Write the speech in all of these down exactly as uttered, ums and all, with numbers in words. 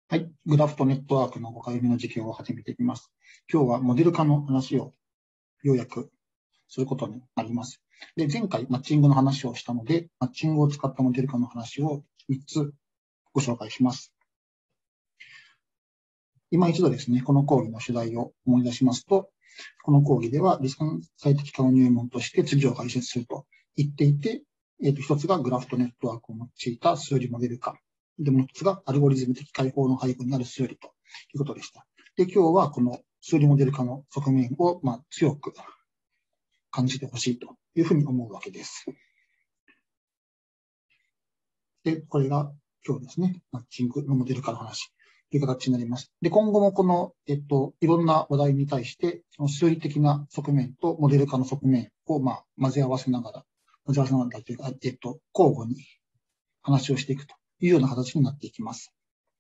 はい。グラフとネットワークのごかいめの授業を始めていきます。今日はモデル化の話を要約することになります。で、前回マッチングの話をしたので、マッチングを使ったモデル化の話をみっつご紹介します。今一度ですね、この講義の主題を思い出しますと、この講義では離散最適化の入門として次を解説すると言っていて、えっと、一つがグラフとネットワークを用いた数理モデル化。で、もう一つがアルゴリズム的解法の背後にある数理ということでした。で、今日はこの数理モデル化の側面を、まあ、強く感じてほしいというふうに思うわけです。で、これが今日ですね、マッチングのモデル化の話という形になります。で、今後もこの、えっと、いろんな話題に対して、その数理的な側面とモデル化の側面を、まあ、混ぜ合わせながら、混ぜ合わせながらというか、えっと、交互に話をしていくというような形になっていきます。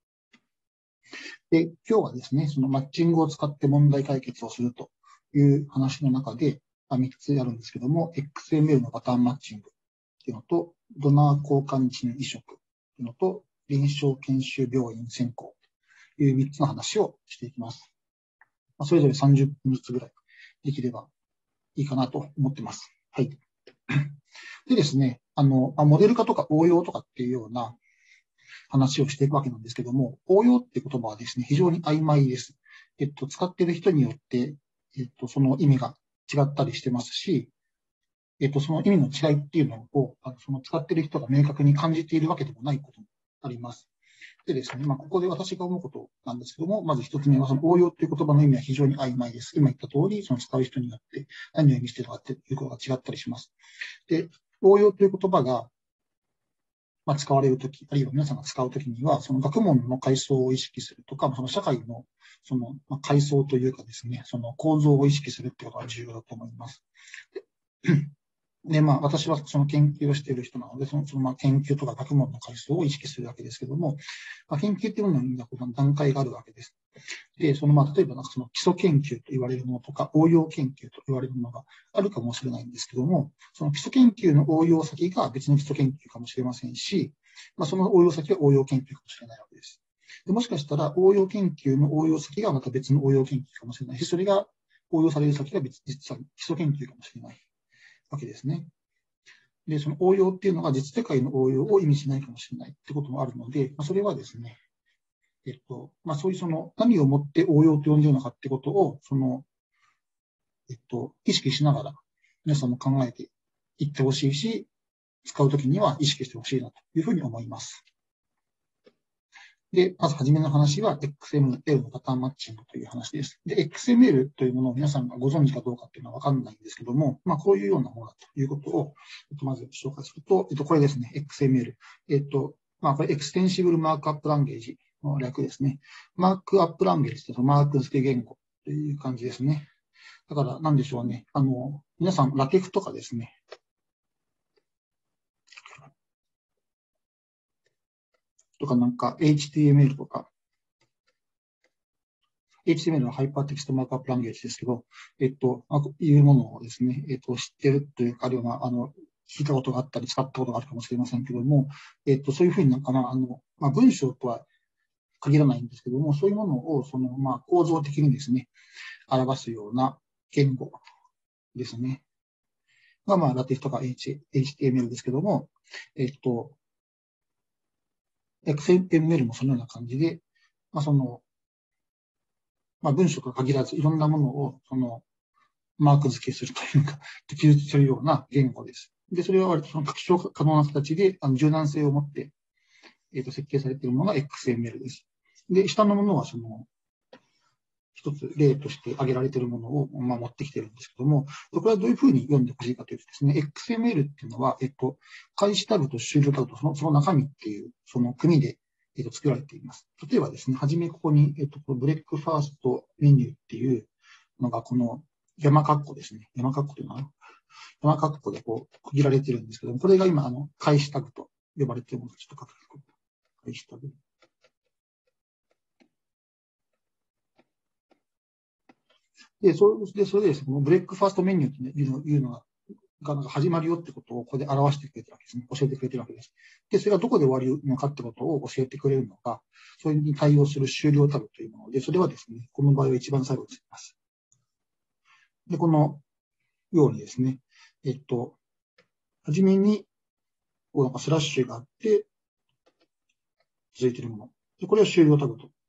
で、今日はですね、そのマッチングを使って問題解決をするという話の中で、みっつあるんですけども、エックスエムエル のパターンマッチングっていうのと、ドナー交換人移植っていうのと、臨床研修病院選考というみっつの話をしていきます。それぞれさんじゅっぷんずつぐらいできればいいかなと思ってます。はい。でですね、あの、モデル化とか応用とかっていうような話をしていくわけなんですけども、応用って言葉はですね、非常に曖昧です。えっと、使っている人によって、えっと、その意味が違ったりしてますし、えっと、その意味の違いっていうのを、その使っている人が明確に感じているわけでもないこともあります。でですね、まあ、ここで私が思うことなんですけども、まず一つ目は、その応用という言葉の意味は非常に曖昧です。今言った通り、その使う人によって何を意味しているかっていうことが違ったりします。で、応用という言葉が、まあ、使われるとき、あるいは皆さんが使うときには、その学問の階層を意識するとか、その社会のその階層というかですね、その構造を意識するってことが重要だと思います。で、まあ、私はその研究をしている人なので、その、そのまあ研究とか学問の階層を意識するわけですけども、まあ、研究っていうものには段階があるわけです。で、そのまあ、例えばなんかその基礎研究と言われるものとか、応用研究と言われるものがあるかもしれないんですけども、その基礎研究の応用先が別の基礎研究かもしれませんし、まあ、その応用先は応用研究かもしれないわけです。でもしかしたら応用研究の応用先がまた別の応用研究かもしれないし、それが応用される先が別、実は基礎研究かもしれないわけですね。で、その応用っていうのが実世界の応用を意味しないかもしれないってこともあるので、まあ、それはですね、えっと、まあ、そういうその何をもって応用と呼んでいるのかってことを、その、えっと、意識しながら皆さんも考えていってほしいし、使うときには意識してほしいなというふうに思います。で、まず初めの話は エックスエムエル のパターンマッチングという話です。で、エックスエムエル というものを皆さんがご存知かどうかっていうのはわかんないんですけども、まあ、こういうようなものだということを、えっと、まず紹介すると、えっと、これですね、エックスエムエル。えっと、まあ、これエクステンシブルマークアップランゲージの略ですね。マークアップランゲージってマーク付け言語という感じですね。だから、なんでしょうね。あの、皆さん、ラテフとかですね。とかなんか エイチティーエムエル とか、エイチティーエムエル はハイパーテキストマークアップランゲージですけど、えっと、いうものをですね、えっと、知ってるというか、あるいは、あの、聞いたことがあったり、使ったことがあるかもしれませんけども、えっと、そういうふうになんかな、あの、まあ、文章とは限らないんですけども、そういうものを、その、まあ、構造的にですね、表すような言語ですね。が、まあ、ラティフとか エイチティーエムエル ですけども、えっと、エックスエムエル もそのような感じで、まあ、その、まあ、文章と限らず、いろんなものを、その、マーク付けするというか、記述するような言語です。で、それは割とその拡張可能な形で、あの柔軟性を持って、えっと、設計されているものが エックスエムエル です。で、下のものはその、一つ例として挙げられているものを、まあ、持ってきてるんですけども、これはどういうふうに読んでほしいかというとですね、エックスエムエル っていうのは、えっと、開始タグと終了タグとそのその中身っていう、その組で、えっと、作られています。例えばですね、はじめここに、えっと、ブレックファーストメニューっていうのが、この山括弧ですね。山括弧というのは、山括弧でこう、区切られているんですけども、これが今、あの、開始タグと呼ばれているものをちょっと書く。開始タグ。で、それで、それでですね、ブレックファーストメニューっていうのいうのが、 がなんか始まるよってことをここで表してくれてるわけですね。教えてくれてるわけです。で、それがどこで終わるのかってことを教えてくれるのか、それに対応する終了タグというもので、それはですね、この場合は一番最後につきます。で、このようにですね、えっと、はじめに、こうなんかスラッシュがあって、続いているもの。で、これを終了タグと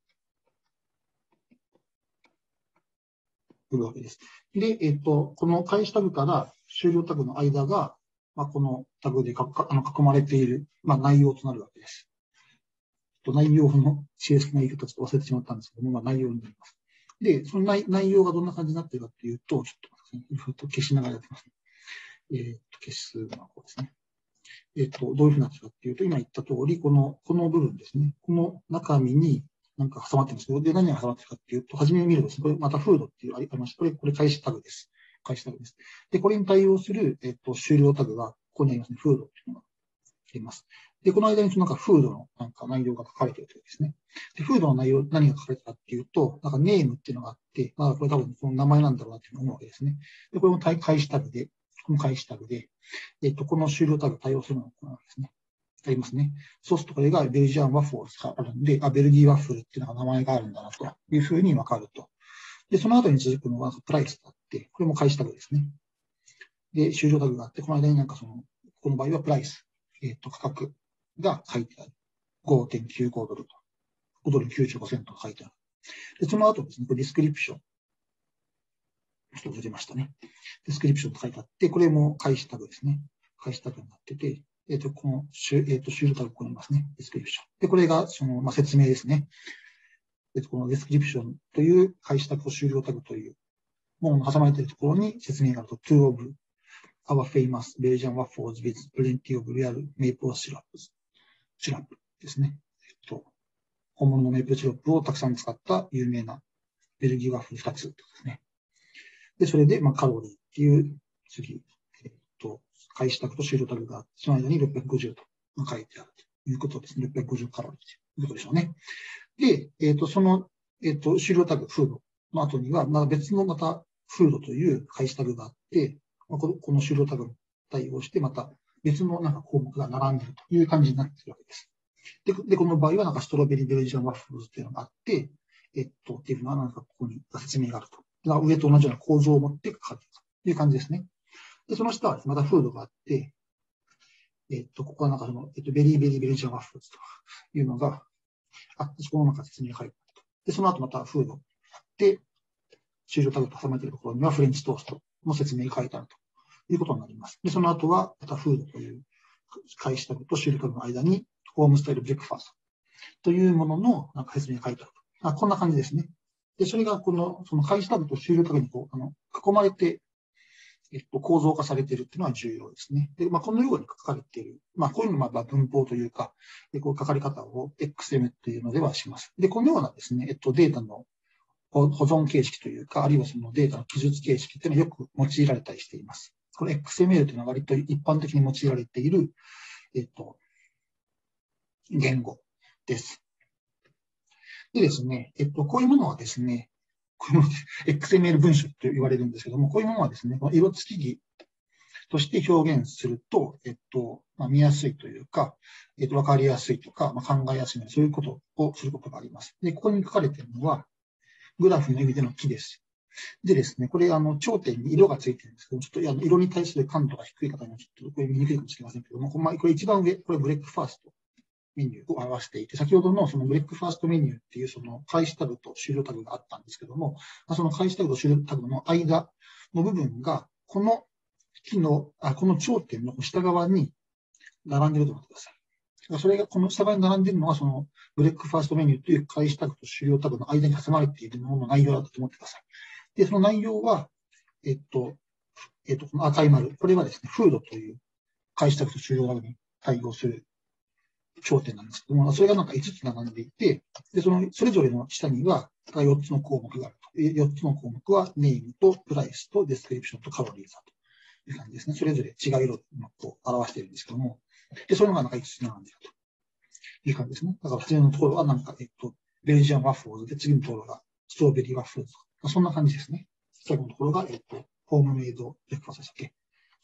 呼ぶわけです。で、えっと、この開始タグから終了タグの間が、まあ、このタグでかかあの囲まれている、まあ、内容となるわけです。内容の正式な言い方ちょっと忘れてしまったんですけども、まあ、内容になります。で、その内内容がどんな感じになっているかというと、ちょっと待ってくださいね。消しながらやってますね。えー、っと、消すのはこうですね。えー、っと、どういうふうになっているかというと、今言った通り、この、この部分ですね。この中身になんか挟まってるんですけど、で、何が挟まっているかというと、初めに見るとですね、これまたフードっていうありました。これ、これ開始タグです。開始タグです。で、これに対応する、えー、っと、終了タグが、ここにありますね。フードっていうのがあります。で、この間にそのなんかフードのなんか内容が書かれているというですね。で、フードの内容、何が書かれてたっていうと、なんかネームっていうのがあって、まあ、これ多分この名前なんだろうなっていう思うわけですね。で、これも開始タグで、この開始タグで、えっと、この終了タグ対応するのがこのですね。ありますね。そうするとこれがベルジアンワッフルがあるんで、あ、ベルギーワッフルっていうのが名前があるんだなというふうにわかると。で、その後に続くのがプライスがあって、これも開始タグですね。で、終了タグがあって、この間になんかその、この場合はプライス、えっと、価格が書いてある。ごてんきゅうご ドルと。ごドルきゅうじゅうごセントが書いてある。で、その後ですね、これディスクリプション。ちょっとずれましたね。ディスクリプションと書いてあって、これも開始タグですね。開始タグになってて、えっ、ー、と、この、えっ、ー、と、終了タグここにいますね。ディスクリプション。で、これが、その、まあ、説明ですね。えっ、ー、と、このディスクリプションという開始タグと終了タグというものが挟まれているところに説明があると、two of our famous Belgian waffles with plenty of real maple syrup シラップですね。えっと、本物のメープルシロップをたくさん使った有名なベルギーワッフルふたつですね。で、それで、まあ、カロリーっていう、次、えっと、開始タグと終了タグがあって、その間にろっぴゃくごじゅうと書いてあるということですね。ろっぴゃくごじゅうカロリーということでしょうね。で、えっと、その、えっと、終了タグ、フードの後には、まあ、別のまた、フードという開始タグがあって、まあ、この、この終了タグに対応して、また別のなんか項目が並んでいるという感じになっているわけです。で、でこの場合はなんかストロベリーベルジャンワッフルズっていうのがあって、えっと、っていうのはなんかここに説明があると。上と同じような構造を持って書かれているという感じですね。で、その下はまたフードがあって、えっと、ここはなんかその、えっと、ベリーベリーベルジャンワッフルズというのが、あ、そこの中説明が書いてあると。で、その後またフードがあって、終了タグと挟まれているところにはフレンチトーストの説明が書いてあるということになります。で、その後はまたフードという開始タグと終了タグの間にホームスタイルブレックファーストというもののなんか説明が書いてあると。あ、こんな感じですね。で、それがこの、その開始タグと終了タグにこう、あの、囲まれて、えっと、構造化されているっていうのは重要ですね。で、まあ、このように書かれている。まあ、こういうのはまあ文法というか、こう書かれ方を エックスエム というのではします。で、このようなですね、えっと、データの保存形式というか、あるいはそのデータの記述形式というのはよく用いられたりしています。これ エックスエムエル というのは割と一般的に用いられている、えっと、言語です。でですね、えっと、こういうものはですね、この エックスエムエル 文書と言われるんですけども、こういうものはですね、色付き儀として表現すると、えっと、まあ、見やすいというか、えっと、わかりやすいとか、まあ、考えやすい、そういうことをすることがあります。で、ここに書かれているのは、グラフの意味での木です。でですね、これ、あの、頂点に色がついてるんですけど、ちょっと、あの、色に対する感度が低い方にはちょっと、これ見にくいかもしれませんけども、これ一番上、これブレックファーストメニューを表していて、先ほどのそのブレックファーストメニューっていうその開始タグと終了タグがあったんですけども、その開始タグと終了タグの間の部分が、この木の、あ、この頂点の下側に並んでいると思ってください。それが、この下側に並んでいるのは、そのブレックファーストメニューという開始タグと終了タグの間に挟まれているものの内容だと思ってください。で、その内容は、えっと、えっと、この赤い丸、これはですね、フードという開始タグと終了タグに対応する頂点なんですけども、それがなんかいつつ並んでいて、で、その、それぞれの下にはよっつの項目があると。よっつの項目は、ネームとプライスとディスクリプションとカロリーだという感じですね。それぞれ違う色を表しているんですけども、で、そういうのがなんかいつつ並んでいるという感じですね。だから、初めのところはなんか、えっと、ベルジアンワッフルズで、次のところがストロベリーワッフルズとか、そんな感じですね。最後のところが、えっと、ホームメイドブレックファーストでしたっけ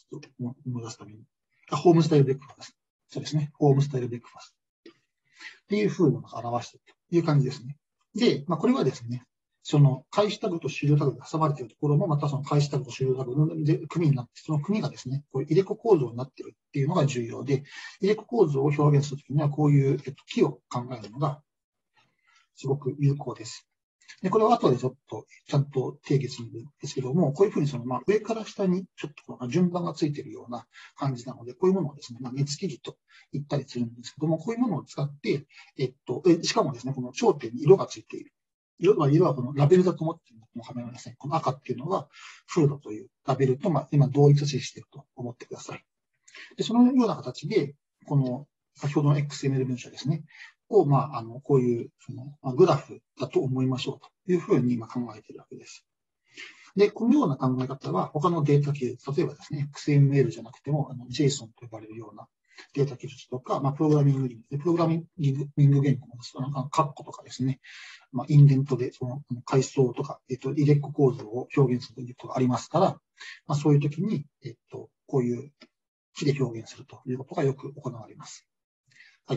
ちょっと思い出すために。あ、ホームスタイルブレックファスト。そうですね。ホームスタイルブレックファスト。っていう風なのが表しているという感じですね。で、まあ、これはですね、その開始タグと終了タグが挟まれているところも、またその開始タグと終了タグの組になって、その組がですね、こういう入れ子構造になっているっていうのが重要で、入れ子構造を表現するときには、こういう、えっと、キーを考えるのがすごく有効です。で、これは後でちょっとちゃんと定義するんですけども、こういうふうにその、まあ、上から下にちょっとこの順番がついているような感じなので、こういうものをですね、まあ、熱切りと言ったりするんですけども、こういうものを使って、えっと、えしかもですね、この頂点に色がついている。色は、色はこのラベルだと思っているのをはめません。この赤っていうのは、フードというラベルと、まあ、今同一視していると思ってください。で、そのような形で、この先ほどの エックスエムエル 文章ですね、を、まあ、あの、こういう、その、まあ、グラフだと思いましょうというふうに今考えているわけです。で、このような考え方は他のデータ記述、例えばですね、エックスエムエル じゃなくても、あの ジェイソン と呼ばれるようなデータ記述とか、まあ、プログラミング言語、プログラミング言語のそのカッコとかですね、まあ、インデントでその階層とか、えっと、入れっ子構造を表現するということがありますから、まあ、そういう時に、えっと、こういう木で表現するということがよく行われます。はい。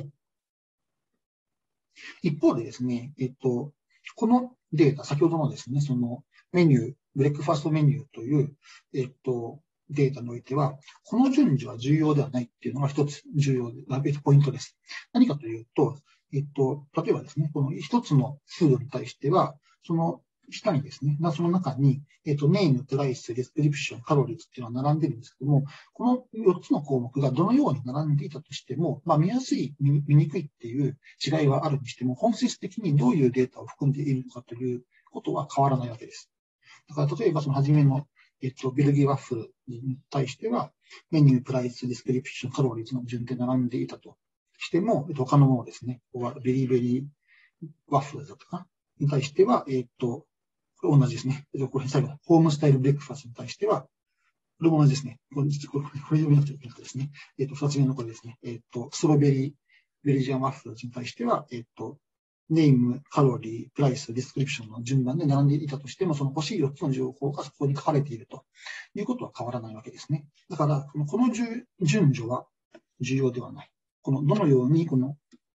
一方でですね、えっと、このデータ、先ほどのですね、そのメニュー、ブレックファーストメニューという、えっと、データにおいては、この順序は重要ではないっていうのが一つ重要で、ポイントです。何かというと、えっと、例えばですね、この一つの数度に対しては、その下にですね、その中に、えっと、ネーム、プライス、ディスクリプション、カロリーズっていうのは並んでるんですけども、このよっつの項目がどのように並んでいたとしても、まあ、見やすい、見にくいっていう違いはあるにしても、本質的にどういうデータを含んでいるのかということは変わらないわけです。だから、例えばその初めの、えっと、ベルギーワッフルに対しては、メニュー、プライス、ディスクリプション、カロリーズの順で並んでいたとしても、えっと、他のものですね、ベリーベリーワッフルだったかなに対しては、えっと、これ同じですね。これ最後、ホームスタイルブレックファストに対しては、これも同じですね。これ、これ、これ読みなくちゃいけなくてですね。えっと、二つ目のこれですね。えっと、ストロベリー、ベルジアンワッフルに対しては、えっと、ネーム、カロリー、プライス、ディスクリプションの順番で並んでいたとしても、その欲しいよっつの情報がそこに書かれているということは変わらないわけですね。だから、この順序は重要ではない。この、どのようにこの、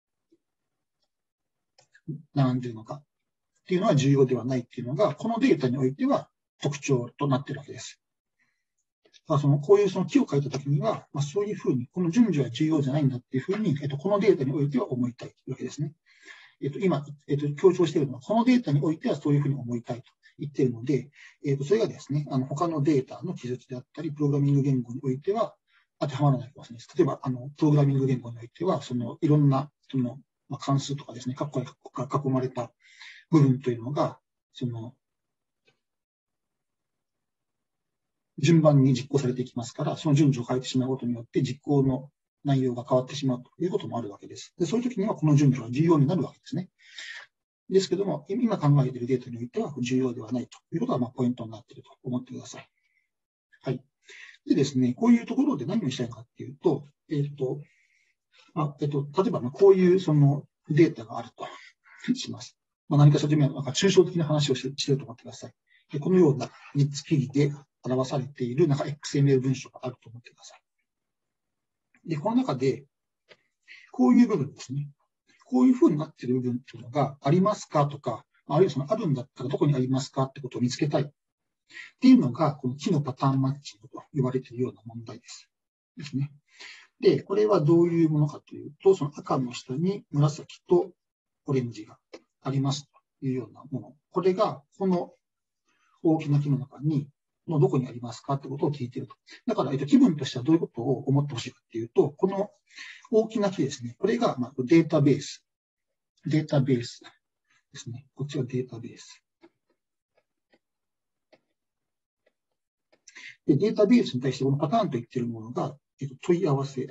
並んでいるのかっていうのは重要ではないっていうのが、このデータにおいては特徴となっているわけです。まあ、そのこういうその木を書いたときには、まあ、そういうふうに、この順序は重要じゃないんだっていうふうに、えっと、このデータにおいては思いたいというわけですね。えっと、今、えっと、強調しているのは、このデータにおいてはそういうふうに思いたいと言っているので、えっと、それがですね、あの、他のデータの記述であったり、プログラミング言語においては当てはまらないかもしれないです。例えば、あの、プログラミング言語においては、その、いろんな、その、まあ、関数とかですね、括弧に囲まれた部分というのが、その、順番に実行されていきますから、その順序を変えてしまうことによって実行の内容が変わってしまうということもあるわけです。で、そういう時にはこの順序が重要になるわけですね。ですけども、今考えているデータにおいては重要ではないということがまあポイントになっていると思ってください。はい。でですね、こういうところで何をしたいかっていうと、えっと、まあ、えっと、例えば、こういうそのデータがあるとします。まあ、何かしらというなんか抽象的な話をしていると思ってください。でこのようなみっつ切りで表されているなんか エックスエムエル 文章があると思ってください。で、この中で、こういう部分ですね。こういう風になっている部分っていうのがありますかとか、あるいはそのあるんだったらどこにありますかってことを見つけたい。っていうのが、この木のパターンマッチングと言われているような問題です。ですね。で、これはどういうものかというと、その赤の下に紫とオレンジがありますというようなもの。これが、この大きな木の中に、のどこにありますかってことを聞いていると。だから、えっと、気分としてはどういうことを思ってほしいかっていうと、この大きな木ですね。これが、まあ、データベース。データベースですね。こっちはデータベース。で、データベースに対してこのパターンと言っているものが、えっと、問い合わせ。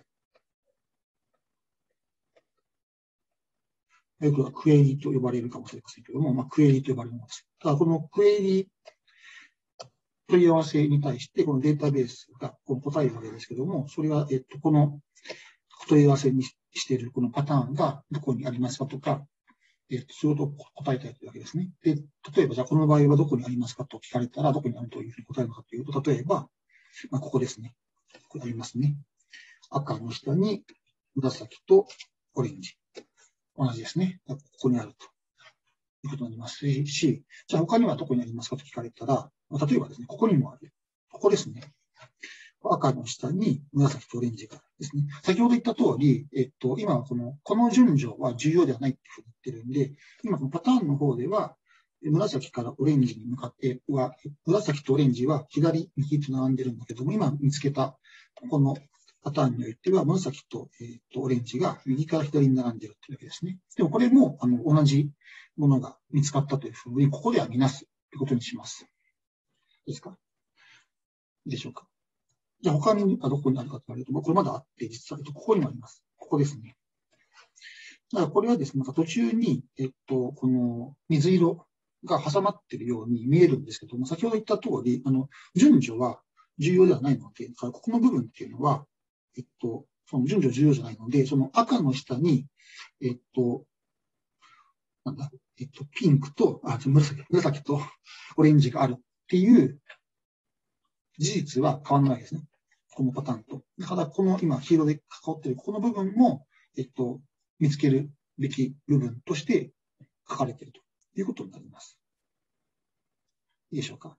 よくはクエリと呼ばれるかもしれませんけども、まあ、クエリと呼ばれるものです。ただ、このクエリ問い合わせに対して、このデータベースがこの答えるわけですけども、それは、えっと、この問い合わせにしているこのパターンがどこにありますかとか、えっと、そういうことを答えたいというわけですね。で、例えば、じゃあ、この場合はどこにありますかと聞かれたら、どこにあるというふうに答えるのかというと、例えば、まあ、ここですね。 これありますね。赤の下に紫とオレンジ。同じですね。ここにあるということになりますし、じゃあ他にはどこにありますかと聞かれたら、例えばですね、ここにもある。ここですね。赤の下に紫とオレンジがあるですね。先ほど言った通り、えっと、今はこの、この順序は重要ではないっていうふうに言ってるんで、今このパターンの方では、紫からオレンジに向かっては、紫とオレンジは左、右と並んでるんだけども、今見つけたこのパターンにおいては、紫と、えー、とオレンジが右から左に並んでるっていうわけですね。でもこれもあの同じものが見つかったというふうに、ここでは見なすということにします。いいですか？いいでしょうか？じゃあ他にどこにあるかと言われると、これまだあって、実はここにもあります。ここですね。だからこれはですね、途中に、えっと、この水色が挟まっているように見えるんですけども、先ほど言った通り、あの、順序は重要ではないので、ここの部分っていうのは、えっと、その順序重要じゃないので、その赤の下に、えっと、なんだ、えっと、ピンクと、あ、紫、紫とオレンジがあるっていう事実は変わらないですね。このパターンと。ただ、この今、黄色で囲っているこの部分も、えっと、見つけるべき部分として書かれているということになります。いいでしょうか。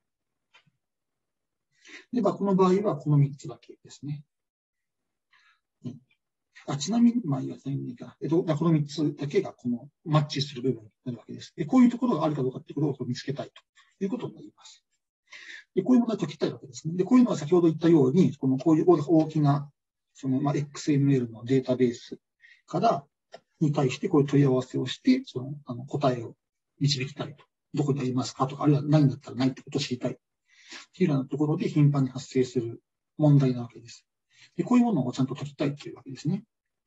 で、まあ、この場合はこのみっつだけですね。うん、あちなみに、まあ、いいや、えっと、このみっつだけがこのマッチする部分になるわけです。で、こういうところがあるかどうかということを見つけたいということになります。で、こういう問題を解きたいわけですね。で、こういうのは先ほど言ったように、このこういう大きな、その、まあ、エックスエムエル のデータベースから、に対してこういう問い合わせをして、その、あの、答えを導きたいと。どこにありますかとか、あるいはないんだったらないってことを知りたい。っていうようなところで頻繁に発生する問題なわけです。で、こういうものをちゃんと解きたいというわけですね。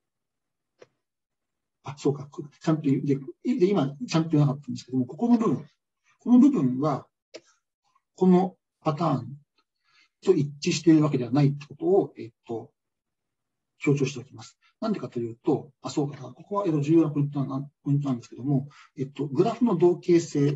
あ、そうか。ちゃんと言う。で、で今、ちゃんと言わなかったんですけども、ここの部分。この部分は、このパターンと一致しているわけではないということを、えっと、強調しておきます。なんでかというと、あ、そうか、ここは重要なポイントなポイントなんですけども、えっと、グラフの同型性。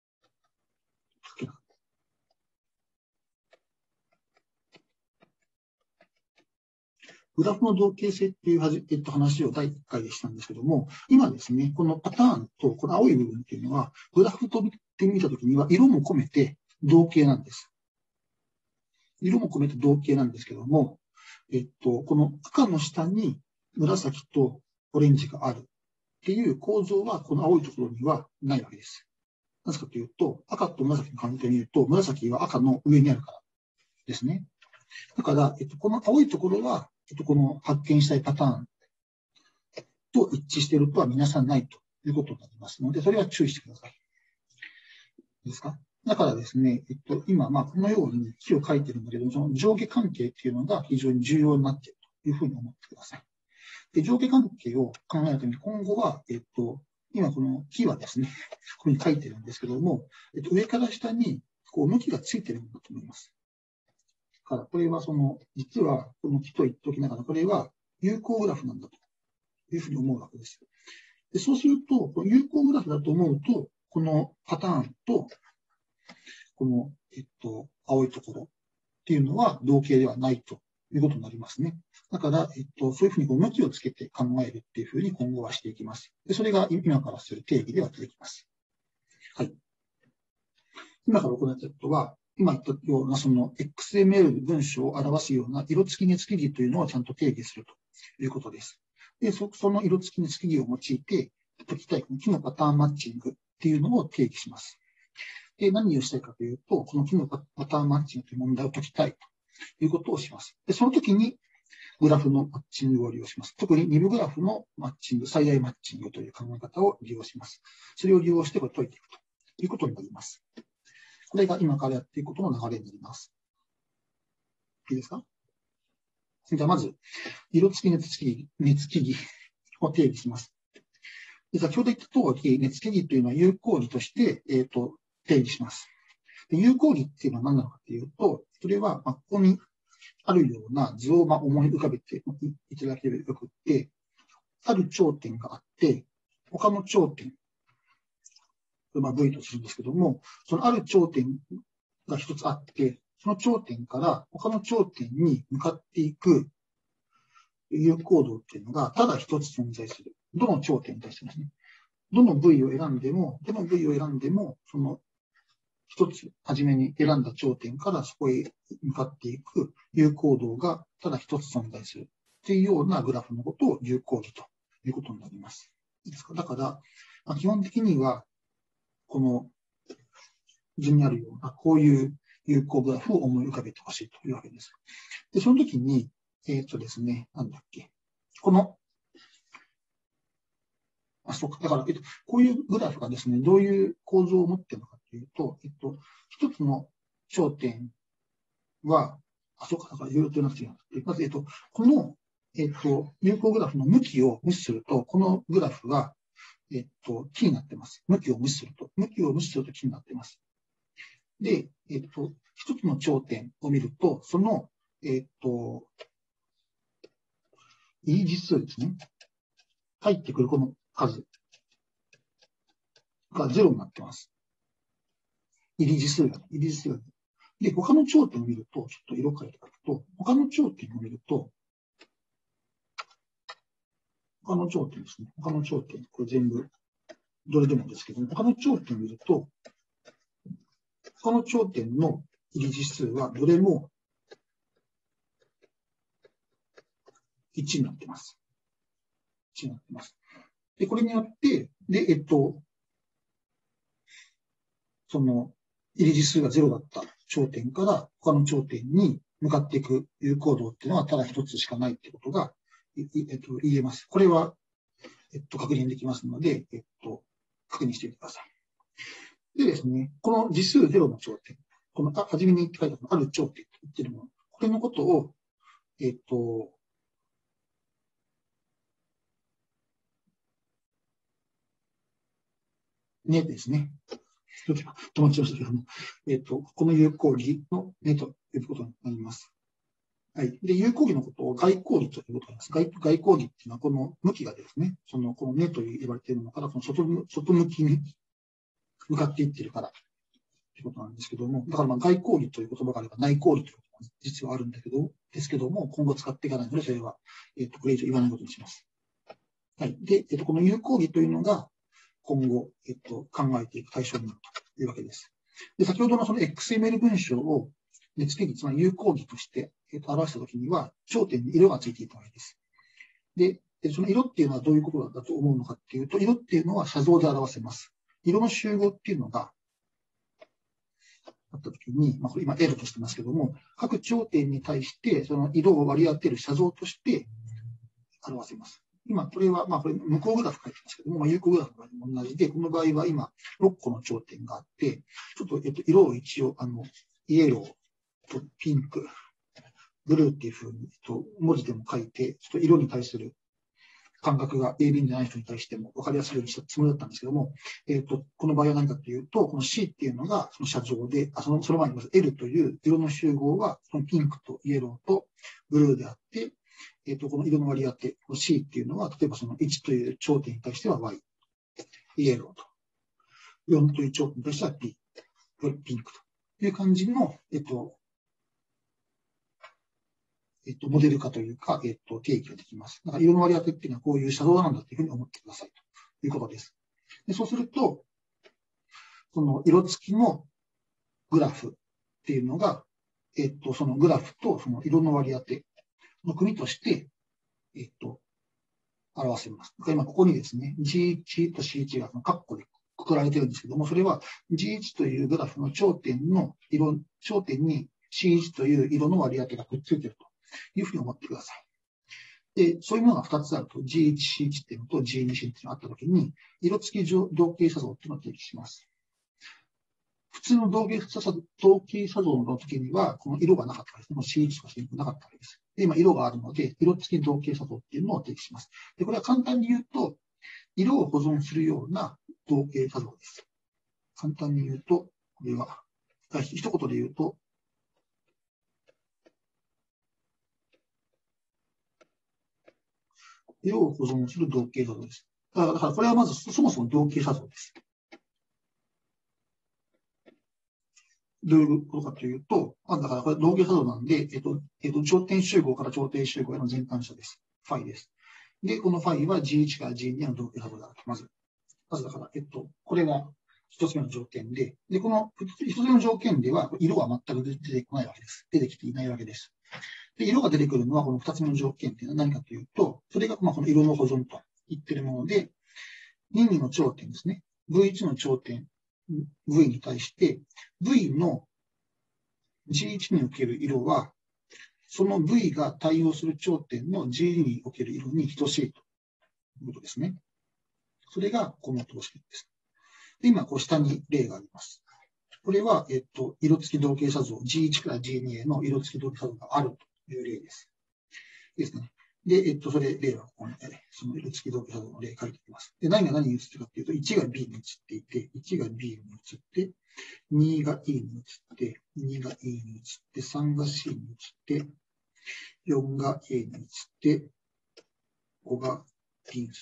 グラフの同型性っていう、えっと、話をだいいっかいでしたんですけども、今ですね、このパターンとこの青い部分っていうのは、グラフと見てみたときには、色も込めて同型なんです。色も込めて同型なんですけども、えっと、この赤の下に紫とオレンジがあるっていう構造は、この青いところにはないわけです。なぜかというと、赤と紫の関係を見ると、紫は赤の上にあるからですね。だから、えっと、この青いところは、えっと、この発見したいパターンと一致しているとは皆さんないということになりますので、それは注意してください。いいですか？だからですね、えっと、今、まあ、このように記を書いてるんだけど、その上下関係っていうのが非常に重要になっているというふうに思ってください。で、上下関係を考えるために、今後は、えっと、今この木はですね、ここに書いてるんですけども、えっと、上から下に、こう、向きがついてるんだと思います。だから、これはその、実は、この木と言っておきながら、これは有効グラフなんだというふうに思うわけです。で、そうすると、この有効グラフだと思うと、このパターンと、この、えっと、青いところっていうのは同型ではないということになりますね。だから、えっと、そういうふうにこう向きをつけて考えるっていうふうに今後はしていきます。で、それが今からする定義では出てきます。はい。今から行ったことは、今言ったようなその エックスエムエル 文章を表すような色付き熱記儀というのをちゃんと定義するということです。で、その色付き熱記儀を用いて解きたい木のパターンマッチングっていうのを定義します。で、何をしたいかというと、この木のパターンマッチングという問題を解きたいということをします。で、その時にグラフのマッチングを利用します。特に二部グラフのマッチング、最大マッチングという考え方を利用します。それを利用してこれ解いていくということになります。これが今からやっていくことの流れになります。いいですか？じゃあまず、色付き熱記儀、熱記儀を定義します。で、先ほど言った通り、熱記儀というのは有効儀として、えっと、定義します。で、有効儀っていうのは何なのかというと、それは、まあ、ここにあるような図をまあ思い浮かべていただければよくって、ある頂点があって、他の頂点、まあ、V とするんですけども、そのある頂点が一つあって、 その頂点から他の頂点に向かっていく有効度っていうのがただ一つ存在する。どの頂点に対してですね。どの部位を選んでも、どの部位を選んでも、その一つ、初めに選んだ頂点からそこへ向かっていく有効度がただ一つ存在するっていうようなグラフのことを有効度ということになります。いいですか？だから、まあ、基本的には、この図にあるような、こういう有効グラフを思い浮かべてほしいというわけです。で、その時に、えっとですね、なんだっけ、この、あ、そうか。だから、えっと、こういうグラフがですね、どういう構造を持っているのかというと、えっと、一つの頂点は、あ、そうか。だから、いろいろとなくていいな。まず、えっと、この、えっと、有効グラフの向きを無視すると、このグラフが、えっと、木になってます。向きを無視すると。向きを無視すると木になってます。で、えっと、一つの頂点を見ると、その、えっと、いい実数ですね。入ってくるこの数がゼロになってます。入り実数が、入り実数が。で、他の頂点を見ると、ちょっと色変えて書くと、他の頂点を見ると、他の頂点ですね。他の頂点、これ全部、どれでもですけども、他の頂点を見ると、他の頂点の入り実数はどれもいちになってます。いちになってます。で、これによって、で、えっと、その、入り実数がゼロだった頂点から他の頂点に向かっていく有効度っていうのはただ一つしかないってことが、えっと、言えます。これは、えっと、確認できますので、えっと、確認してみてください。でですね、この実数ゼロの頂点、この、あ、初めに書いたある頂点と言ってるもの、これのことを、えっと、ねですね。止まっちゃいましたけども、えっと、この有効義のねということになります。はい。で、有効義のことを外効義ということなんです。外外効義っていうのは、この向きがですね、その、このねと言われているのから、その外外向きに向かっていってるからということなんですけども、だからまあ外効義という言葉があれば内効義ということが実はあるんだけど、ですけども、今後使っていかないので、それは、えっと、これ以上言わないことにします。はい。で、えっと、この有効義というのが、今後、えっと、考えていく対象になるというわけです。で、先ほどのその エックスエムエル 文章を熱継ぎ、つまり有効義として、えっと、表したときには、頂点に色がついていたわけです。で、その色っていうのはどういうことだと思うのかっていうと、色っていうのは写像で表せます。色の集合っていうのがあったときに、まあ、これ今 L としてますけども、各頂点に対してその色を割り当てる写像として表せます。今、これは、まあ、これ、向こうグラフ書いてますけども、まあ、有効グラフも同じで、この場合は今、ろっこの頂点があって、ちょっと、えっと、色を一応、あの、イエローとピンク、ブルーっていうふうに、えっと、文字でも書いて、ちょっと色に対する感覚が鋭敏じゃない人に対しても分かりやすいようにしたつもりだったんですけども、えっと、この場合は何かというと、この C っていうのがその写像で、あそのその前にまず L という色の集合は、そのピンクとイエローとブルーであって、えっと、この色の割り当て、C っていうのは、例えばそのいちという頂点に対しては Y、イエローと。よんという頂点に対しては P、ピンクという感じの、えっと、えっと、モデル化というか、えっと、定義ができます。だから色の割り当てっていうのはこういう写像なんだというふうに思ってくださいということです。でそうすると、その色付きのグラフっていうのが、えっと、そのグラフとその色の割り当ての組として、えっと、表せます。今ここにですね、ジーワン と シーワン がそのカッコでくくられてるんですけども、それは ジーワン というグラフの頂点の色、頂点に シーワン という色の割り当てがくっついているというふうに思ってください。で、そういうものがふたつあると、ジーワン シーワン っていうのと ジーツー シーっていうのがあったときに、色付き同型写像っていうのを定義します。普通の同型写像の時には、この色がなかったですね。もう シーワン とか シーワン なかったわけです。で、今色があるので、色付き同型写像っていうのを定義します。で、これは簡単に言うと、色を保存するような同型写像です。簡単に言うと、これは、一言で言うと、色を保存する同型写像です。だから、これはまずそもそも同型写像です。 どういうことかというと、あだからこれ同型作動なんで、えっと、えっと、頂点集合から頂点集合への前端者です。ファイです。で、このファイは ジーワン から ジーツー への同型作動だと。まず。まずだから、えっと、これが一つ目の条件で、で、この一つ目の条件では、色は全く出てこないわけです。出てきていないわけです。で、色が出てくるのは、この二つ目の条件っていうのは何かというと、それが、まあ、この色の保存と言っているもので、任意の頂点ですね。ブイワン の頂点、V に対して、V の ジーワン における色は、その V が対応する頂点の ジーツー における色に等しいということですね。それがこの等式です。で今、こう下に例があります。これは、えっと、色付き同型作像 ジーワン から ジーツー への色付き同型作像があるという例です。ですね。で、えっと、それ、例はここに、その色付き同型作像の例書いていきます。で、何が何に移ってるかというと、いちが B に移っていて、いちが B に移って、にが E に移って、にが E に移って、さんが C に移って、よんが A に移って、ごが D に移ってます。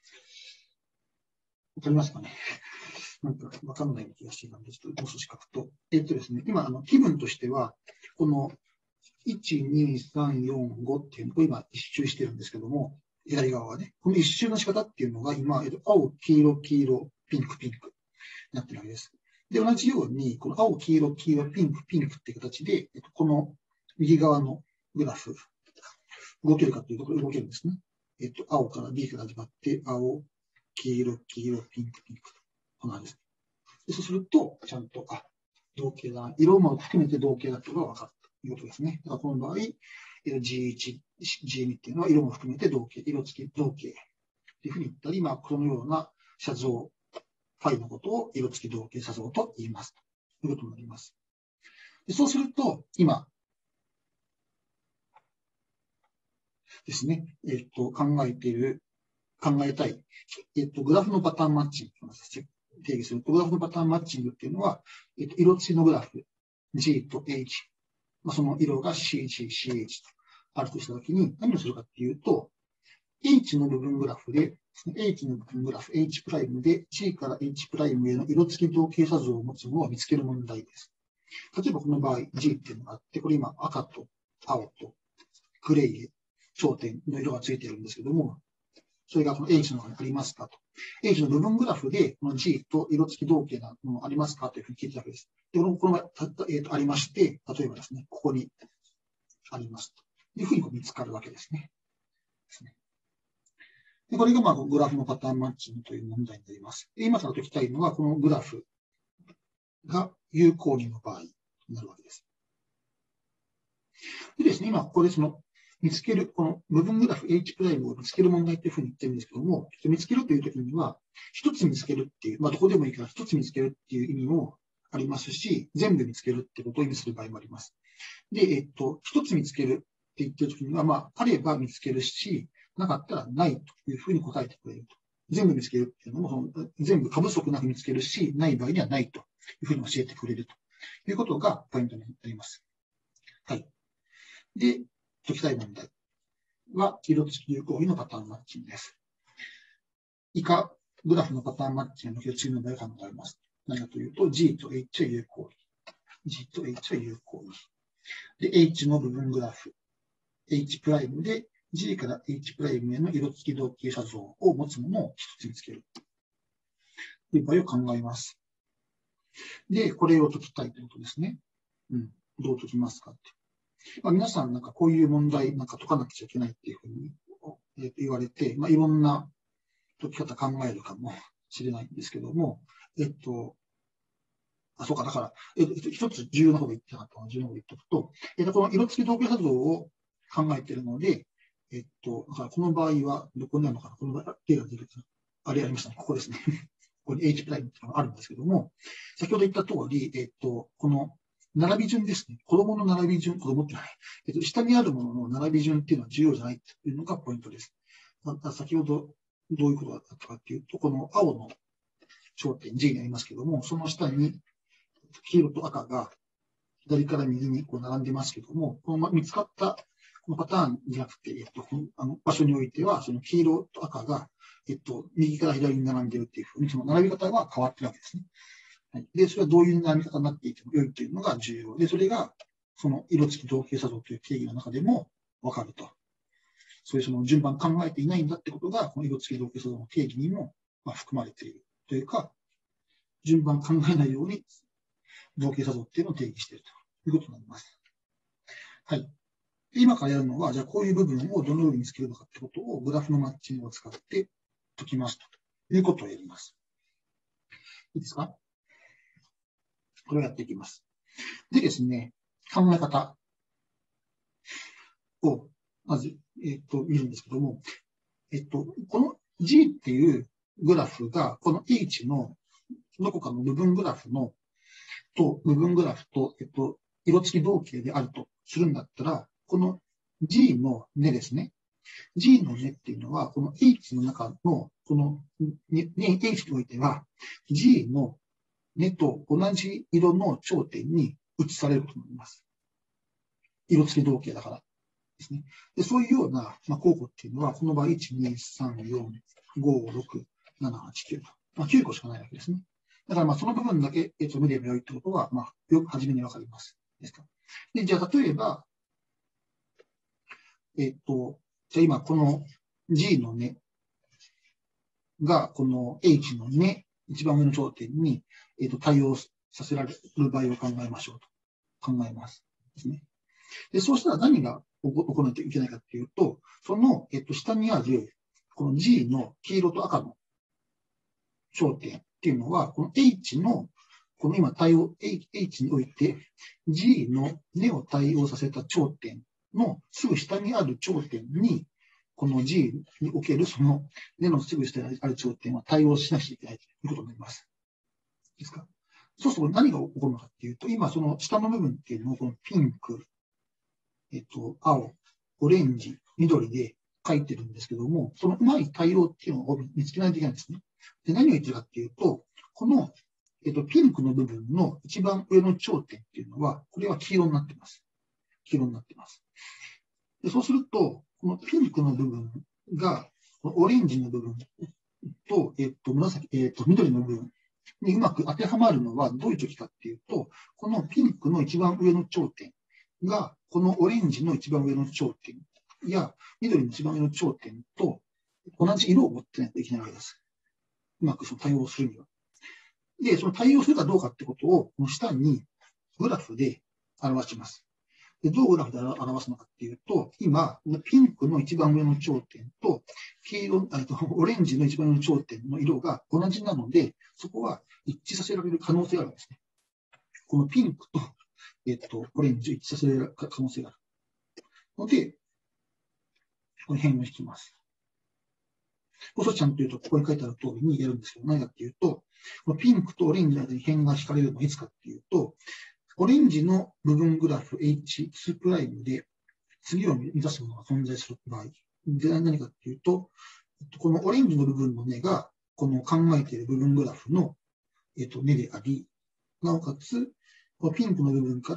わかりますかね。なんかわかんない気がしていたので、ちょっともう少し書くと。えっとですね、今、あの、気分としては、このいち、に、さん、よん、ごっていうのを今一周してるんですけども、左側はね、この一周の仕方っていうのが今、えっと、青、黄色、黄色、ピンク、ピンクになってるわけです。で、同じように、この青、黄色、黄色、ピンク、ピンクっていう形で、えっと、この右側のグラフ、動けるかというと、これ動けるんですね。えっと、青から B から始まって、青、黄色、黄色、ピンク、ピンクと。このようにです。でそうすると、ちゃんと、あ、同型だ。色も含めて同型だということが分かるということですね。だからこの場合、ジーワン、ジーツー っていうのは色も含めて同型、色付き同型というふうに言ったり、まあ、このような写像、ファイのことを色付き同型写像と言います。ということになります。でそうすると、今ですね、えっと、考えている、考えたい、えっと、グラフのパターンマッチングを定義すると、グラフのパターンマッチングっていうのは、えっと、色付きのグラフ、G と H、まあ、その色が シージー、シーエイチ とあるとしたときに、何をするかっていうと、H の部分グラフで、H の部分グラフ、H' で G から H' への色付き同型写像を持つものを見つける問題です。例えばこの場合、G っていうのがあって、これ今赤と青とグレーで頂点の色がついているんですけども、それがこの H の中にありますかと。H の部分グラフで、この G と色付き同型なものありますかというふうに聞いてたわけです。で、この、この場合、えー、とありまして、例えばですね、ここにありますというふうに見つかるわけですね。ですねでこれがまあグラフのパターンマッチングという問題になります。で今から解きたいのは、このグラフが有効にの場合になるわけです。でですね、今ここでその見つける、この部分グラフ H' を見つける問題というふうに言ってるんですけども、見つけるというときには、一つ見つけるっていう、まあどこでもいいから一つ見つけるっていう意味もありますし、全部見つけるってことを意味する場合もあります。で、えっと、一つ見つけるって言ってるときには、まあ、あれば見つけるし、なかったらないというふうに答えてくれると。全部見つけるっていうのも、その全部過不足なく見つけるし、ない場合にはないというふうに教えてくれるということがポイントになります。はい。で、解きたい問題は、色付き有効比のパターンマッチングです。以下、グラフのパターンマッチングの次の場合を考えます。何かというと、G と H は有効比。G と H は有効比。で、H の部分グラフ。H' で G から H' への色付き同型写像を持つものを一つ見つける。という場合を考えます。で、これを解きたいということですね。うん。どう解きますかって。まあ、皆さんなんかこういう問題なんか解かなくちゃいけないっていうふうに言われて、まあ、いろんな解き方考えるかもしれないんですけども、えっと、あ、そうか、だから、えっと、一つ重要なこと言ってなかったの重要なこと言っておくと、えっと、この色付き同型写像を考えているので、えっと、だからこの場合は、どこにあるのかなこの場合、例が出てくる。あれありましたね。ここですね。ここに H' っていうのがあるんですけども、先ほど言った通り、えっと、この並び順ですね。子供の並び順、子供ってない。えっと、下にあるものの並び順っていうのは重要じゃないっていうのがポイントです。先ほどどういうことだったかっていうと、この青の頂点 G にありますけども、その下に黄色と赤が左から右にこう並んでますけども、この見つかったこのパターンじゃなくて、えっと、あの場所においては、その黄色と赤が、えっと、右から左に並んでいるっていうふうに、その並び方が変わってるわけですね。 はい。で、それはどういう並び方になっていても良いというのが重要で、それが、その色付き同型作像という定義の中でもわかると。そういうその順番考えていないんだってことが、この色付き同型作像の定義にもまあ含まれているというか、順番考えないように同型作像っていうのを定義しているということになります。はい。今からやるのは、じゃあこういう部分をどのように見つけるのかってことをグラフのマッチングを使って解きますということをやります。いいですか？これをやっていきます。でですね、考え方をまず、えっと、見るんですけども、えっと、この G っていうグラフが、この H のどこかの部分グラフのと、部分グラフと、えっと、色付き同型であるとするんだったら、この G の根ですね。G の根っていうのは、この H の中の、この根 H においては、G の根と同じ色の頂点に移されることになります。色付き同型だからですね。でそういうような、まあ、候補っていうのは、この場合、いち、に、さん、よん、ご、ろく、なな、はち、きゅうと。まあ、きゅうこしかないわけですね。だから、まあ、その部分だけ、えっと、見ればよいってことは、まあ、よく初めにわかります。ですか。で、じゃあ、例えば、えっと、じゃあ今、この G の根が、この H の根、一番上の頂点に、えっと、対応させられる場合を考えましょうと。考えます。ですね。で、そうしたら何が起こらないといけないかっていうと、その、えっと、下にある、この G の黄色と赤の頂点っていうのは、この H の、この今対応、H において G の根を対応させた頂点のすぐ下にある頂点に、この G におけるその根のすぐ下にある頂点は対応しなくちゃいけないということになります。いいですか？そうすると何が起こるのかっていうと、今その下の部分っていうのをこのピンク、えっと、青、オレンジ、緑で書いてるんですけども、そのうまい対応っていうのを見つけないといけないんですね。で、何を言ってるかっていうと、この、えっと、ピンクの部分の一番上の頂点っていうのは、これは黄色になってます。黄色になってます。でそうすると、このピンクの部分が、オレンジの部分と、えっと、紫、えっと、緑の部分にうまく当てはまるのはどういう時かっていうと、このピンクの一番上の頂点が、このオレンジの一番上の頂点や、緑の一番上の頂点と同じ色を持ってないといけないわけです。うまくその対応するには。で、その対応するかどうかってことを、この下にグラフで表します。でどうグラフで表すのかっていうと、今、ピンクの一番上の頂点と、黄色、あとオレンジの一番上の頂点の色が同じなので、そこは一致させられる可能性があるんですね。このピンクと、えっと、オレンジを一致させられる可能性がある。ので、この辺を引きます。これちゃんと言うと、ここに書いてある通りにやるんですけど、何かっていうと、このピンクとオレンジの間に辺が引かれるのはいつかっていうと、オレンジの部分グラフ エイチツー プライムで次を満たすものが存在する場合。で、何かっていうと、このオレンジの部分の根が、この考えている部分グラフの、えっと、根であり、なおかつ、このピンクの部分から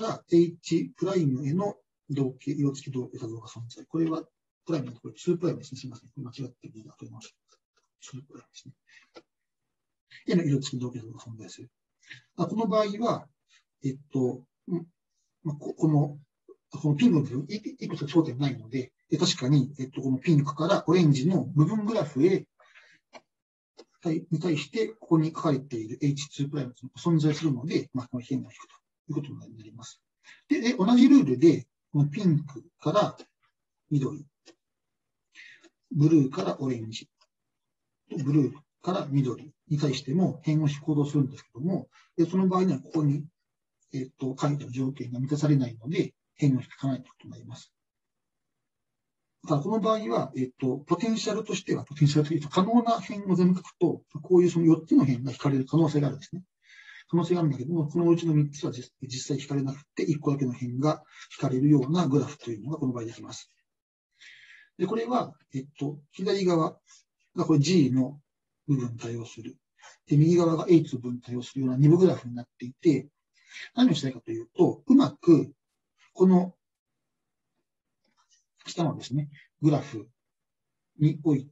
H プライムへの同型、色付き同型作像が存在。これは、プライムのところ、ツープライムですね。すみません。間違っているのが取れました。ツープライムですね。への色付き同型作像が存在する。この場合は、えっと、この、このピンクの部分、いくつか頂点ないので、確かに、えっと、このピンクからオレンジの部分グラフへ、に対して、ここに書かれている エイチツー プライムが存在するので、まあ、この辺を引くということになります。で、で同じルールで、このピンクから緑、ブルーからオレンジ、ブルーから緑に対しても辺を引く行動するんですけども、でその場合にはここに、えっと、書いてある条件が満たされないので、辺を引かないということになります。ただこの場合は、えっと、ポテンシャルとしては、ポテンシャルというと可能な辺を全部書くと、こういうそのよっつの辺が引かれる可能性があるんですね。可能性があるんだけども、このうちのみっつは実際引かれなくて、いっこだけの辺が引かれるようなグラフというのがこの場合できます。で、これは、えっと、左側がこれ G の部分に対応する。で、右側が H の部分に対応するようなに部グラフになっていて、何をしたいかというと、うまく、この下のですね、グラフにおいて、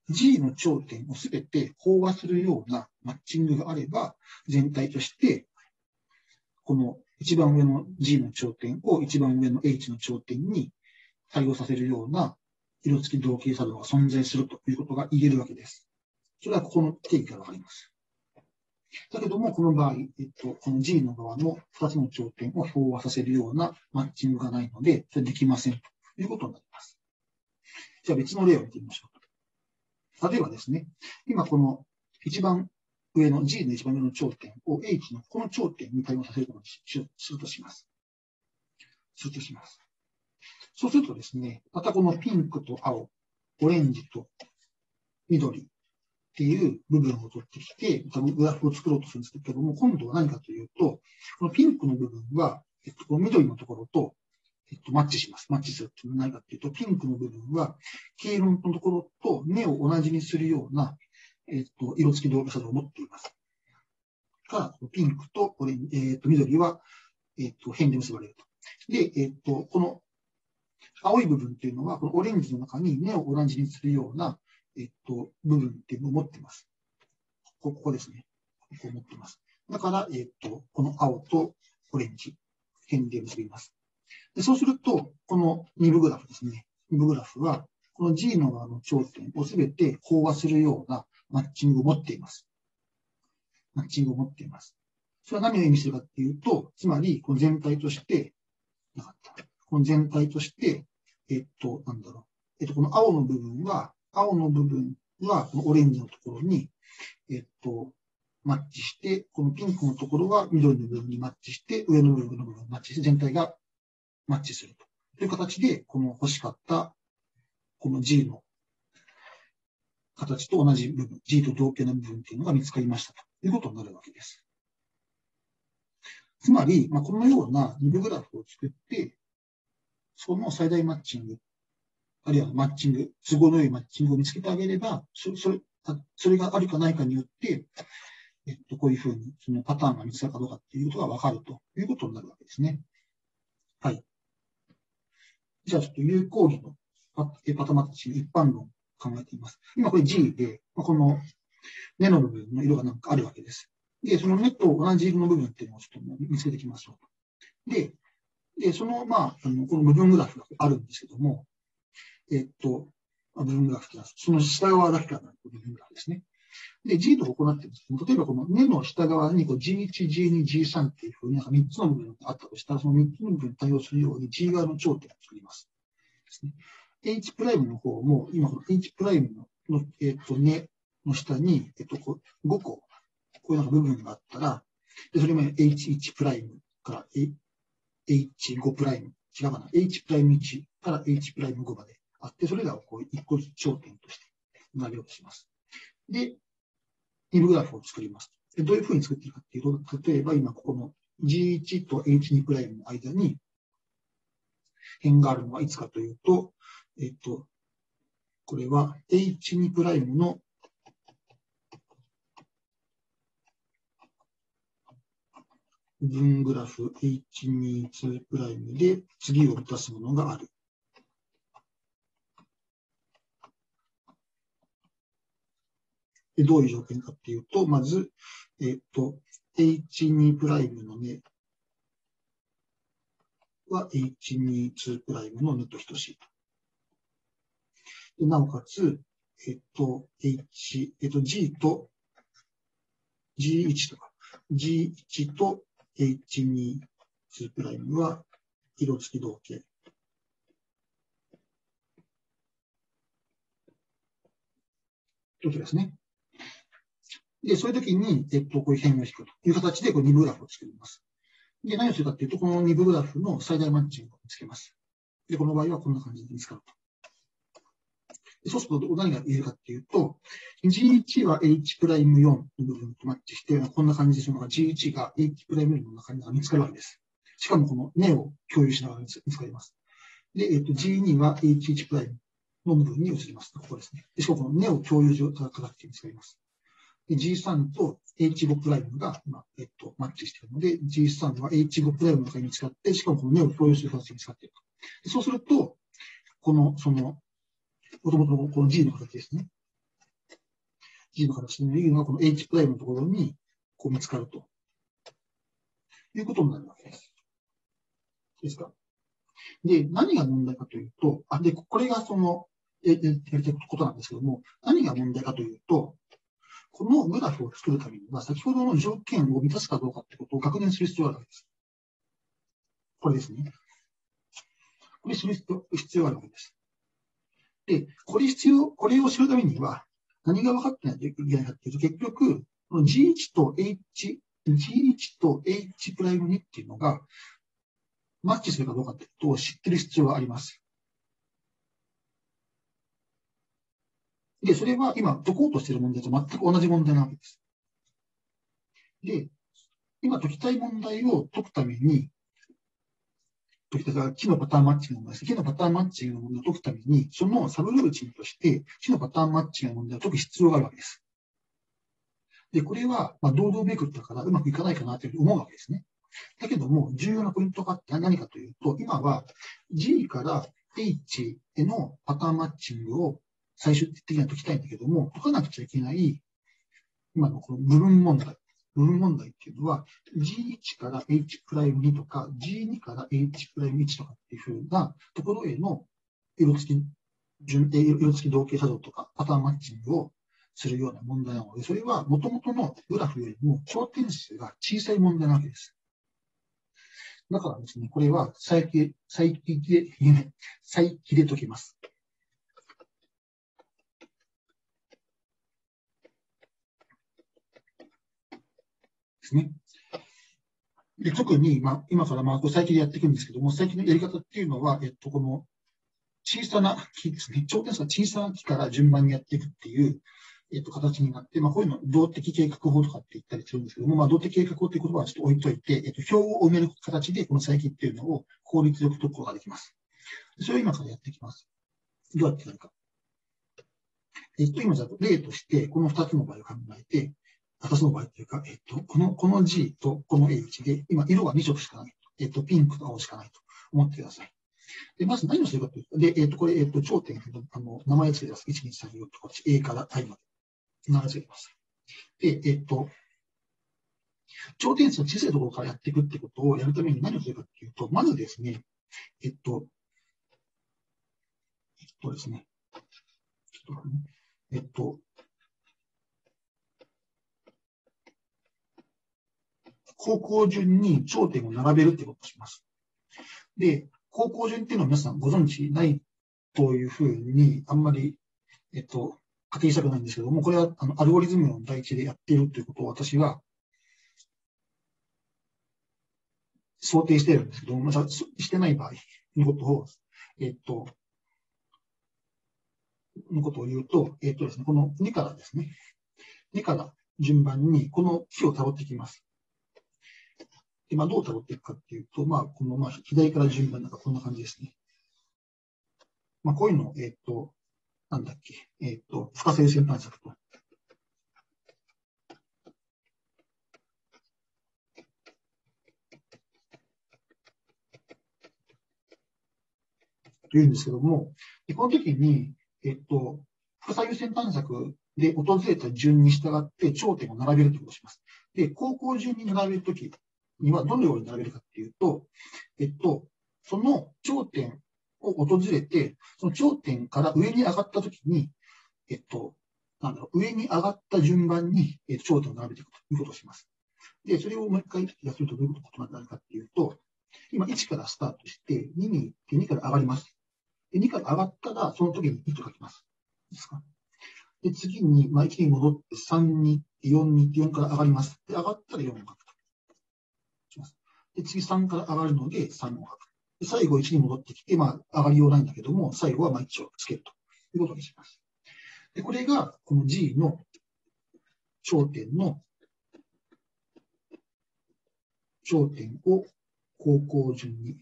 G の頂点をすべて飽和するようなマッチングがあれば、全体として、この一番上の G の頂点を一番上の H の頂点に対応させるような色付き同型作動が存在するということが言えるわけです。それはここの定義からわかります。だけども、この場合、えっと、この G の側のふたつの頂点を飽和させるようなマッチングがないので、それできませんということになります。じゃあ別の例を見てみましょう。例えばですね、今この一番上の G の一番上の頂点を H のこの頂点に対応させることにするとします。するとします。そうするとですね、またこのピンクと青、オレンジと緑っていう部分を取ってきて、グラフを作ろうとするんですけども、今度は何かというと、このピンクの部分は、えっと、この緑のところと、えっと、マッチします。マッチするっていうのは何かというと、ピンクの部分は、黄色のところと目を同じにするような、えっと、色付き同型作動を持っています。から、ピンクとオレンジ、えっと、緑は、えっと、辺で結ばれると。で、えっと、この青い部分っていうのは、このオレンジの中に目を同じにするような、えっと、部分っていうのを持っています。ここですね。ここを持っています。だから、えっと、この青とオレンジ、辺で結びます。でそうすると、このに部グラフですね。に部グラフは、この G の側の頂点をすべて飽和するようなマッチングを持っています。マッチングを持っています。それは何を意味するかっていうと、つまり、この全体として、なかった。この全体として、えっと、なんだろう。えっと、この青の部分は、青の部分は、このオレンジのところに、えっと、マッチして、このピンクのところは緑の部分にマッチして、上の部分の部分にマッチして、全体がマッチすると。という形で、この欲しかった、この G の形と同じ部分、G と同型の部分っていうのが見つかりましたということになるわけです。つまり、まあ、このようなに部グラフを作って、その最大マッチング、あるいはマッチング、都合の良いマッチングを見つけてあげれば、そそれそれがあるかないかによって、えっと、こういうふうにそのパターンが見つかるかどうかっていうことがわかるということになるわけですね。はい。じゃあちょっと有効義のパパタマッチング一般論を考えてみます。今これ G で、この根の部分の色がなんかあるわけです。で、その根と同じ色の部分っていうのをちょっと見つけていきましょう。で、でその、まあ、あのこの部分グラフがあるんですけども、えっと、部分グラフってその下側だけからの部分グラフですね。で、G とこうなってるんですけど、例えばこの根の下側にこう ジーワン、ジーツー、ジースリー っていうふうになんかみっつの部分があったとしたら、そのみっつの部分に対応するように G 側の頂点を作ります。ですね。H' の方も、今この H' の、のえっと、根の下に、えっと、こうごこ、こういうなんか部分があったら、でそれも エイチワン から エイチファイブ、違うかな、エイチワン から エイチファイブ まであって、それらをこう一個ずつ頂点として投げようとします。で、に部グラフを作ります。でどういうふうに作っているかっていうと、例えば今ここの ジーワン と エイチツー' の間に辺があるのはいつかというと、えっと、これは エイチツー' の分グラフ エイチツー' で次を満たすものがある。でどういう条件かっていうと、まず、えっと、エイチツー' の根は エイチツー' の根と等しいと。でなおかつ、えっと、H、えっと、G と ジーワン とか、ジーワン と エイチツー' は色付き同型。ということですね。で、そういう時に、えっと、こういう辺を引くという形で、こうに部グラフを作ります。で、何をするかというと、このに部グラフの最大マッチングを見つけます。で、この場合はこんな感じで見つかると。でそうすると何が言えるかっていうと、ジーワン は エイチプライムよん の部分とマッチして、こんな感じでその ジーワン が エイチプライムよん の中に見つかるわけです。しかもこの根を共有しながら見つかります。で、えっと、ジーツー は エイチワン プライムの部分に移ります。ここですね。でしかもこの根を共有した形で見つかります。で ジースリー と エイチファイブ プライムが、まあえっと、マッチしているので、ジースリー は エイチファイブ プライムの中に見つかって、しかもこの根を共有する形で見つかっていると。でそうすると、この、その、もともとこの G の形ですね。 G の形の U がこの H' のところにこう見つかるということになるわけです。いいですか？で、何が問題かというと、あ、で、これがその、やりたいことなんですけども、何が問題かというと、このグラフを作るためには、先ほどの条件を満たすかどうかってことを確認する必要があるわけです。これですね。これする必要があるわけです。で、これ必要、これをするためには、何が分かってないといけないかっていうと、結局、この ジーワン と H、ジーワン と H' にっていうのが、マッチするかどうかってことを知ってる必要があります。で、それは今解こうとしている問題と全く同じ問題なわけです。で、今解きたい問題を解くために、解きたいが木のパターンマッチングの問題です。木のパターンマッチングの問題を解くために、そのサブルーチンとして木のパターンマッチングの問題を解く必要があるわけです。で、これは、まあ、堂々めくったからうまくいかないかなというふうに思うわけですね。だけども、重要なポイントがあって何かというと、今は G から H へのパターンマッチングを最終的には解きたいんだけども、解かなくちゃいけない今のこの部分問題。部分問題っていうのは ジーワン から H' にとか ジーツー から H' いちとかっていうふうなところへの色付き、順色付き同型作動とかパターンマッチングをするような問題なので、それは元々のグラフよりも頂点数が小さい問題なわけです。だからですね、これは再起、再起で、再起で解きます。ですね。で、特に、まあ、今からまあ、再起でやっていくんですけども、再起のやり方っていうのは、えっと、この小さな木ですね、頂点数が小さな木から順番にやっていくっていう、えっと、形になって、まあ、こういうの、動的計画法とかって言ったりするんですけども、まあ、動的計画法っていう言葉はちょっと置いといて、えっと、表を埋める形で、この再起っていうのを効率よく解くことができます。それを今からやっていきます。どうやってやるか。えっと、今じゃ例として、このふたつの場合を考えて、ふたつの場合というか、えっと、この、この G とこの H で、今、色がに色しかない。えっと、ピンクと青しかないと思ってください。で、まず何をするかというと、で、えっと、これ、えっと、頂点、あの、名前つけてます。いち、に、さん、よんと、こっち A から I まで。名前つけてます。で、えっと、頂点数の小さいところからやっていくってことをやるために何をするかというと、まずですね、えっと、えっとですね、ちょっとね、えっと、方向順に頂点を並べるってことをします。で、方向順っていうのは皆さんご存知ないというふうに、あんまり、えっと、仮定したくないんですけども、これはあのアルゴリズムの第一でやっているということを私は想定しているんですけども、またしてない場合のことを、えっと、のことを言うと、えっとですね、このにからですね、にから順番にこの木をたどっていきます。で、まあ、どうたどっていくかっていうと、まあ、この、まあ、左から順番なんかこんな感じですね。まあ、こういうのを、えっと、なんだっけ、えっと、不可性先端策と。というんですけども、でこの時に、えっと、不可左右先端策で訪れた順に従って頂点を並べるということをします。で、方向順に並べるときにはどのように並べるかっていうと、えっと、その頂点を訪れて、その頂点から上に上がったときに、えっと、なんだろう、上に上がった順番に、えっと、頂点を並べていくということをします。で、それをもう一回やるとどういうことになるかっていうと、今いちからスタートしてにに行ってにから上がります。で、にから上がったら、その時にいちと書きます。いいですか？で、次に、まあ、いちに戻ってさんに行ってよんに行ってよんから上がります。で、上がったらよんを書くとします。で、次さんから上がるのでさんを書く。で、最後いちに戻ってきて、まあ、上がりようないんだけども、最後はまあいちをつけるということにします。で、これが、この G の頂点の、頂点を方向順に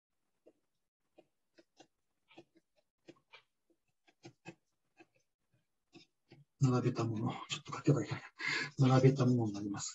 並べたもの、ちょっと書けばいいかな。並べたものになります。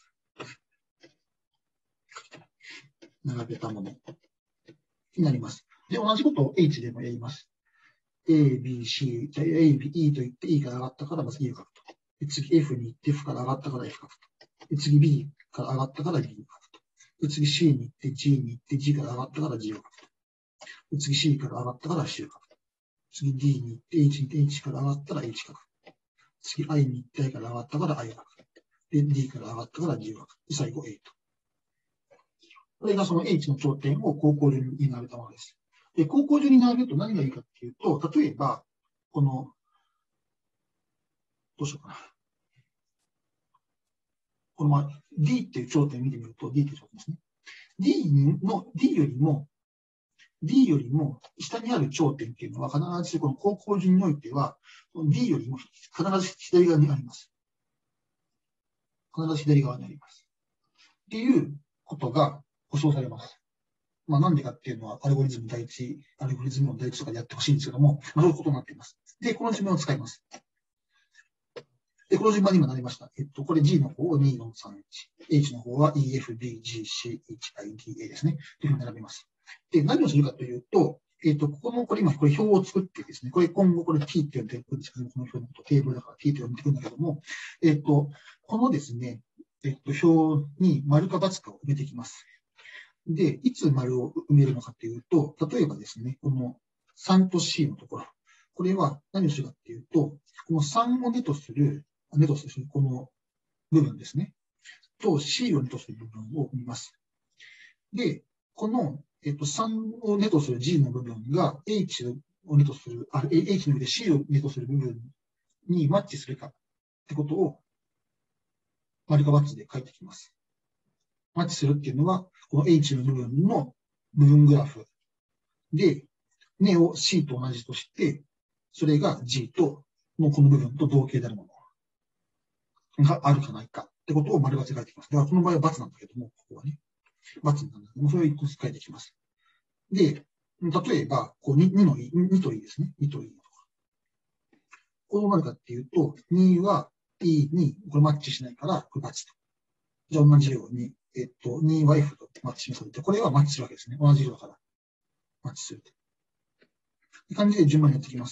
並べたものになります。で、同じことを H でもやります。A、B、C、じゃあ A、B、E と言って E から上がったからまず E を書くと。 で次 F に行って F から上がったから F 書くと。で次 B から上がったから B を書くと。で次 C に行って G に行って G から上がったから G を書くと。で次 C から上がったから C を書くと。次 D に行って H に行って H から上がったら H 書く。次 I に行って I から上がったから I を書く。で D から上がったから D を書く。で最後 A と。これがその H の頂点を高校順に並べたものです。で、高校順に並べると何がいいかっていうと、例えば、この、どうしようかな。この、まあ、D っていう頂点を見てみると、D っていう頂点ですね。D の、D よりも、D よりも下にある頂点っていうのは必ずしもこの高校順においては、D よりも必ず左側にあります。必ず左側にあります。っていうことが保証されます。まあ、なんでかっていうのは、アルゴリズム第一、アルゴリズムの第一とかでやってほしいんですけども、まあ、そういうことになっています。で、この順番を使います。で、この順番に今なりました。えっと、これ G の方をに、よん、さん、いち。H の方は E、F、D、G、C、H、I、D、A ですね。というふうに並べます。で、何をするかというと、えっと、ここの、これ今、これ表を作ってですね、これ今後これ T って呼んでくるんですけども、この表のことテーブルだから T って呼んでくるんだけども、えっと、このですね、えっと、表に丸か×かを埋めていきます。で、いつ丸を埋めるのかというと、例えばですね、このさんと C のところ。これは何をするかというと、このさんをネとする、ネとするこの部分ですね。と C をネとする部分を見ます。で、この、えっと、さんをネとする G の部分が H をネとする、あ、H の上で C をネとする部分にマッチするかってことを、丸か×で書いてきます。マッチするっていうのは、この H の部分の部分グラフで、根を C と同じとして、それが G と、のこの部分と同型であるものがあるかないかってことを丸×で書いてきます。だからこの場合は×なんだけども、ここはね、×なんだけども、それをいっこずつ書いてきます。で、例えば、こう 2, 2のいい、にといいですね。にといいのとか。こうどうなるかっていうと、には E にこれマッチしないから、これ×と。じゃあ同じように、えっと、には F とマッチしますので、これはマッチするわけですね。同じ色だから。マッチすると。いう感じで順番にやっていきます。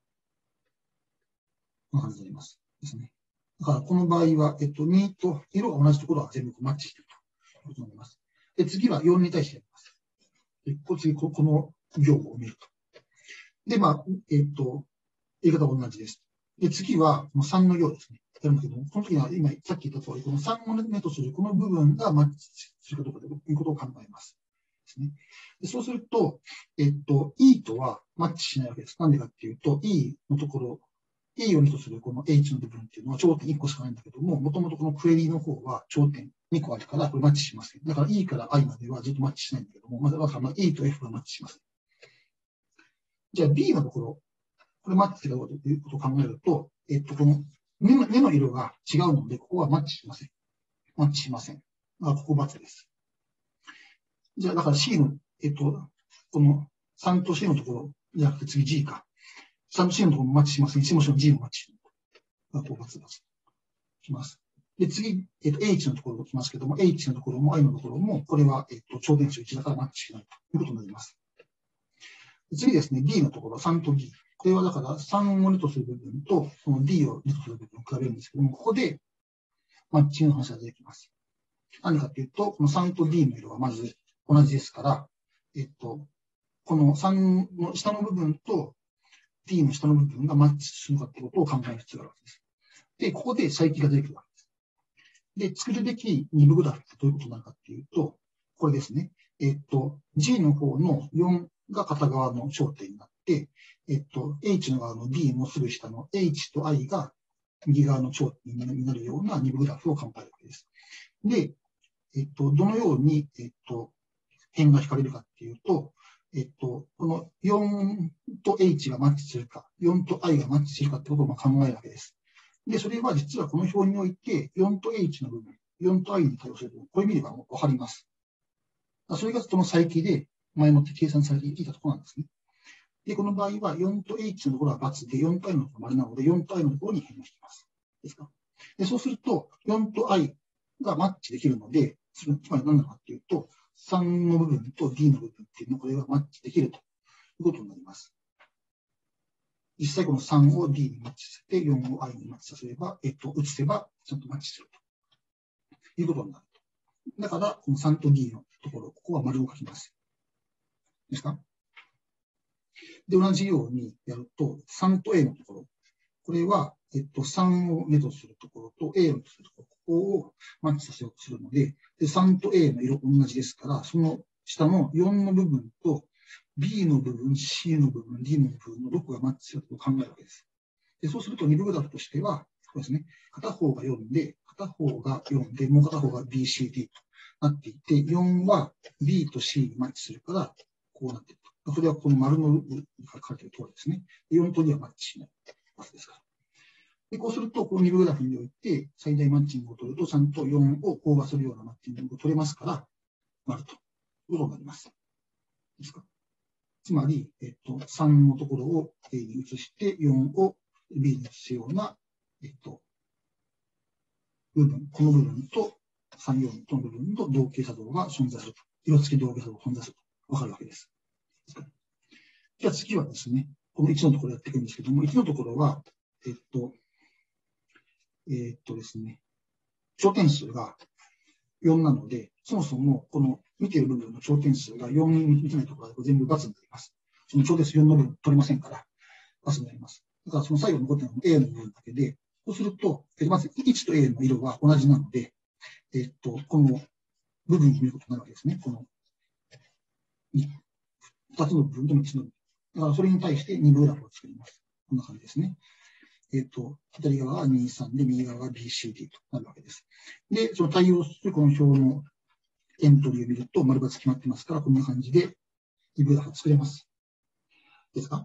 こんな感じになります。ですね。だから、この場合は、えっと、にと色が同じところは全部マッチしているということになります。で、次はよんに対してやります。で、こ次、この行を見ると。で、まあ、えっと、言い方は同じです。で、次は、このさんの行ですね。やるんだけども、この時は今、さっき言った通り、このさんを目とするこの部分がマッチするかどうかということを考えます。ですね。でそうすると、えっと、E とはマッチしないわけです。なんでかっていうと、E のところ、E をにとするこの H の部分っていうのは頂点いっこしかないんだけども、もともとこのクエリーの方は頂点にこあるから、これマッチしません。だから E から I まではずっとマッチしないんだけども、まだまだ E と F がマッチします。じゃあ B のところ、これマッチするということを考えると、えっと、この目の目の色が違うので、ここはマッチしません。マッチしません。あ、ここ×です。じゃあ、だから C の、えっと、このさんと C のところじゃなくて次 G か。さんと C のところもマッチしませんし、もちろん G もマッチしない。こう、×、×。きます。で、次、えっと、H のところが来ますけども、H のところも I のところも、これは、えっと、頂点数いちだからマッチしないということになります。次ですね、D のところ、さんと D。これはだからさんをネとする部分と、その D をネとする部分を比べるんですけども、ここでマッチングの話が出てきます。何かというと、このさんと D の色はまず同じですから、えっと、このさんの下の部分と D の下の部分がマッチするのかということを考える必要があるわけです。で、ここで再起が出てくるわけです。で、作るべき二部グラフってどういうことになるかっていうと、これですね。えっと、G の方のよんが片側の頂点になって、えっと、H の側の D のすぐ下の H と I が右側の頂点になるような二部グラフを考えるわけです。で、えっと、どのように、えっと、辺が引かれるかっていうと、えっと、このよんと H がマッチするか、よんと I がマッチするかってことをまあ考えるわけです。で、それは実はこの表において、よんと H の部分、よんと I に対応する部分、これ見ればわかります。それがその再起で前もって計算されていたところなんですね。で、この場合はよんと H のところは×で、よんと I のところは丸なので、よんと I のところに変を引きます。ですか。で、そうすると、よんと I がマッチできるので、つまり何なのかっていうと、さんの部分と D の部分っていうのはこれがマッチできるということになります。 実際このさんを D にマッチさせて、よんを I にマッチさせれば、えっと、移せばちゃんとマッチするということになると。だから、このさんと D のところ、ここは丸を書きます。ですか？で、同じようにやると、さんと A のところ、これは、えっと、さんを目とするところと A を目とするところ、ここをマッチさせようとするので、でさんと A の色同じですから、その下のよんの部分と B の部分、C の部分、D の部分のどこがマッチすると考えるわけです。でそうすると、二部グラフとしては、こうですね、片方がよんで、片方がよんで、もう片方が ビーシーディー となっていて、よんは B と C にマッチするから、こうなっていると。それはこの丸の書かれている通りですね。よんとにはマッチしないわけですから。でこうすると、この二部グラフにおいて、最大マッチングを取ると、さんとよんを交和するようなマッチングを取れますから、丸ということになります。ですか？つまり、えっと、さんのところを A に移して、よんを B に移すような、えっと、部分、この部分とさん、よんとの部分と同型作動が存在すると。色付き同型作動が存在すると。わかるわけです。じゃあ次はですね、このいちのところやっていくんですけども、いちのところは、えっと、えー、っとですね、頂点数がよんなので、そもそもこの見ている部分の頂点数がよん見てないところだと全部×になります。その頂点数よんの部分取れませんから、×になります。だからその最後に残っているのは A の部分だけで、そうすると、まずいちと A の色は同じなので、えっと、この部分を見ることになるわけですね。このふたつの部分とみっつの部分。だからそれに対してに部グラフを作ります。こんな感じですね。えっと、左側はに、さんで、右側が ビーシーディー となるわけです。で、その対応するこの表のエントリーを見ると、丸×決まってますから、こんな感じでに部グラフを作れます。ですか？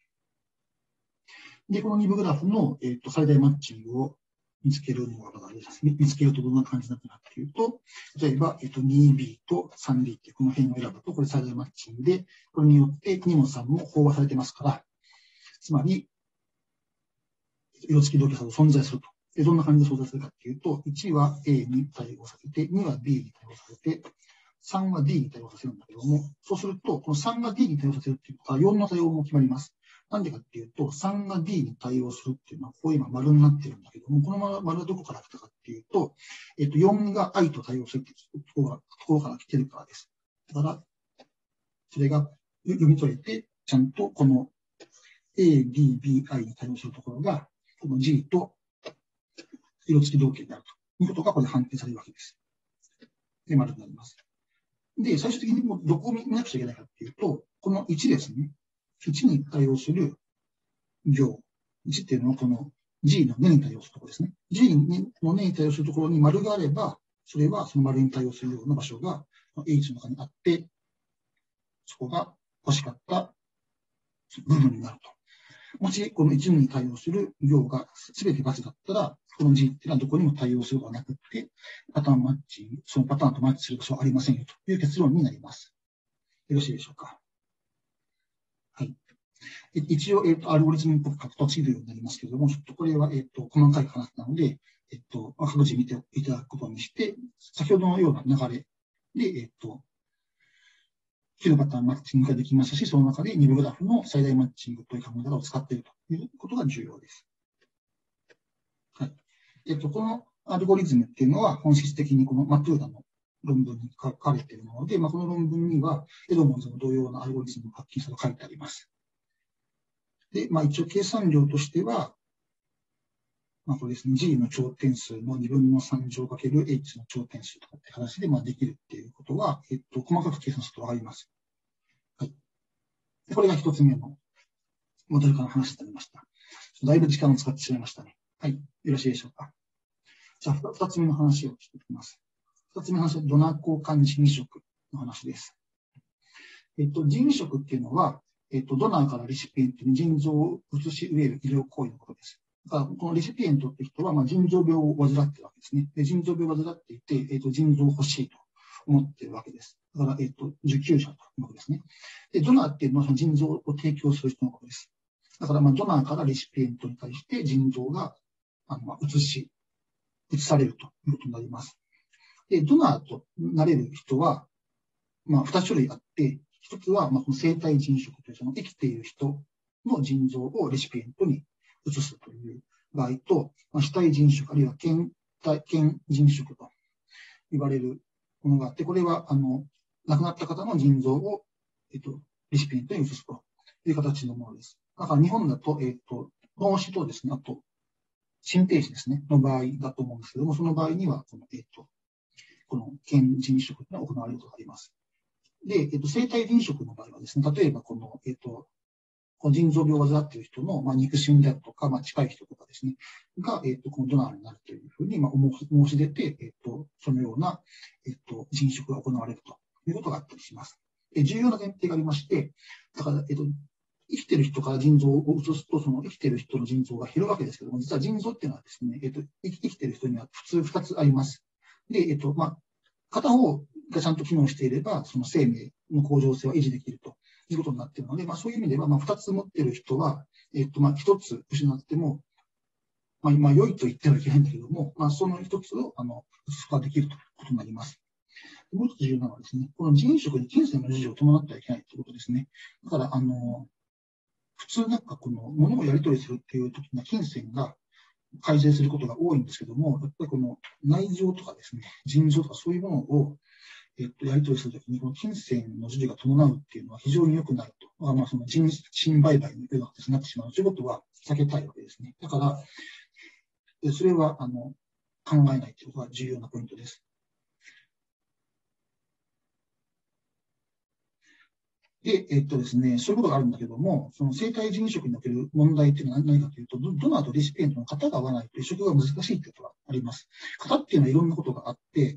で、このに部グラフの、えっと、最大マッチングを見つけるのがまだです。見つけるとどんな感じになってるかというと、例えば、えっと、にビー と さんビー ってこの辺を選ぶと、これ最大マッチングで、これによってにもさんも飽和されてますから、つまり、色付き同型作動存在すると。で、どんな感じで存在するかっていうと、いちは A に対応させて、には B に対応させて、さんは D に対応させるんだけども、そうすると、このさんが D に対応させるっていうことはよんの対応も決まります。なんでかっていうと、さんが D に対応するっていうのは、こう今丸になってるんだけども、この丸はどこから来たかっていうと、えっと、よんが I と対応するっていうところところから来てるからです。だから、それが読み取れて、ちゃんとこの A、D、B、I に対応するところが、この G と色付き同型になるということがこれで判定されるわけです。で、丸になります。で、最終的にもうどこを見なくちゃいけないかっていうと、このいちですね。いちに対応する行。いちっていうのはこの G の根に対応するところですね。G の根に対応するところに丸があれば、それはその丸に対応するような場所が H の中にあって、そこが欲しかった部分になると。もし、このいちに対応する行が全て×だったら、この G っていうのはどこにも対応することがなくて、パターンマッチ、そのパターンとマッチする場所はありませんよという結論になります。よろしいでしょうか。はい。一応、えっと、アルゴリズムっぽく書くとついるようになりますけれども、ちょっとこれは、えっと、細かい話なので、えっと、各自見ていただくことにして、先ほどのような流れで、えっと、きゅうパターンマッチングができますし、その中でに部グラフの最大マッチングという考え方を使っているということが重要です。はい。えっと、このアルゴリズムっていうのは本質的にこのマトゥーラの論文に書かれているもので、まあ、この論文にはエドモンズの同様なアルゴリズムを発見したと書いてあります。で、まあ、一応計算量としては、まあ、これですね、G の頂点数のにぶんのさん乗かける H の頂点数とかって話で、まあ、できるっていうことは、えっと、細かく計算するとわかります。はい。これが一つ目のモデル化の話になりました。だいぶ時間を使ってしまいましたね。はい。よろしいでしょうか。じゃあ、二つ目の話をしていきます。二つ目の話は、ドナー交換人移植の話です。えっと、人移植っていうのは、えっと、ドナーからリシピエントに腎臓を移し植える医療行為のことです。だからこのリシピエントって人は、まあ、腎臓病を患っているわけですね。で腎臓病を患っていて、えっと、腎臓を欲しいと思っているわけです。だから、えっと、受給者ということですね。で、ドナーっていうのはその腎臓を提供する人のことです。だから、まあ、ドナーからリシピエントに対して腎臓が、あの、まあ、移し、移されるということになります。で、ドナーとなれる人は、まあ、二種類あって、一つは、まあ、この生体腎移植という、その生きている人の腎臓をレシピエントに移すという場合と、まあ、死体腎縮、あるいは腱腱腎縮と言われるものがあって、これは、あの、亡くなった方の腎臓を、えっと、レシピエントに移すという形のものです。だから日本だと、えっと、脳死とですね、あと、心停止ですね、の場合だと思うんですけども、その場合には、この、えっと、この腱腎縮が行われることがあります。で、えっと、生体腎縮の場合はですね、例えばこの、えっと、この腎臓病を患っている人の、まあ、肉親であるとか、まあ、近い人とかですね、が、えっと、このドナーになるというふうに、まあ、申し出て、えっと、そのような、えっと、腎縮が行われるということがあったりします。で、重要な前提がありまして、だから、えっと、生きてる人から腎臓を移すと、その生きてる人の腎臓が減るわけですけども、実は腎臓っていうのはですね、えっと、生きてる人には普通ふたつあります。で、えっと、まあ、片方がちゃんと機能していれば、その生命の向上性は維持できるということになっているので、まあ、そういう意味では、まあ、ふたつ持っている人は、えっと、まあ、ひとつ失っても、まあ、まあ、良いと言ってはいけないんだけども、まあ、そのひとつを、あの、移すことができるということになります。もう一つ重要なのはですね、この腎縮に金銭の事情を伴ってはいけないということですね。だから、あの、普通なんかこの物をやり取りするっていう時には金銭が改善することが多いんですけども、やっぱりこの内臓とかですね、腎臓とかそういうものを、えっと、やり取りするときに、この金銭の授受が伴うっていうのは非常に良くないと。まあ、まあ、その人身売買のような形になってしまうということは避けたいわけですね。だから、それは、あの、考えないということが重要なポイントです。で、えっとですね、そういうことがあるんだけども、その生体腎移植における問題っていうのは何かというと、ドナーとレシピエントの型が合わないと移植が難しいということがあります。型っていうのはいろんなことがあって、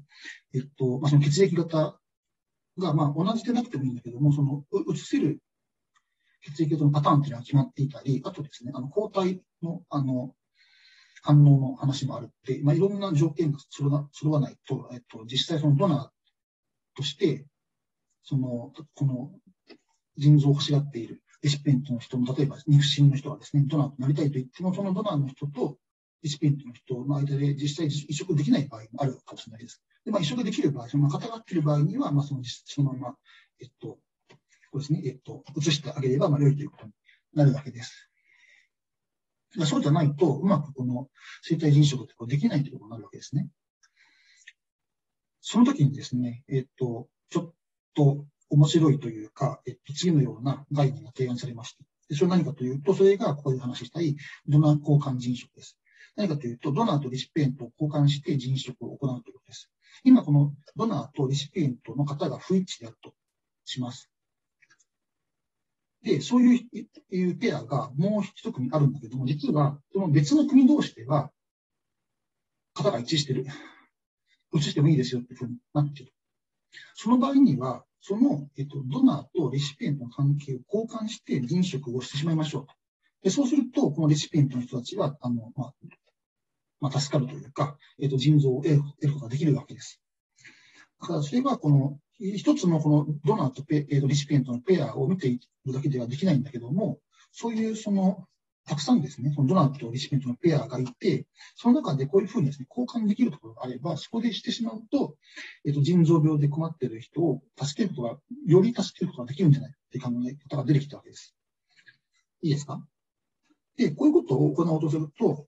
えっと、まあ、その血液型が、まあ、同じでなくてもいいんだけども、その、移せる血液型のパターンっていうのは決まっていたり、あとですね、あの、抗体の、あの、反応の話もあるって、まあ、いろんな条件が揃わ揃わないと、えっと、実際そのドナーとして、その、この腎臓を欲しがっているレシピエントの人の、例えば肉親の人はですね、ドナーとなりたいと言っても、そのドナーの人とレシピエントの人の間で実際移植できない場合もあるかもしれないです。で、まあ、移植できる場合、その固まっている場合には、まあ、その、そのまま、えっと、こうですね、えっと、移してあげれば、まあ、良いということになるわけです。そうじゃないと、うまくこの生体腎移植ってできないということになるわけですね。その時にですね、えっと、ちょっと面白いというか、えっと、次のような概念が提案されました。でそれは何かというと、それがここで話したいドナー交換腎移植です。何かというと、ドナーとレシピエントを交換して腎移植を行うということです。今、このドナーとレシピエントの方が不一致であるとします。で、そういうペアがもう一組あるんだけども、実は、その別の国同士では、型が一致してる。移してもいいですよっていうふうになっている。その場合には、その、えっと、ドナーとレシピエントの関係を交換して腎移植をしてしまいましょうと。でそうすると、このレシピエントの人たちは、あの、まあ、まあ、助かるというか、えっと、腎臓を得る得ることができるわけです。だから、それはこの、一つのこのドナーとペ、えっと、レシピエントのペアを見ているだけではできないんだけども、そういうその、たくさんですね、そのドナーとレシピエントのペアがいて、その中でこういうふうにですね、交換できるところがあれば、そこでしてしまうと、えっと、腎臓病で困っている人を助けることが、より助けることができるんじゃないかという考え方が出てきたわけです。いいですか？で、こういうことを行おうとすると、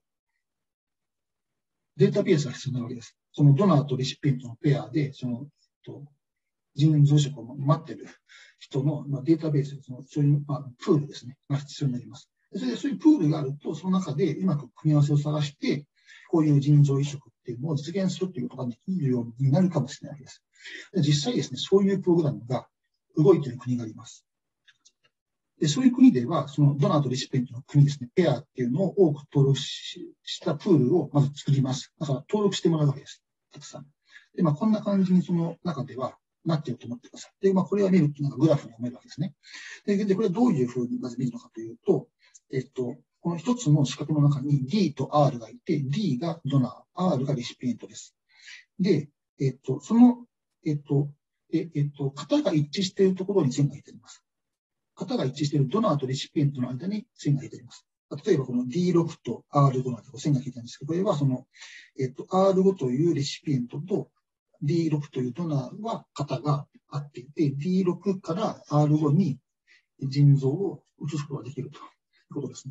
データベースが必要なわけです。そのドナーとレシピエントのペアで、その、えっと、腎臓移植を待っている人の、まあ、データベース、そのそういう、まあ、プールですね、が必要になります。それで、そういうプールがあると、その中でうまく組み合わせを探して、こういう腎臓移植っていうのを実現するということができるようになるかもしれないわけです。で実際ですね、そういうプログラムが動いている国があります。でそういう国では、そのドナーとレシピエントの国ですね、ペアっていうのを多く登録ししたプールをまず作ります。だから登録してもらうわけです。たくさん。で、まあ、こんな感じにその中ではなっていると思ってください。で、まあ、これは見ると、なんかグラフに読めるわけですね。で、でこれはどういうふうにまず見るのかというと、えっと、この一つの四角の中に D と R がいて、D がドナー、R がレシピエントです。で、えっと、その、えっと、ええっと、型が一致しているところに線が引いてあります。型が一致しているドナーとレシピエントの間に線が引いてあります。例えば、この ディーろく と アールご の間に線が引いてあるんですけど、これはその、えっと、アールご というレシピエントと ディーろく というドナーは型が合っていて、ディーろく から アールご に腎臓を移すことができるとことですね。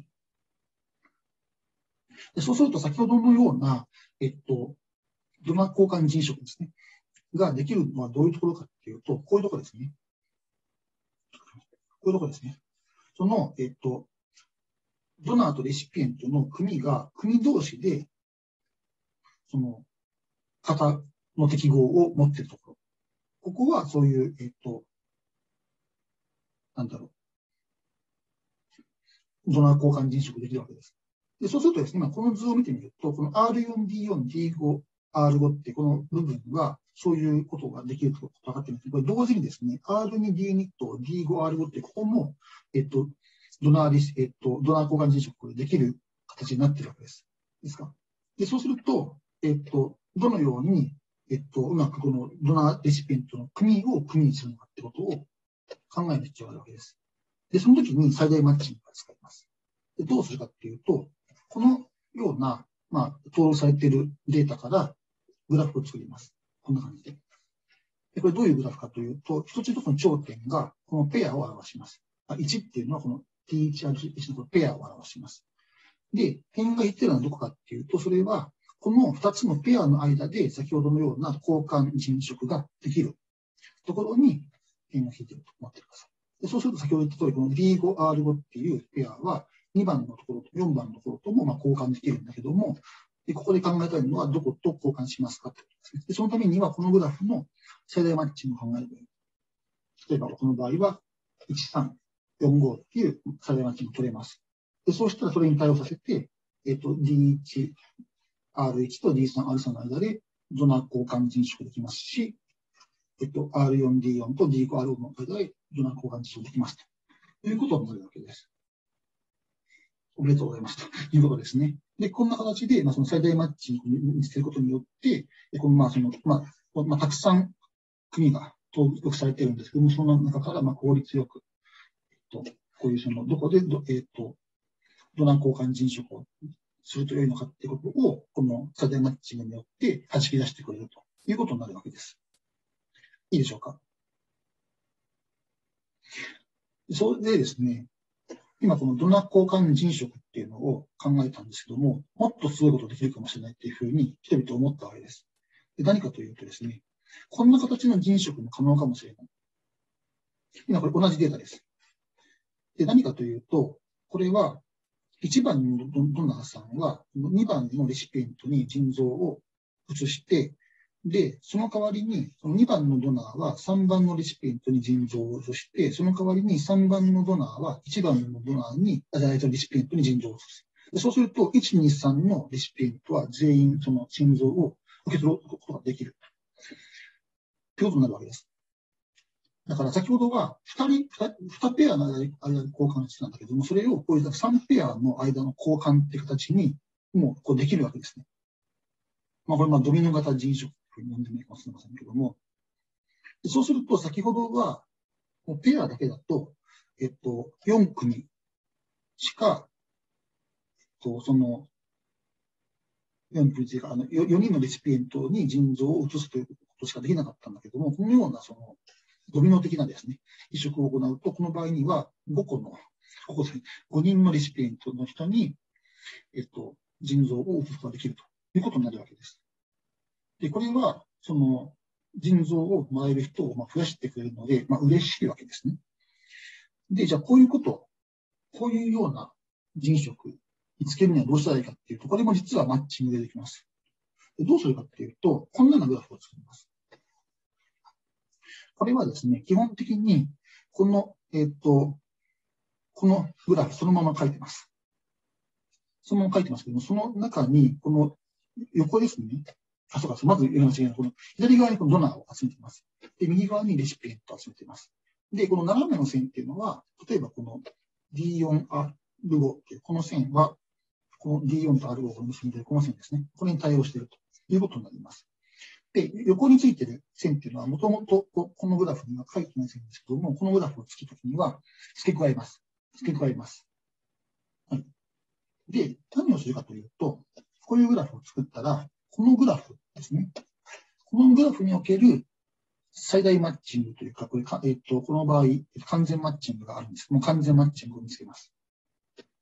でそうすると、先ほどのような、えっと、ドナー交換人色ですね。ができるのはどういうところかっていうと、こういうところですね。こういうところですね。その、えっと、ドナーとレシピエントの組が、組同士で、その、型の適合を持っているところ。ここはそういう、えっと、なんだろう、ドナー交換人色できるわけです。で、そうするとですね、この図を見てみると、この アールよんディーよん、ディーご、アールご ってこの部分は、そういうことができると分かっているんですけど、これ同時にですね、アールに ディーに と ディーご、アールご って、ここも、えっと、ドナーリス、えっと、ドナー交換人色ができる形になっているわけです。ですか。で、そうすると、えっと、どのように、えっと、うまくこのドナーレシピエントの組を組にするのかってことを考える必要があるわけです。で、その時に最大マッチングが使います。で、どうするかっていうと、このような、まあ、登録されているデータからグラフを作ります。こんな感じで。で、これどういうグラフかというと、一つ一つの頂点がこのペアを表します。いちっていうのはこの ティーワンアールワン のペアを表します。で、点が言ってるのはどこかっていうと、それはこのふたつのペアの間で先ほどのような交換人色ができるところに点が引いていると思ってください。でそうすると先ほど言った通り、この ディーご、アールご っていうペアはにばんのところとよんばんのところともまあ交換できるんだけども、でここで考えたいのはどこと交換しますかってことですね。でそのためにはこのグラフの最大マッチングを考えればいい。例えばこの場合は、いちさんよんごっていう最大マッチングを取れます。でそうしたらそれに対応させて、えっと、ディーワン、アールワン と ディースリー、アールスリー の間でドナー交換人色できますし、えっと、アールよんディーよん と ディーご、アールご の間でドナー交換人色できますということになるわけです。おめでとうございますということですね。で、こんな形で、まあ、その最大マッチングにすることによって、このまあそのまあまあ、たくさん組が登録されているんですけども、その中からまあ効率よく、えっと、こういうそのどこでど、えっと、ドナー交換人色をすると良いのかっていうことを、この最大マッチングによって弾き出してくれるということになるわけです。いいでしょうか。それでですね、今このドナー交換人色っていうのを考えたんですけども、もっとすごいことできるかもしれないっていうふうに人々は思ったわけです。で何かというとですね、こんな形の人色も可能かもしれない。今これ同じデータです。で何かというと、これはいちばんのドナーさんはにばんのレシピエントに腎臓を移して、で、その代わりに、そのにばんのドナーはさんばんのレシピエントに腎臓を移して、その代わりにさんばんのドナーはいちばんのドナーに、あ、じゃないとレシピエントに腎臓を移す。でそうすると、いち、に、さんのレシピエントは全員その腎臓を受け取ることができる。ということになるわけです。だから先ほどはふたり、にペアの間で交換してたんだけども、それをこういうさんペアの間の交換って形にもうこうできるわけですね。まあこれまあドミノ型人色というふうに呼んでもいいかもしれませんけども、そうすると先ほどはペアだけだと、えっと、よん組しか、えっと、そのよん組というか、あの 4, 4人のレシピエントに腎臓を移すということしかできなかったんだけども、このようなそのドミノ的なですね、移植を行うと、この場合にはごこの、ごこでごにんのレシピエントの人に、えっと、腎臓を移すことができるということになるわけです。で、これは、その、腎臓をもらえる人をまあ増やしてくれるので、まあ、嬉しいわけですね。で、じゃあこういうこと、こういうような人色見つけるにはどうしたらいいかっていうと、これも実はマッチングでできます。でどうするかっていうと、こんなようなグラフを作ります。これはですね、基本的に、この、えっと、このグラフそのまま書いてます。そのまま書いてますけども、その中に、この横ですね。あ、そうか、まず読み間違いない。この左側にこのドナーを集めています。で、右側にレシピエントを集めています。で、この斜めの線っていうのは、例えばこの ディーよん、アールご っていうこの線は、この ディーよん と アールご を結んでいるこの線ですね。これに対応しているということになります。で、横についている線っていうのは、もともとこのグラフには書いてない線ですけども、このグラフを付けたときには、付け加えます。付け加えます。はい。で、何をするかというと、こういうグラフを作ったら、このグラフですね。このグラフにおける最大マッチングというか、これかえっと、この場合、完全マッチングがあるんです。もう完全マッチングを見つけます。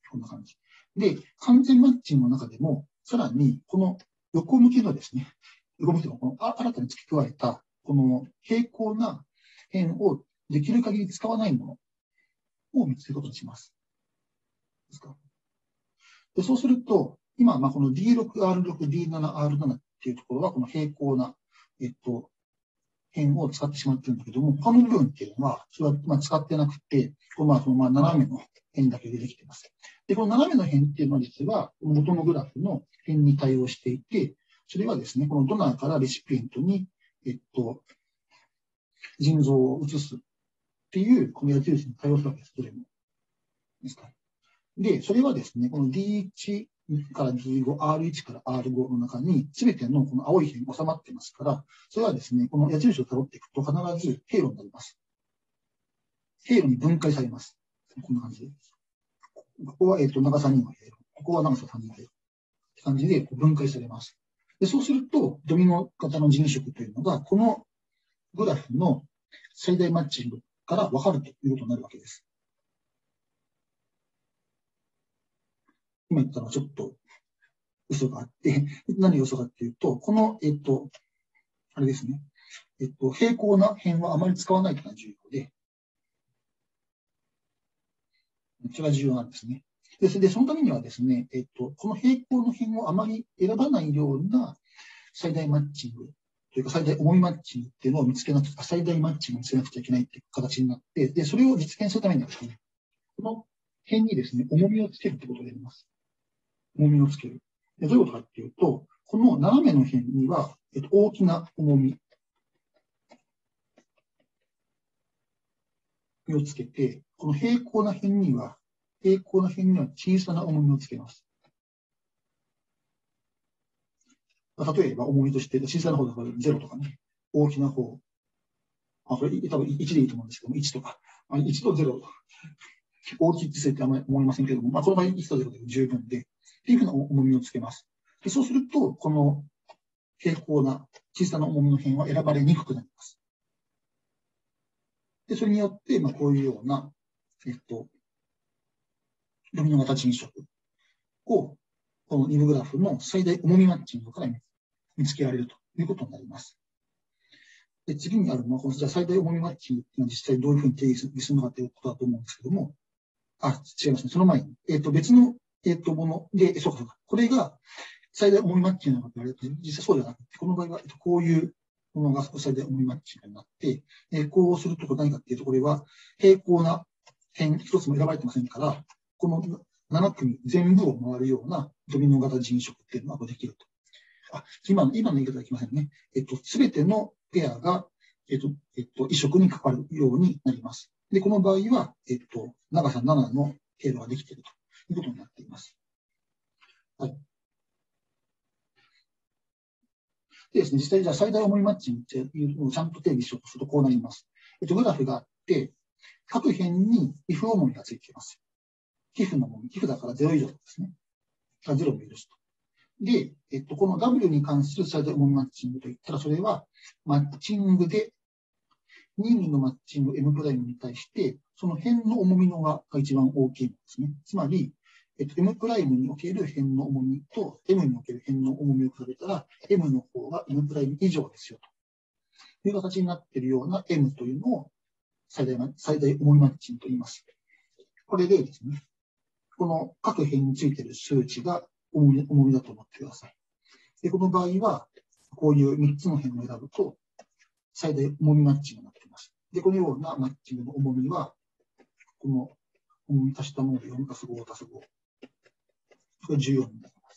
こんな感じ。で、完全マッチングの中でも、さらに、この横向きのですね、横向きのこの新たに付け加えた、この平行な辺をできる限り使わないものを見つけることにします。ですか。で、そうすると、今、まあ、この ディーシックスアールシックス、ディーセブンアールセブン っていうところは、この平行な、えっと、辺を使ってしまってるんだけども、他の部分っていうのは、それはまあ使ってなくて、このまあそのまあ斜めの辺だけでできています。で、この斜めの辺っていうのは実は元のグラフの辺に対応していて、それはですね、このドナーからレシピエントに、えっと、腎臓を移すっていう、この矢印に対応するわけです。どれも。ですか。で、それはですね、この ディーワン から ディーファイブ、アールワン から アールファイブ の中に、すべてのこの青い辺に収まっていますから、それはですね、この矢印をたどっていくと必ず経路になります。経路に分解されます。こんな感じで。ここは、えっと、長さにの経路。ここは長ささんの経路。って感じで分解されます。で、そうすると、ドミノ型の人色というのが、このグラフの最大マッチングから分かるということになるわけです。今言ったのはちょっと嘘があって、何が嘘かっていうと、この、えっと、あれですね。えっと、平行な辺はあまり使わないというのが重要で、こちらが重要なんですね。で、でそのためにはですね、えっと、この平行の辺をあまり選ばないような最大マッチングというか最大重いマッチングっていうのを見つけなくちゃ、最大マッチングを見つけなくちゃいけないっていう形になって、で、それを実現するためにはですね、この辺にですね、重みをつけるってことをやります。重みをつける。でどういうことかっていうと、この斜めの辺には、えっと、大きな重みをつけて、この平行な辺には、平行な辺には小さな重みをつけます。例えば重みとして、小さな方だからゼロとかね、大きな方、あ、これ多分いちでいいと思うんですけども、いちとか、いちとゼロ、大きいってってあんまり思いませんけども、まあ、この場合いちとゼロで十分で、っていうふうな重みをつけます。でそうすると、この平行な小さな重みの辺は選ばれにくくなります。で、それによって、まあ、こういうような、えっと、ドミノ型人色を、このニブグラフの最大重みマッチングから見つけられるということになります。で、次にあるのは、このじゃ最大重みマッチングっていうのは実際どういうふうに定義するのかということだと思うんですけども、あ、違いますね。その前に、えっと、別の、えっと、もので、そうかそうか。これが最大重みマッチングなのかと言われると、実際そうではなくて、この場合は、こういうものが最大重みマッチングになって、えこうすると何かっていうと、これは平行な辺一つも選ばれてませんから、このなな組全部を回るようなドミノ型人色っていうのができると。あ、今の、今の言い方できませんね。えっと、すべてのペアが、えっと、えっと、移植にかかるようになります。で、この場合は、えっと、長さななの経路ができているということになっています。はい。でですね、実際じゃあ最大重いマッチングっていうのをちゃんと定義しようとするとこうなります。えっと、グラフがあって、各辺に皮膚重みがついています。皮膚の重み、皮膚だからゼロ以上ですね。ゼロを許すと。で、えっと、この W に関する最大重みマッチングといったら、それは、マッチングで、任意のマッチング M' に対して、その辺の重みのが一番大きいんですね。つまり、えっと、M' における辺の重みと M における辺の重みを比べたら、M の方が M' 以上ですよという形になっているような M というのを最大最大重みマッチングと言います。これでですね、この各辺についている数値が重み、重みだと思ってください。で、この場合は、こういうみっつの辺を選ぶと、最大重みマッチングになっています。で、このようなマッチングの重みは、この重み足したものでよんたすごたすご。これじゅうよんになります。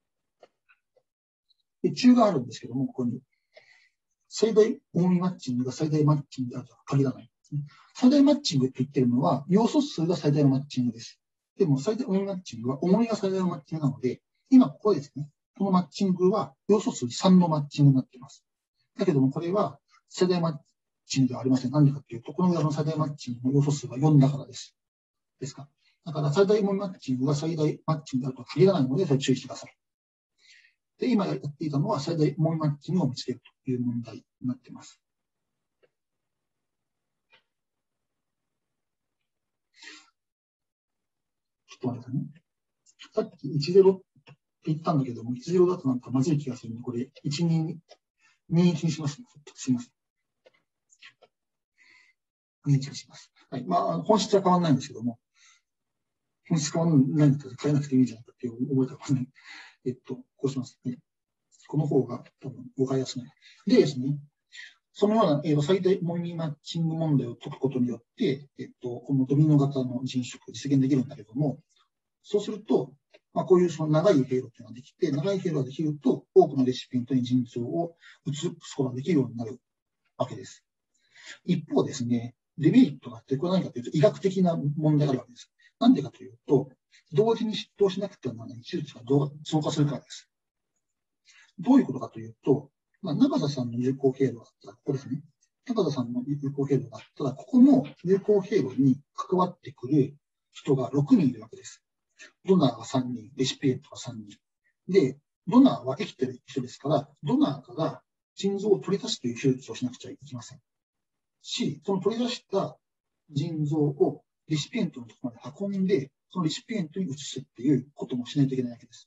で、中があるんですけども、ここに、最大重みマッチングが最大マッチングであるとは限らないんですね。最大マッチングって言ってるのは、要素数が最大のマッチングです。でも、最大重みマッチングは重みが最大のマッチングなので、今ここですね、このマッチングは要素数さんのマッチングになっています。だけども、これは最大マッチングではありません。何でかというと、この裏の最大マッチングの要素数がよんだからです。ですか。だから最大重みマッチングが最大マッチングであるとは限らないので、それ注意してください。で、今やっていたのは最大重みマッチングを見つけるという問題になっています。 と待ってくださいね。さっきいちゼロって言ったんだけども、いちゼロだとなんかまずい気がするんで、これいちに、にいちにします、ね。すいません。にいちにします。はい。まあ、本質は変わらないんですけども、本質変わらないんだったら変えなくていいんじゃないかっていう覚えたからね。えっと、こうします、ね。この方が多分誤解やすい。でですね、そのような、えー、最大モニーマッチング問題を解くことによって、えっと、このドミノ型の人種を実現できるんだけども、そうすると、まあ、こういうその長い経路というのができて、長い経路ができると、多くのレシピエントに腎臓を移すことができるようになるわけです。一方ですね、デメリットがあって、これは何かというと、医学的な問題があるわけです。なんでかというと、同時に執刀しなくてはならない手術が増加するからです。どういうことかというと、まあ、中田さんの有効経路があったら、ここですね。中田さんの有効経路があったら、ここの有効経路に関わってくる人がろくにんいるわけです。ドナーがさんにん、レシピエントがさんにん。で、ドナーは生きてる人ですから、ドナーから腎臓を取り出すという手術をしなくちゃいけません。し、その取り出した腎臓をレシピエントのところまで運んで、そのレシピエントに移すっていうこともしないといけないわけです。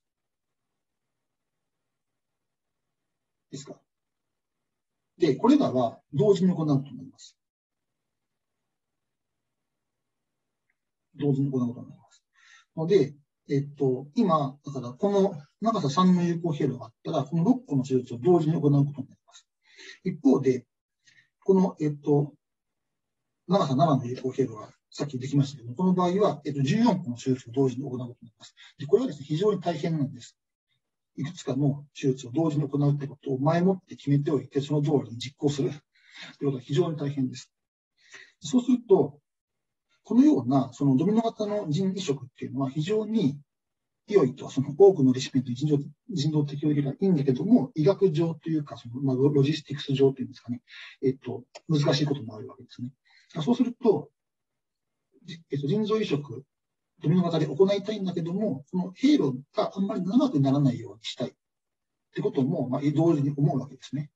ですか。で、これらは同時に行うことになります。同時に行うことになります。ので、えっと、今、だからこの長ささんの有効経路があったら、このろっこの手術を同時に行うことになります。一方で、この、えっと、長さななの有効経路がさっきできましたけども、この場合は、えっと、じゅうよんこの手術を同時に行うことになります。で、これはですね、非常に大変なんです。いくつかの手術を同時に行うってことを前もって決めておいて、その通りに実行するということは非常に大変です。そうすると、このようなそのドミノ型の腎移植っていうのは非常に良いと、その多くのレシピエントに腎臓腎臓を適用できればいいんだけども、医学上というか、そのまあロジスティクス上というんですかね、えっと、難しいこともあるわけですね。そうすると、えっと、腎臓移植、ドミノ型で行いたいんだけども、その経路があんまり長くならないようにしたいってことも、まあ、同時に思うわけですね。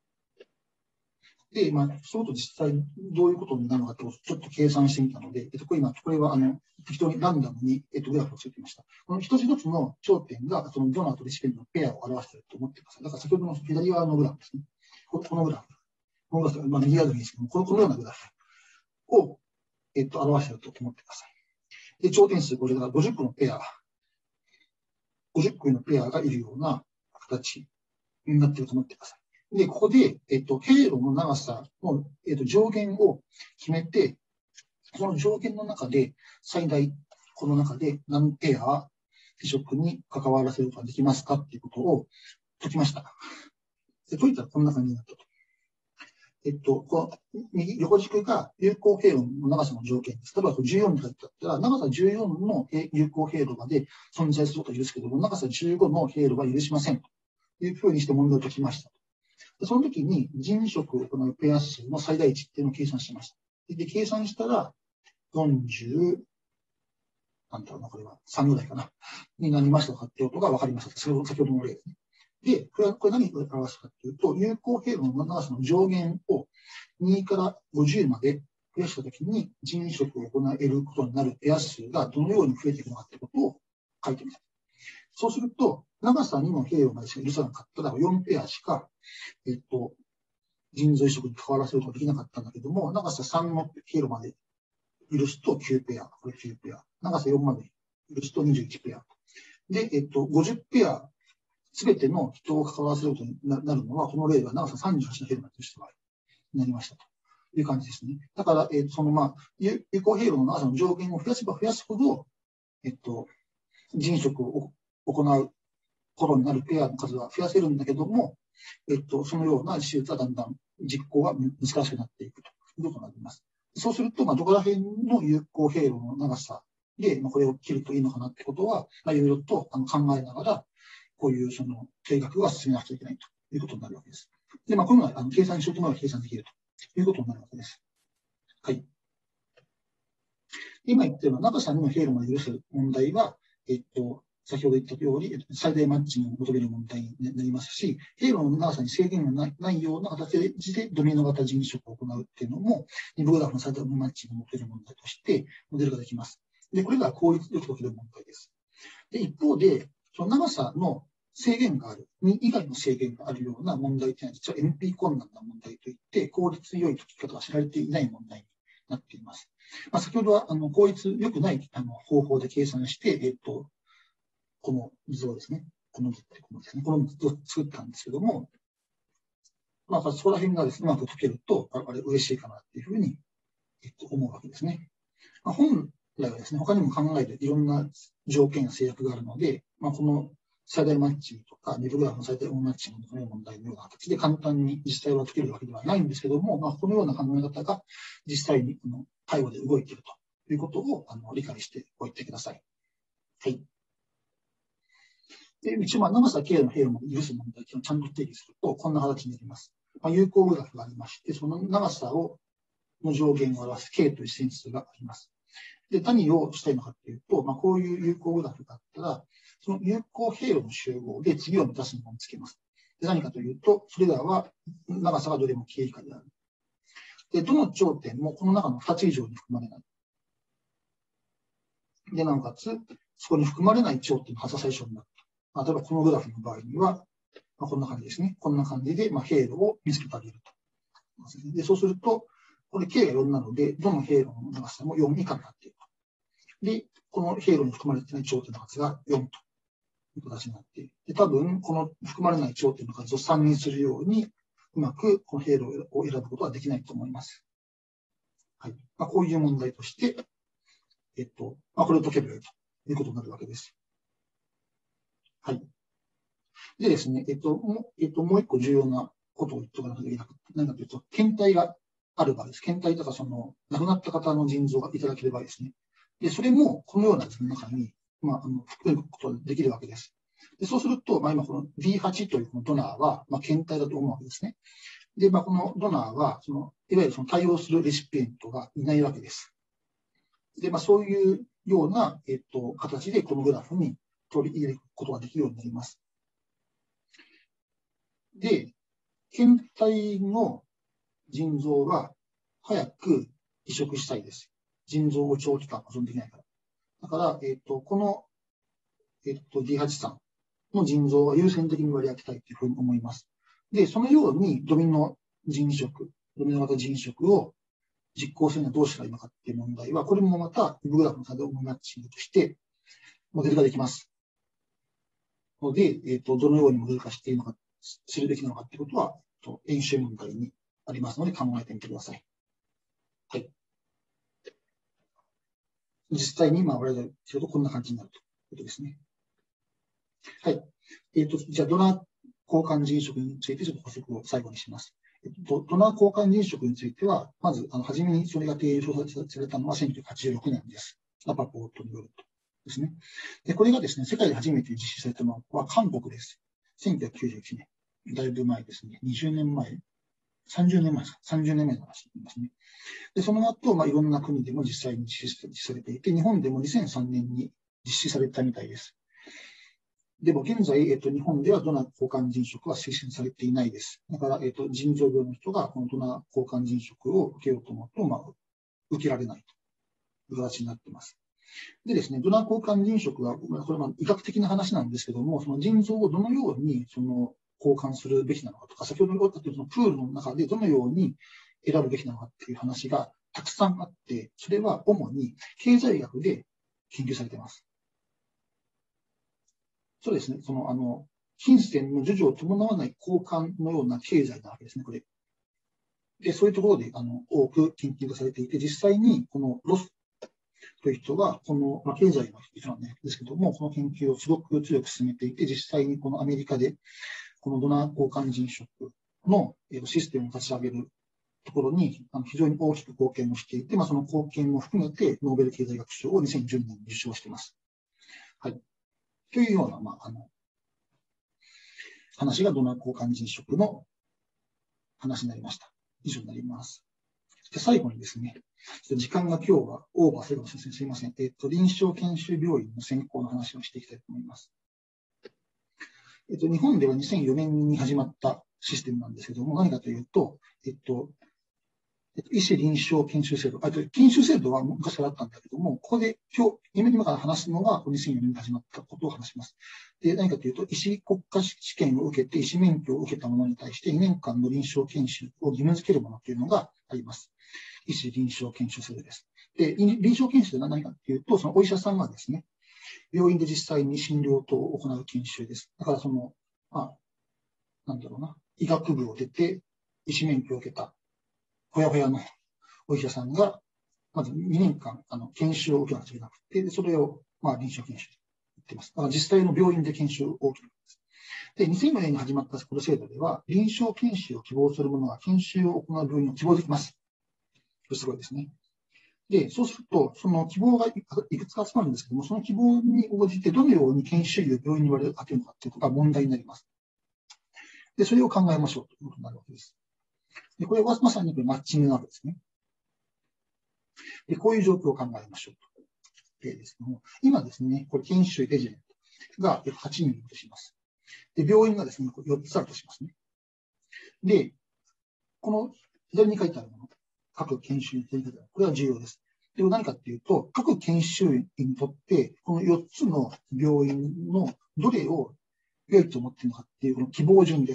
で、まあ、そのと実際どういうことになるのかとちょっと計算してみたので、えっと、これ今、これはあの、適当にランダムに、えっと、グラフを作ってみました。この一つ一つの頂点が、そのドナーとレシピエントのペアを表していると思ってください。だから先ほどの左側のグラフですね。このグラフ。このグラフ、まあ、右側でもいいですけども、このこのようなグラフを、えっと、表していると思ってください。で、頂点数、これがごじゅっこのペア、ごじゅっこのペアがいるような形になっていると思ってください。で、ここで、えっと、経路の長さの、えっと、上限を決めて、その上限の中で、最大、この中で何ペア移植に関わらせることができますかっていうことを解きました。で解いたらこんな感じになったと。えっと、この右横軸が有効経路の長さの条件です。例えばじゅうよんに書いてあったら、長さじゅうよんの有効経路まで存在することは許すけども、長さじゅうごの経路は許しませんというふうにして問題を解きました。その時に腎移植を行うペア数の最大値っていうのを計算しました。で、計算したら、よんじゅう、なんだろうな、これはさんぐらいかな、になりましたかっていうことが分かりました。先ほどの例ですね。で、これは、これ何を表すかというと、有効経路の長さの上限をにからごじゅうまで増やしたときに、腎移植を行えることになるペア数がどのように増えていくのかってことを書いてみた。そうすると、長さにの経路までしか許さなかったらよんペアしか、えっと、腎臓移植に関わらせることができなかったんだけども、長ささんの経路まで許すときゅうペア、これきゅうペア。長さよんまで許すとにじゅういちペア。で、えっと、ごじゅうペア、すべての人を関わらせることになるのは、この例が長ささんじゅうはちの経路まで許した場合になりましたという感じですね。だから、えっと、そのまあ、有効経路の長さの上限を増やせば増やすほど、えっと、腎移植を行うことになるペアの数は増やせるんだけども、えっと、そのような手術はだんだん実行が難しくなっていくということになります。そうすると、まあ、どこら辺の有効経路の長さで、まあ、これを切るといいのかなってことは、まあ、いろいろとあの考えながら、こういうその計画は進めなくちゃいけないということになるわけです。で、まあ、こういうのはあの計算しようと思えば計算できるということになるわけです。はい。今言ったような長さにの経路まで許す問題は、えっと、先ほど言ったように、最大マッチングを求める問題になりますし、経路の長さに制限がないないような形でドミノ型腎移植を行うっていうのも、リブグラフの最大マッチングを求める問題としてモデルができます。 で、これが効率よく解ける問題です。で、一方で、その長さの制限がある、に以外の制限があるような問題というのは、実は エヌピー 困難な問題といって、効率良い解き方が知られていない問題になっています。まあ、先ほどは、あの、効率良くないあの方法で計算して、えっと、この図をですね、この図ってこのですね、この図を作ったんですけども、まあ、そこら辺がですね、うまく解けると、あれ嬉しいかなっていうふうに、えっと、思うわけですね。まあ、本来はですね、他にも考えるいろんな条件や制約があるので、まあ、この最大マッチングとか、ネブグラフの最大オンマッチングの問題のような形で簡単に実際は解けるわけではないんですけども、まあ、このような考え方が実際にこの対応で動いているということをあの理解しておいてください。はい。で、一応、まあ、長さ経路の平路も許す問題というのをちゃんと定義すると、こんな形になります。まあ、有効グラフがありまして、その長さをの上限を表す K という線数があります。で、何をしたいのかというと、まあ、こういう有効グラフがあったら、その有効平路の集合で次を満たすものをつけます。で、何かというと、それらは長さがどれも K 以下である。で、どの頂点もこの中のふたつ以上に含まれない。で、なおかつ、そこに含まれない頂点の発射最小になる。まあ、例えばこのグラフの場合には、まあ、こんな感じですね。こんな感じで、まあ、平路を見つけてあげると。で、そうすると、これ K がよんなので、どの平路の長さもよん以下になっていると。で、この平路に含まれていない頂点の数がよんという形になっている。で、多分、この含まれない頂点の数をさんにするように、うまくこの平路を選ぶことはできないと思います。はい。まあ、こういう問題として、えっと、まあ、これを解けばよいということになるわけです。はい。でですね、えっと、もう、えっと、もう一個重要なことを言っておかなきゃいけなくて、何かというと、検体がある場合です。検体とか、その、亡くなった方の腎臓がいただける場合ですね。で、それも、このような図の中に、まあ、あの、含むことができるわけです。で、そうすると、まあ、今、この ディーはち というこのドナーは、まあ、検体だと思うわけですね。で、まあ、このドナーは、その、いわゆるその対応するレシピエントがいないわけです。で、まあ、そういうような、えっと、形で、このグラフに取り入れることができるようになります。で、検体の腎臓は早く移植したいです。腎臓を長期間保存できないから。だから、えっと、この、えっと、ディーはち さんの腎臓は優先的に割り当てたいというふうに思います。で、そのようにドミノ腎移植、ドミノ型腎移植を実行するにはどうしたらいいのかっていう問題は、これもまた、グラフの作動マッチングとして、モデルができます。ので、えっと、どのようにモデル化しているのか、するべきなのかっていうことは、演習問題にありますので考えてみてください。はい。実際に、まあ、我々がするとこんな感じになるということですね。はい。えっと、じゃあ、ドナー交換腎移植についてちょっと補足を最後にします。えっと、ドナー交換腎移植については、まず、あの、初めにそれが提唱されたのはせんきゅうひゃくはちじゅうろくねんです。ラパポートによるとですね。で、これがですね、世界で初めて実施されたのは韓国です。せんきゅうひゃくきゅうじゅういちねん。だいぶ前ですね。にじゅうねんまえ。さんじゅうねんまえですか。さんじゅうねんまえの話ですね。で、その後、まあ、いろんな国でも実際に実施されていて、日本でもにせんさんねんに実施されたみたいです。でも現在、えっと、日本ではドナー交換腎移植は推進されていないです。だから、えっと、腎臓病の人がこのドナー交換腎移植を受けようと思うと、まあ、受けられないという形になっています。でですね、ドナー交換腎移植は、これは医学的な話なんですけども、その腎臓をどのようにその交換するべきなのかとか、先ほど言ったとおり、そのプールの中でどのように選ぶべきなのかっていう話がたくさんあって、それは主に経済学で研究されています。そうですね、その、あの、金銭の授受を伴わない交換のような経済なわけですね、これ。で、そういうところで、あの、多く研究がされていて、実際に、このロスという人が、この、まあ、経済の人なんですけども、この研究をすごく強く進めていて、実際にこのアメリカで、このドナー交換腎移植のシステムを立ち上げるところに非常に大きく貢献をしていて、まあ、その貢献も含めてノーベル経済学賞をにせんじゅうねんに受賞しています。はい。というような、まあ、あの、話がドナー交換腎移植の話になりました。以上になります。で、最後にですね、時間が今日はオーバーするかもしれません。すいません。えっと、臨床研修病院の選考の話をしていきたいと思います。えっと、日本ではにせんよねんに始まったシステムなんですけども、何かというと、えっと、 えっと、医師臨床研修制度。あと、研修制度は昔からあったんだけども、ここで今日、今から話すのがにせんよねんに始まったことを話します。で、何かというと、医師国家試験を受けて、医師免許を受けた者に対してにねんかんの臨床研修を義務付けるものというのがあります。医師臨床研修制度です。で、臨床研修は何かというと、そのお医者さんがですね、病院で実際に診療等を行う研修です。だからその、まあ、なんだろうな、医学部を出て、医師免許を受けた、ほやほやのお医者さんが、まずにねんかん、あの、研修を受けなきゃいけなくて、それを、まあ、臨床研修と言っています。だから実際の病院で研修を受けるんです。で、にせんよねんに始まったこの制度では、臨床研修を希望する者は研修を行う病院を希望できます。これすごいですね。で、そうすると、その希望がいくつか集まるんですけども、その希望に応じてどのように研修医を病院に割り当てるのかということが問題になります。で、それを考えましょうということになるわけです。で、これはまさにマッチングなわけですね。で、こういう状況を考えましょうと。でですけども、今ですね、これ研修医レジデントがはちにんとします。で、病院がですね、よっつあるとしますね。で、この左に書いてあるもの、各研修医ということこれは重要です。で、何かっていうと、各研修医にとって、このよっつの病院のどれを良いと思っているのかっていう、この希望順です。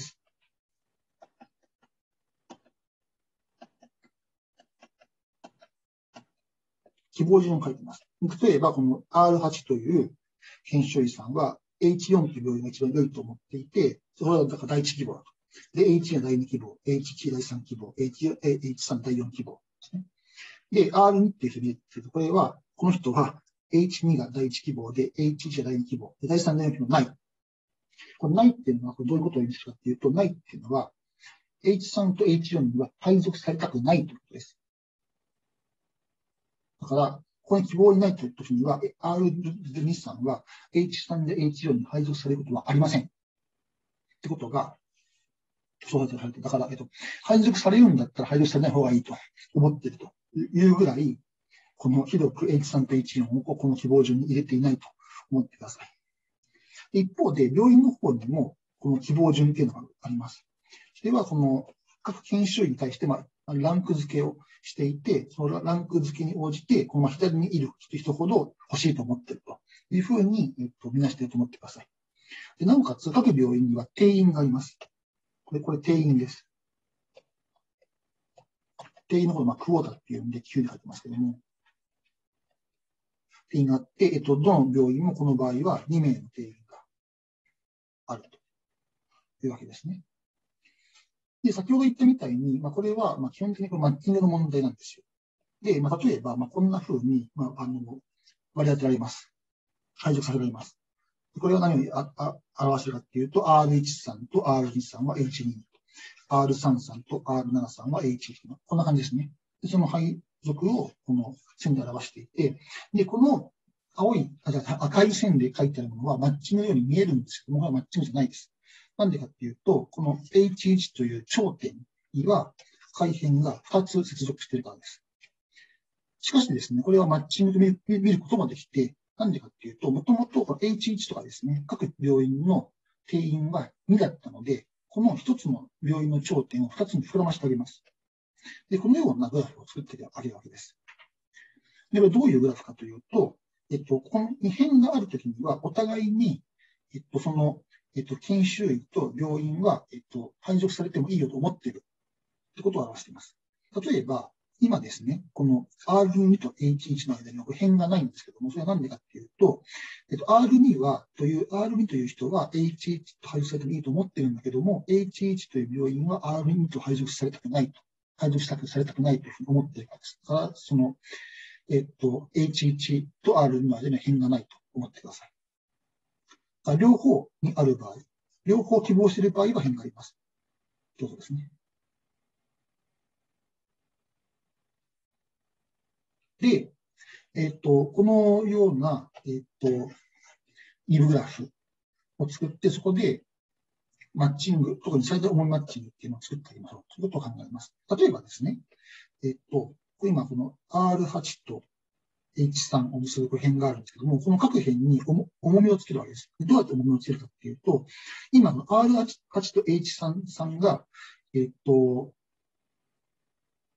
希望順を書いています。例えば、この アールはち という研修医さんは エイチよん という病院が一番良いと思っていて、それはだから第一希望だと。で、エイチに は第二希望、エイチいち 第三希望、エイチさん 第四希望ですね。で、アールに っていう人に言ってると、これは、この人は エイチに が第一希望で、エイチいち が第二希望、で第三第四希望ない。これないっていうのは、これどういうことを言うんですかっていうと、ないっていうのは、エイチさん と エイチよん には配属されたくないということです。だから、ここに希望にないという時には、アールに さんは エイチさん で エイチよん に配属されることはありません。ってことが、そうされて、だから、えっと、配属されるんだったら配属されない方がいいと思っているというぐらい、この広く エイチさん と エイチよん をこの希望順に入れていないと思ってください。一方で、病院の方にも、この希望順っていうのがあります。それは、この各研修医に対して、まあ、ランク付けをしていて、そのランク付けに応じて、この左にいる人ほど欲しいと思っているというふうに、えっと、みなしていると思ってください。でなおかつ、各病院には定員があります。これ、これ定員です。定員のことを、まあ、クォータっていうんで、きゅうで書いてますけども、定員があって、えっと、どの病院もこの場合はにめいの定員があるというわけですね。で、先ほど言ったみたいに、まあ、これは、まあ、基本的にこのマッチングの問題なんですよ。で、まあ、例えば、まあ、こんな風に、まあ、あの、割り当てられます。配属されます。これは何をああ表しているかというと、アールいち さんと アールに さんは エイチに、アールさん さんと アールなな さんは エイチいち。こんな感じですね。でその配属をこの線で表していて、で、この青い、あ、じゃあ赤い線で書いてあるものはマッチングのように見えるんですけども、これはマッチングじゃないです。なんでかっていうと、この エイチいち という頂点には回辺がふたつ接続しているからです。しかしですね、これはマッチングで見ることができて、なんでかっていうと、もともと エイチいち とかですね、各病院の定員はにだったので、この一つの病院の頂点を二つに膨らましてあげます。で、このようなグラフを作ってあげるわけです。では、どういうグラフかというと、えっと、この異変があるときには、お互いに、えっと、その、えっと、研修医と病院は、えっと、配属されてもいいよと思っているってことを表しています。例えば、今ですね、この アールに と エイチいち の間に変がないんですけども、それは何でかっていうと、えっと、アールに は、という、アールに という人は エイチいち と配属されてもいいと思ってるんだけども、エイチいち という病院は アールに と配属されたくないと、配属したくされたくないというふうに思っているからです。だから、その、えっと、エイチいち と アールに の間に変がないと思ってください。両方にある場合、両方希望している場合は変があります。ということですね。で、えっと、このような、えっと、イブグラフを作って、そこでマッチング、特に最大重いマッチングっていうのを作ってあげましょうということを考えます。例えばですね、えっと、今この アールはち と エイチさん を結ぶ辺があるんですけども、この各辺に重みをつけるわけです。どうやって重みをつけるかっていうと、今の アールはち と エイチさん さんが、えっと、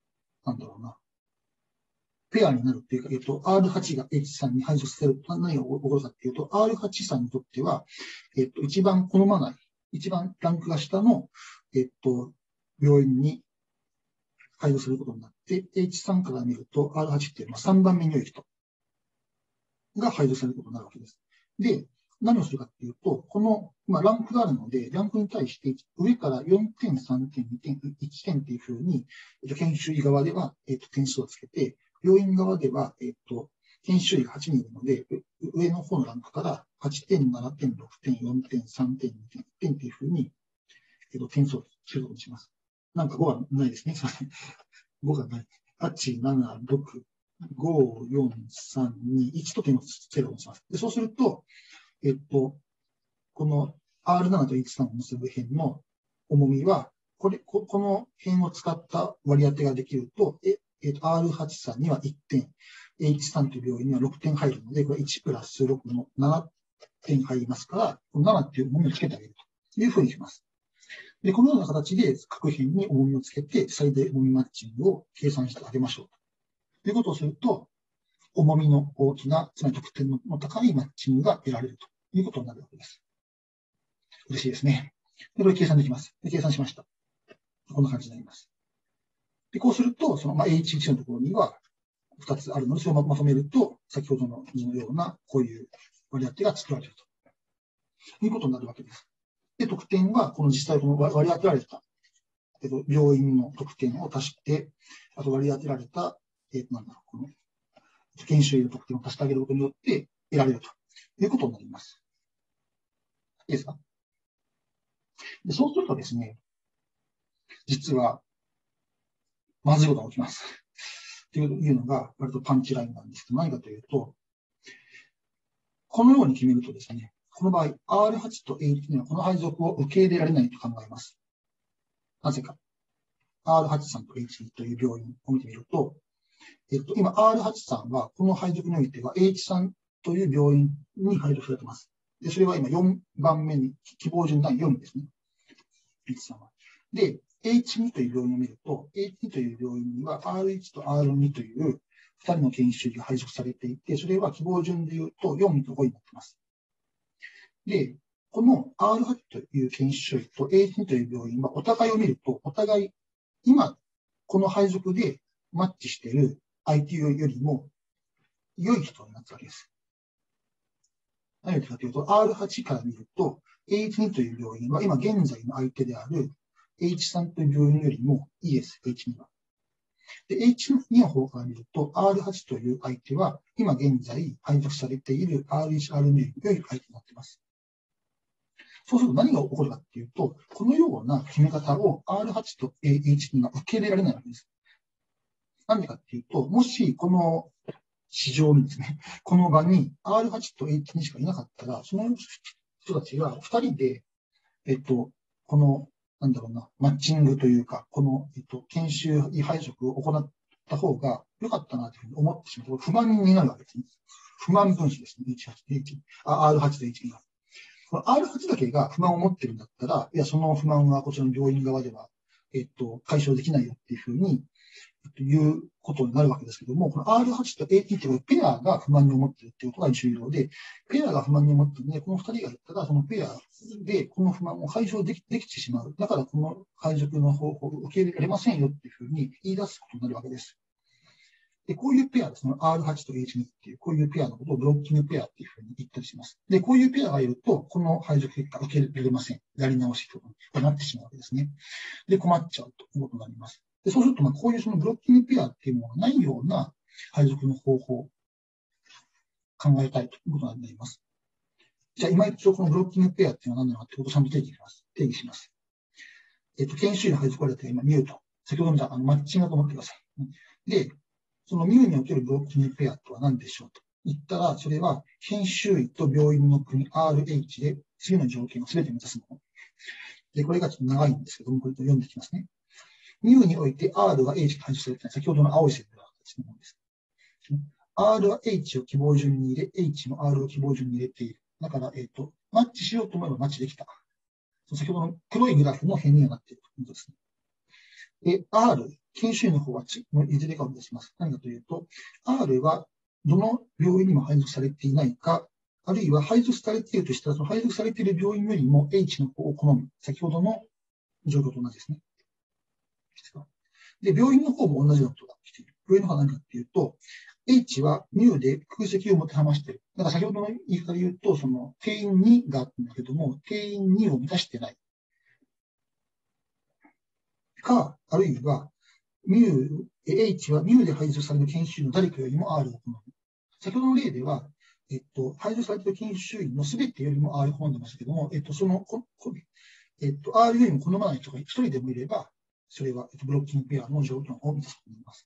なんだろうな、ペアになるっていうか、えっと、アールはち が エイチスリー に配属されると何が起こるかっていうと、アールはち さんにとっては、えっと、一番好まない、一番ランクが下の、えっと、病院に配属することになって、エイチスリー から見ると アールはち っていうのはさんばんめに良い人が配属されることになるわけです。で、何をするかっていうと、この、まあ、ランクがあるので、ランクに対して上からよんてん、さんてん、にてん、いってんっていうふうに、えっと、研修医側では、えっと、点数をつけて、病院側では、えっと、研修医がはちにんいるので、上の方のランクからはちてん、ななてん、ろくてん、よんてん、さんてん、にてん、いってんっていうふうに、えっと、点数をすることにします。なんかごはないですね。すいません。ごがない。はち、なな、ろく、ご、よん、さん、に、いちと点をつけることにします。で、そうすると、えっと、この アールなな と エイチスリー を結ぶ辺の重みは、これ、ここの辺を使った割り当てができると、ええっと、アールはち さんにはいってん、エイチスリー という病院にはろくてん入るので、これいちプラスろくのななてん入りますから、このななっていう重みをつけてあげるというふうにします。で、このような形で各辺に重みをつけて、最大重みマッチングを計算してあげましょうということをすると、重みの大きな、つまり得点の高いマッチングが得られるということになるわけです。嬉しいですね。で、これ計算できます。で、計算しました。こんな感じになります。で、こうすると、その、まあ、エイチワン のところにはふたつあるので、それをまとめると、先ほどの図のような、こういう割り当てが作られるということになるわけです。で、得点は、この実際この割り当てられた、えっと、病院の得点を足して、あと割り当てられた、えっと、なんだろう、この、研修医の得点を足してあげることによって得られるということになります。いいですか？で、そうするとですね、実は、まずいことが起きます。というのが、割とパンチラインなんですけど、何かというと、このように決めるとですね、この場合、アールはち と エイチにはこの配属を受け入れられないと考えます。なぜか。アールはち さんと エイチに という病院を見てみると、えっと、今 アールはち さんは、この配属においては エイチスリー という病院に配属されています。で、それは今よんばんめに、希望順だいよんいですね。エイチスリー は。で、エイチツー という病院を見ると、エイチツー という病院には アールワン と アールツー というふたりの研修医が配属されていて、それは希望順で言うとよんいとごいになっています。で、この アールワン という研修医と エイチツー という病院はお互いを見ると、お互い今この配属でマッチしている相手よりも良い人になったわけです。何を言うかというと、アールワン から見ると、エイチツー という病院は今現在の相手である エイチスリー という病院よりもいいです、エイチツー は。で、エイチツー の方から見ると、アールワン という相手は今現在配属されている アールワン、アールツー より良い相手になっています。そうすると何が起こるかというと、このような決め方を アールワン と エイチツー が受け入れられないわけです。なんでかっていうと、もしこの市場にですね、この場に アールワン と エイチツー しかいなかったら、その人たちがふたりで、えっと、この、なんだろうな、マッチングというか、この、えっと、研修医配属を行った方が良かったなというふうに思ってしまう。不満になるわけですね。不満分子ですね。エイチワン、エイチツー、あ、アールワン と エイチツー が。この アールワン だけが不満を持ってるんだったら、いや、その不満はこちらの病院側では、えっと、解消できないよっていうふうに、ということになるわけですけども、この アールワン と エイチツー というペアが不満に思っているということが重要で、ペアが不満に思っているので、このふたりが言ったら、そのペアでこの不満を解消できできてしまう。だからこの配属の方法を受け入れられませんよっていうふうに言い出すことになるわけです。で、こういうペアですね、アールワン と エイチツー っていう、こういうペアのことをブロッキングペアっていうふうに言ったりします。で、こういうペアがいると、この配属結果受け入れられません。やり直しということになってしまうわけですね。で、困っちゃうということになります。で、そうすると、まあ、こういうそのブロッキングペアっていうものがないような配属の方法を考えたいということになります。じゃあ、今一応このブロッキングペアっていうのは何なのかということをちゃんと定義します。定義します。えっと、研修医の配属割れて今、ミュート。先ほど見たあのマッチングだと思ってください。で、そのミューにおけるブロッキングペアとは何でしょうと言ったら、それは研修医と病院の国 アールエイチ で次の条件を全て満たすもの。で、これがちょっと長いんですけども、これと読んでいきますね。ミューにおいて R が H に配属されていない。先ほどの青い線ではですね。R は H を希望順に入れ、H も R を希望順に入れている。だから、えっと、マッチしようと思えばマッチできた。先ほどの黒いグラフの辺にはなっているということですね。で、R 研修医の方はちいずれかを目指します。何かというと、R はどの病院にも配属されていないか、あるいは配属されているとしたら、その配属されている病院よりも H の方を好む。先ほどの状況と同じですね。で、病院の方も同じようなことが起きている。病院の方は何かというと、H はミューで空席を持て余している。だから先ほどの言い方で言うと、その定員にがあったんだけども、定員にを満たしてない。か、あるいは、ミュー、H はミューで配属される研修医の誰かよりも R を好む。先ほどの例では、えっと、配属されている研修医のすべてよりも R を好んでましたけども、えっと、その、ここえっと、R よりも好まない人が一人でもいれば、それは、えっと、ブロッキングペアの条件を満たすことになります。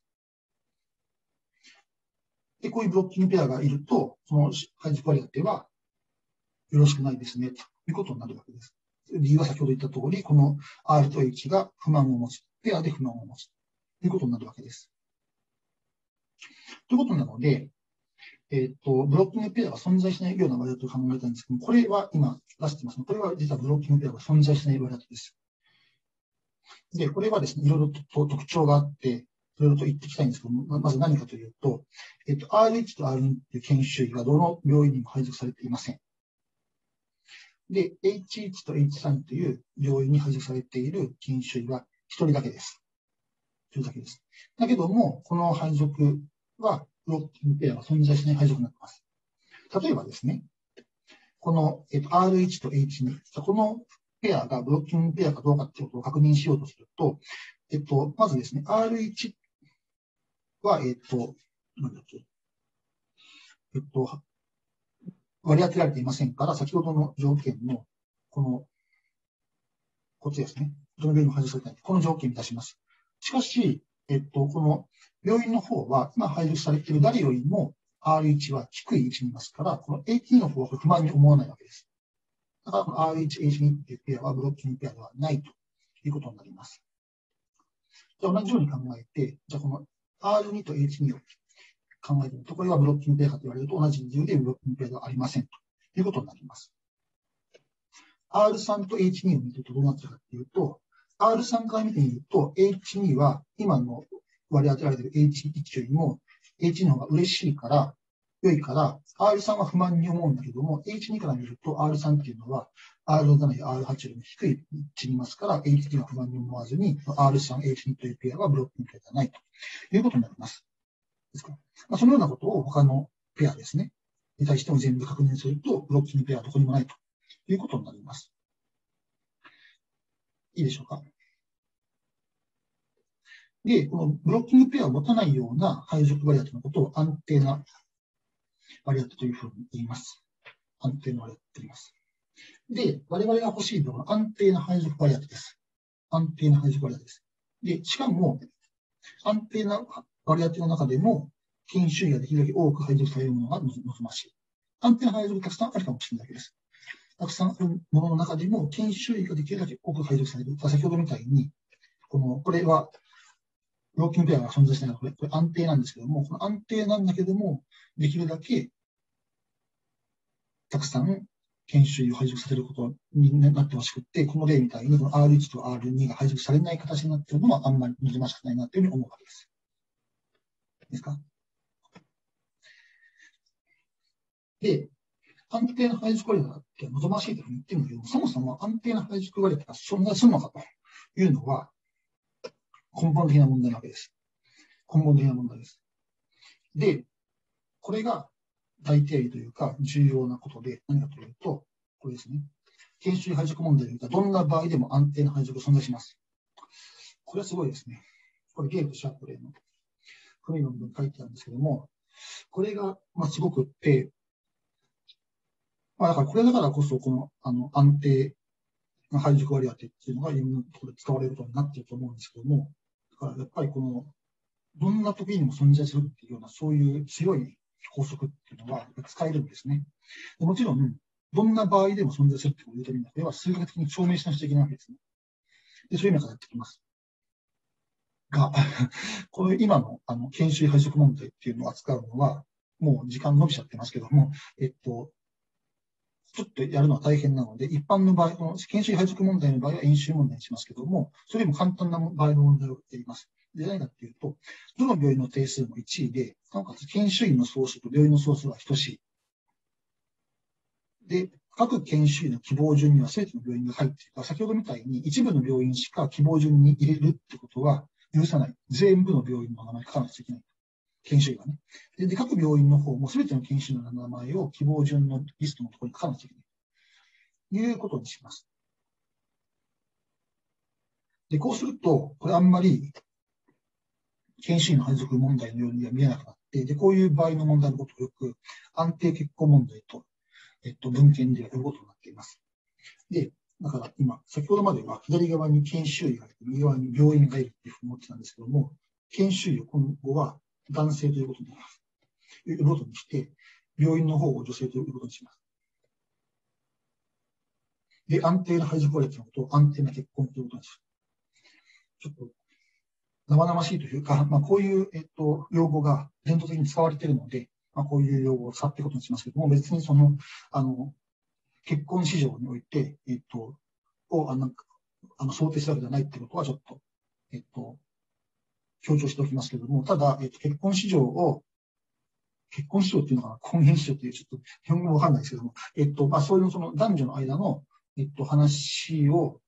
で、こういうブロッキングペアがいると、その配属割当はよろしくないですね、ということになるわけです。理由は先ほど言った通り、この R と H が不満を持つ。ペアで不満を持つ。ということになるわけです。ということなので、えっと、ブロッキングペアが存在しないような割合と考えたいんですけども、これは今出してます。これは実はブロッキングペアが存在しない割合です。で、これはですね、いろいろと特徴があって、いろいろと言っていきたいんですけども、まず何かというと、えっと、アールワン と アールツー という研修医がどの病院にも配属されていません。で、エイチワン と エイチスリー という病院に配属されている研修医はひとりだけです。ひとりだけです。だけども、この配属は、ブロッキングペアが存在しない配属になっています。例えばですね、この、えっと、アールワン と エイチツー、このペアがブロッキングペアかどうかということを確認しようとすると、えっと、まずですね、アールワン は、えっと、なんだっけ、えっと、割り当てられていませんから、先ほどの条件の、この、こっちですね。どの病院も配属されてない。この条件を満たします。しかし、えっと、この病院の方は、今配属されている誰よりも アールワン は低い位置にいますから、この エイチツー の方は不満に思わないわけです。だから、この アールワン、エイチツー っていうペアはブロッキングペアではないということになります。じゃあ、同じように考えて、じゃあ、この アールツー と エイチツー を考えてみると、これはブロッキングペアかと言われると同じ理由でブロッキングペアではありませんということになります。アールスリー と エイチツー を見るとどうなっているかというと、アールスリー から見てみると、エイチツー は今の割り当てられている エイチワン よりも エイチツー の方が嬉しいから、良いから、アールスリー は不満に思うんだけども、エイチツー から見ると アールスリー っていうのは アールセブン や アールエイト よりも低い位置にいますから、エイチツー は不満に思わずに、アールスリー、エイチツー というペアはブロッキングペアではないということになります。ですか。まあ、そのようなことを他のペアですね、に対しても全部確認すると、ブロッキングペアはどこにもないということになります。いいでしょうか。で、このブロッキングペアを持たないような配属割当のことを安定な割当というふうに言います。安定の割当と言います。で、我々が欲しいのは安定な配属割当です。安定な配属割当です。で、しかも、安定な割当の中でも、研修医ができるだけ多く配属されるものが望ましい。安定な配属たくさんあるかもしれないわけです。たくさんあるものの中でも、研修医ができるだけ多く配属される。先ほどみたいに、この、これは、ブロッキングペアが存在しないので、これ安定なんですけども、この安定なんだけども、できるだけたくさん研修医を配属させることになってほしくて、この例みたいにこの アールワン と アールツー が配属されない形になっているのはあんまり望ましくないなというふうに思うわけです。ですか？で、安定な配属割合って望ましいというふうに言ってるんだけども、そもそも安定な配属割合が存在するのかというのは根本的な問題なわけです。根本的な問題です。で、これが大定義というか重要なことで何かというと、これですね。研修医配属問題でどんな場合でも安定な配属が存在します。これはすごいですね。これゲームとシャープレーの古い論文に書いてあるんですけども、これがまあすごくって、まあだからこれだからこそこのあの安定な配属割当っていうのがいろんなところで使われることになっていると思うんですけども、だからやっぱりこのどんな時にも存在するっていうようなそういう強い法則っていうのは使えるんですね。でもちろん、どんな場合でも存在するってことを言うためには、これは数学的に証明しなくちゃいけないわけですね。で、そういう意味からやってきます。が、この今のあの研修医配属問題っていうのを扱うのは、もう時間伸びちゃってますけども、えっと、ちょっとやるのは大変なので、一般の場合、この研修医配属問題の場合は演習問題にしますけども、それよりも簡単な場合の問題をやります。 で、何かっていうと、どの病院の定数もいちいで、なおかつ研修医の総数と病院の総数は等しい。で、各研修医の希望順には全ての病院が入っているから、先ほどみたいに一部の病院しか希望順に入れるってことは許さない。全部の病院の名前書かなくちゃいけない。研修医がね。で、で各病院の方も全ての研修医の名前を希望順のリストのところに書かなくちゃいけない。ということにします。で、こうすると、これあんまり研修医の配属問題のようには見えなくなって、で、こういう場合の問題のことをよく安定結婚問題と、えっと、文献では呼ぶことになっています。で、だから今、先ほどまでは左側に研修医がいて、右側に病院がいるっていうふうに思ってたんですけども、研修医を今後は男性ということになります。呼ぶことにして、病院の方を女性と呼ぶことにします。で、安定な配属割りのことを安定な結婚ということにします。ちょっと生々しいというか、まあ、こういう、えっと、用語が伝統的に使われているので、まあ、こういう用語を使っていくことにしますけども、別にその、あの、結婚市場において、えっと、を、あの、あの想定するわけじゃないってことはちょっと、えっと、強調しておきますけれども、ただ、えっと、結婚市場を、結婚市場っていうのかな、婚姻市場っていう、ちょっと、日本語わかんないですけども、えっと、まあ、そういうその男女の間の、えっと、話を、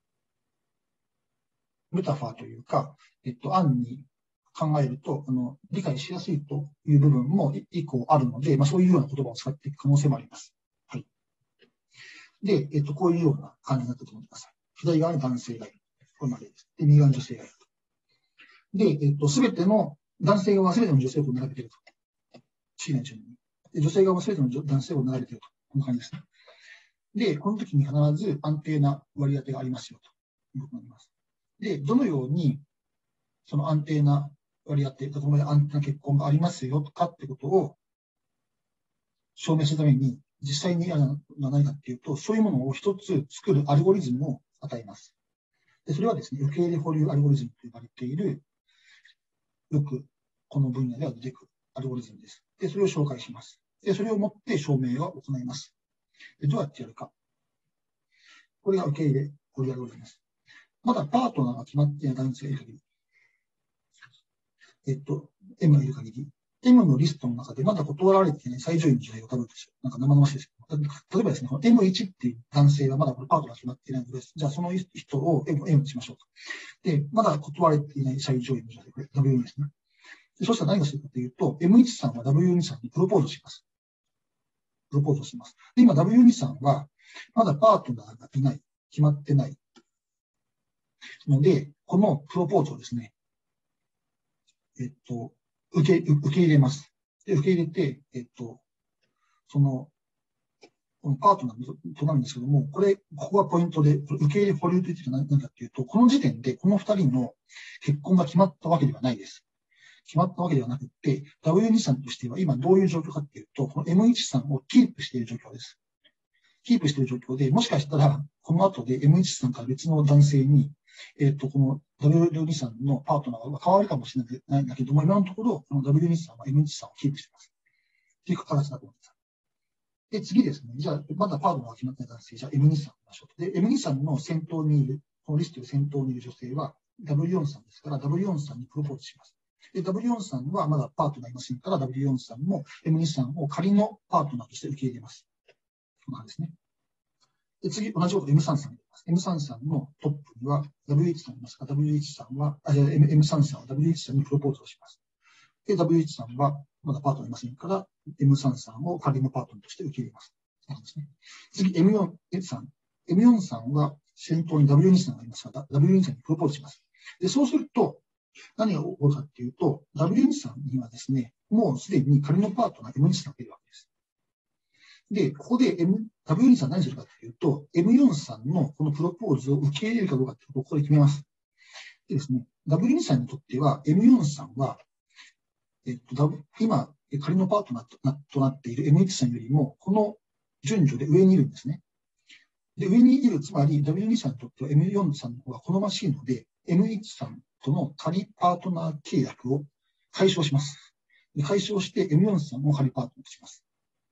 メタファーというか、えっと、案に考えると、あの、理解しやすいという部分も一個あるので、まあ、そういうような言葉を使っていく可能性もあります。はい。で、えっと、こういうような感じになったと思ってください。左側に男性がいる。これまでです。で、右側に女性がいる。で、えっと、すべての、男性側はすべての女性と並べていると。不思議な順に。で、女性側はすべての男性を並べていると。こんな感じですね。で、この時に必ず安定な割り当てがありますよということになります。で、どのように、その安定な割り当て、この安定な結婚がありますよかってことを証明するために、実際に何かっていうと、そういうものを一つ作るアルゴリズムを与えます。で、それはですね、受け入れ保留アルゴリズムと呼ばれている、よくこの分野では出てくるアルゴリズムです。で、それを紹介します。で、それをもって証明を行います。で、どうやってやるか。これが受け入れ保留アルゴリズムです。まだパートナーが決まっていない男性がいる限り、えっと、M がいる限り、M のリストの中でまだ断られていない最上位の女性を多分ですよ。なんか生々しいですけど。例えばですね、この エムワン っていう男性はまだこれパートナーが決まっていないので、じゃあその人を M, M にしましょうと。で、まだ断られていない最上位の女性、これ ダブリューに ですね。でそしたら何をするかというと、エムワン さんは ダブリューに さんにプロポーズします。プロポーズします。で、今 ダブリューに さんはまだパートナーがいない、決まってないので、このプロポーズをですね、えっと、受け、受け入れます。で、受け入れて、えっと、その、このパートナーとなるんですけども、これ、ここがポイントで、受け入れ保留と言って何かっていうと、この時点でこの二人の結婚が決まったわけではないです。決まったわけではなくて、ダブリューに さんとしては今どういう状況かっていうと、この エムワン さんをキープしている状況です。キープしている状況で、もしかしたら、この後で エムワン さんから別の男性に、えっと、この ダブリューに さんのパートナーが変わるかもしれないんだけども、今のところ、この ダブリューに さんは エムワン さんをキープしています。っていう形だと思います。で、次ですね。じゃあ、まだパートナーが決まってない男性、じゃあ エムワン さんを見ましょう。で、エムワン さんの先頭にいる、このリストで先頭にいる女性は ダブリューよん さんですから、ダブリューよん さんにプロポーズします。で、ダブリューよん さんはまだパートナーいませんから、ダブリューよん さんも エムワン さんを仮のパートナーとして受け入れます。こんな感じですね。で、次、同じこと エムスリー さんに入れます。エムスリー さんのトップには ダブリューエイチ さんいますが、ダブリューエイチ さんは、あ、じゃあ エムスリー さんは ダブリューエイチ さんにプロポーズをします。で、ダブリューエイチ さんはまだパートナーいませんから、エムスリー さんを仮のパートナーとして受け入れます。そうですね。次、エムよん さん。エムよん さんは先頭に ダブリューに さんがいますが、ダブリューに さんにプロポーズします。で、そうすると、何が起こるかっていうと、ダブリューに さんにはですね、もうすでに仮のパートナー エムワン さんがいるわけです。で、ここで、M、ダブリューに さん何するかっていうと、エムよん さんのこのプロポーズを受け入れるかどうかってことをここで決めます。でですね、ダブリューに さんにとっては、エムよん さんは、えっと、今、仮のパートナーと な, となっている エムワン さんよりも、この順序で上にいるんですね。で、上にいる、つまり ダブリューに さんにとっては エムよん さんの方が好ましいので、エムワン さんとの仮パートナー契約を解消します。で解消して エムよん さんを仮パートナーとします。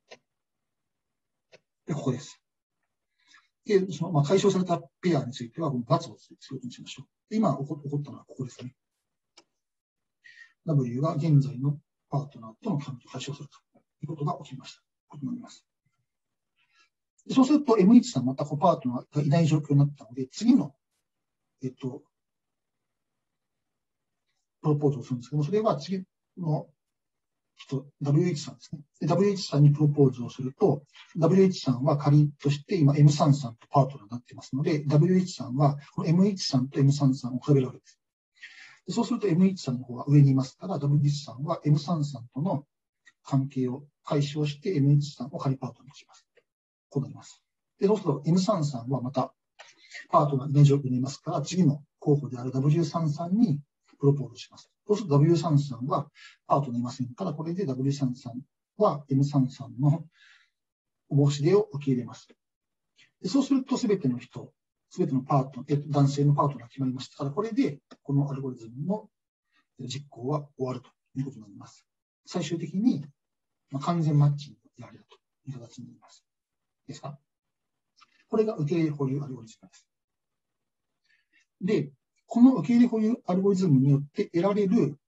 で、ここです。で、その、まあ、解消されたペアについては、この×をつけることにしましょう。で今起こ、起こったのはここですね。 W が現在のパートナーとの関係を解消するということが起きました。ことになります。そうすると エムワン さんまたこうパートナーがいない状況になったので、次の、えっと、プロポーズをするんですけども、それは次の人、ダブリューエイチ さんですね。で ダブリューエイチ さんにプロポーズをすると、ダブリューエイチ さんは仮として今 エムスリー さんとパートナーになっていますので、ダブリューエイチ さんはこの エムワン さんと エムスリー さんを比べるわけです。でそうすると エムワン さんの方が上にいますから、ダブリューエイチ さんは エムスリー さんとの関係を解消して エムワン さんを仮パートナーにします。こうなります。で、そうすると エムスリー さんはまたパートナーにいない状況にいますから、次の候補である ダブリュースリー さんにプロポーズします。そうすると ダブリュースリー さんはパートナーいませんから、これで ダブリュースリー さんは エムスリー さんの申し出を受け入れます。でそうすると、すべての人、すべてのパート、えっと、男性のパートナーが決まりましたから、これでこのアルゴリズムの実行は終わるということになります。最終的に、まあ、完全マッチングであるという形になります。ですか？これが受け入れ保有アルゴリズムです。で、この受け入れ保有アルゴリズムによって得られる、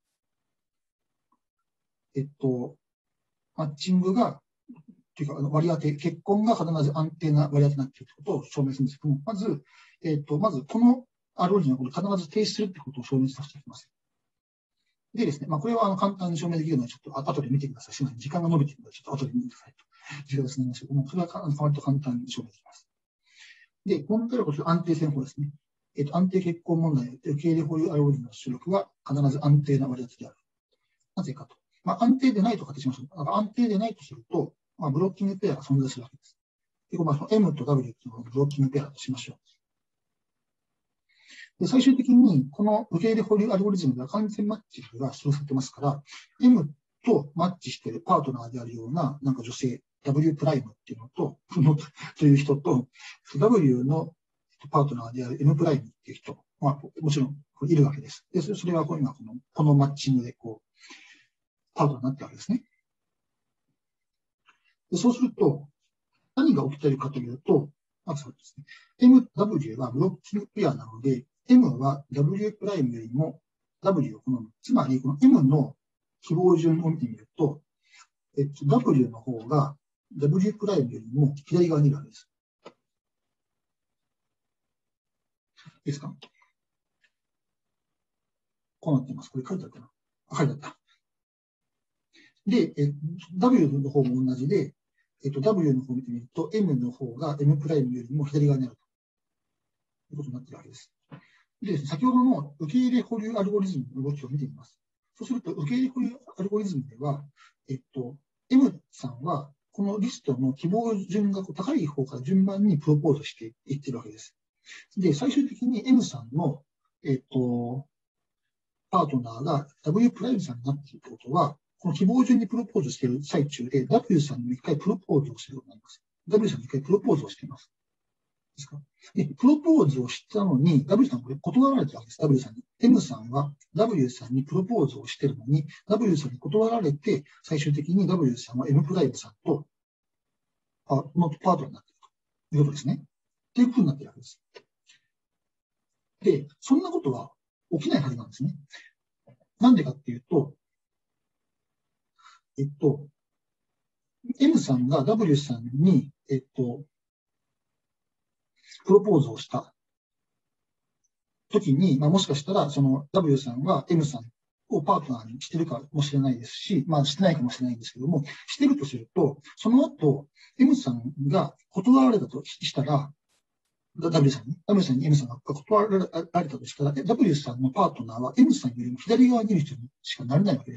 えっと、マッチングが、というか、割り当て、結婚が必ず安定な割り当てになっているということを証明するんですけども、まず、えっと、まず、このアルゴリズムは必ず停止するということを証明させていきます。でですね、まあ、これはあの簡単に証明できるので、ちょっと後で見てください。すみません。時間が伸びているので、ちょっと後で見てくださいと。いう形になりますけども、それは割と簡単に証明できます。で、今回はこちら安定性の方ですね。えっと、安定結婚問題によって受け入れ保有アルゴリズムの出力は必ず安定な割り当てである。なぜかと。まあ、安定でないと仮定しましょう。だから安定でないとすると、まあ、ブロッキングペアが存在するわけです。で、まあ、その M と W というのをブロッキングペアとしましょう。で、最終的に、この受け入れ保有アルゴリズムでは完全マッチが主張されてますから、M とマッチしているパートナーであるような、なんか女性、W プライムっていうのと、という人と、W のパートナーである M プライムっていう人、まあ、もちろんいるわけです。で、それは今この、このマッチングでこう、パートナーになってるわけですね。でそうすると、何が起きているかというと、まずそうですね。エムダブリュー はブロッキングペアなので、M は W プライムよりも W を好む。つまり、この M の希望順を見てみると、えっと、W の方が W プライムよりも左側にいるわけです。いいですか？こうなっています。これ書いてあるかな？書いてあった。で、え W の方も同じで、えっと、W の方を見てみると、M の方が M プライムよりも左側にあるということになっているわけです。で、先ほどの受け入れ保留アルゴリズムの動きを見てみます。そうすると、受け入れ保留アルゴリズムでは、えっと、M さんは、このリストの希望順が高い方から順番にプロポーズしていっているわけです。で、最終的に M さんの、えっと、パートナーが W プライムさんになっているということは、この希望順にプロポーズしている最中で、W さんに一回プロポーズをするようになります。W さんに一回プロポーズをしています。ですか？で、プロポーズをしたのに、W さんこれ断られたわけです。W さんに。M さんは W さんにプロポーズをしているのに、W さんに断られて、最終的に W さんは M プライムさんと、あのパートナーになっているということですね。っていうことになっているわけです。で、そんなことは起きないはずなんですね。なんでかっていうと、えっと、M さんが W さんに、えっと、プロポーズをした時に、まあ、もしかしたら、その W さんは M さんをパートナーにしてるかもしれないですし、まあ、してないかもしれないんですけども、してるとすると、その後、M さんが断られたとしたら、W さんに、W さんに M さんが断られたとしたら、W さんのパートナーは M さんよりも左側にいる人にしかなれないわけです。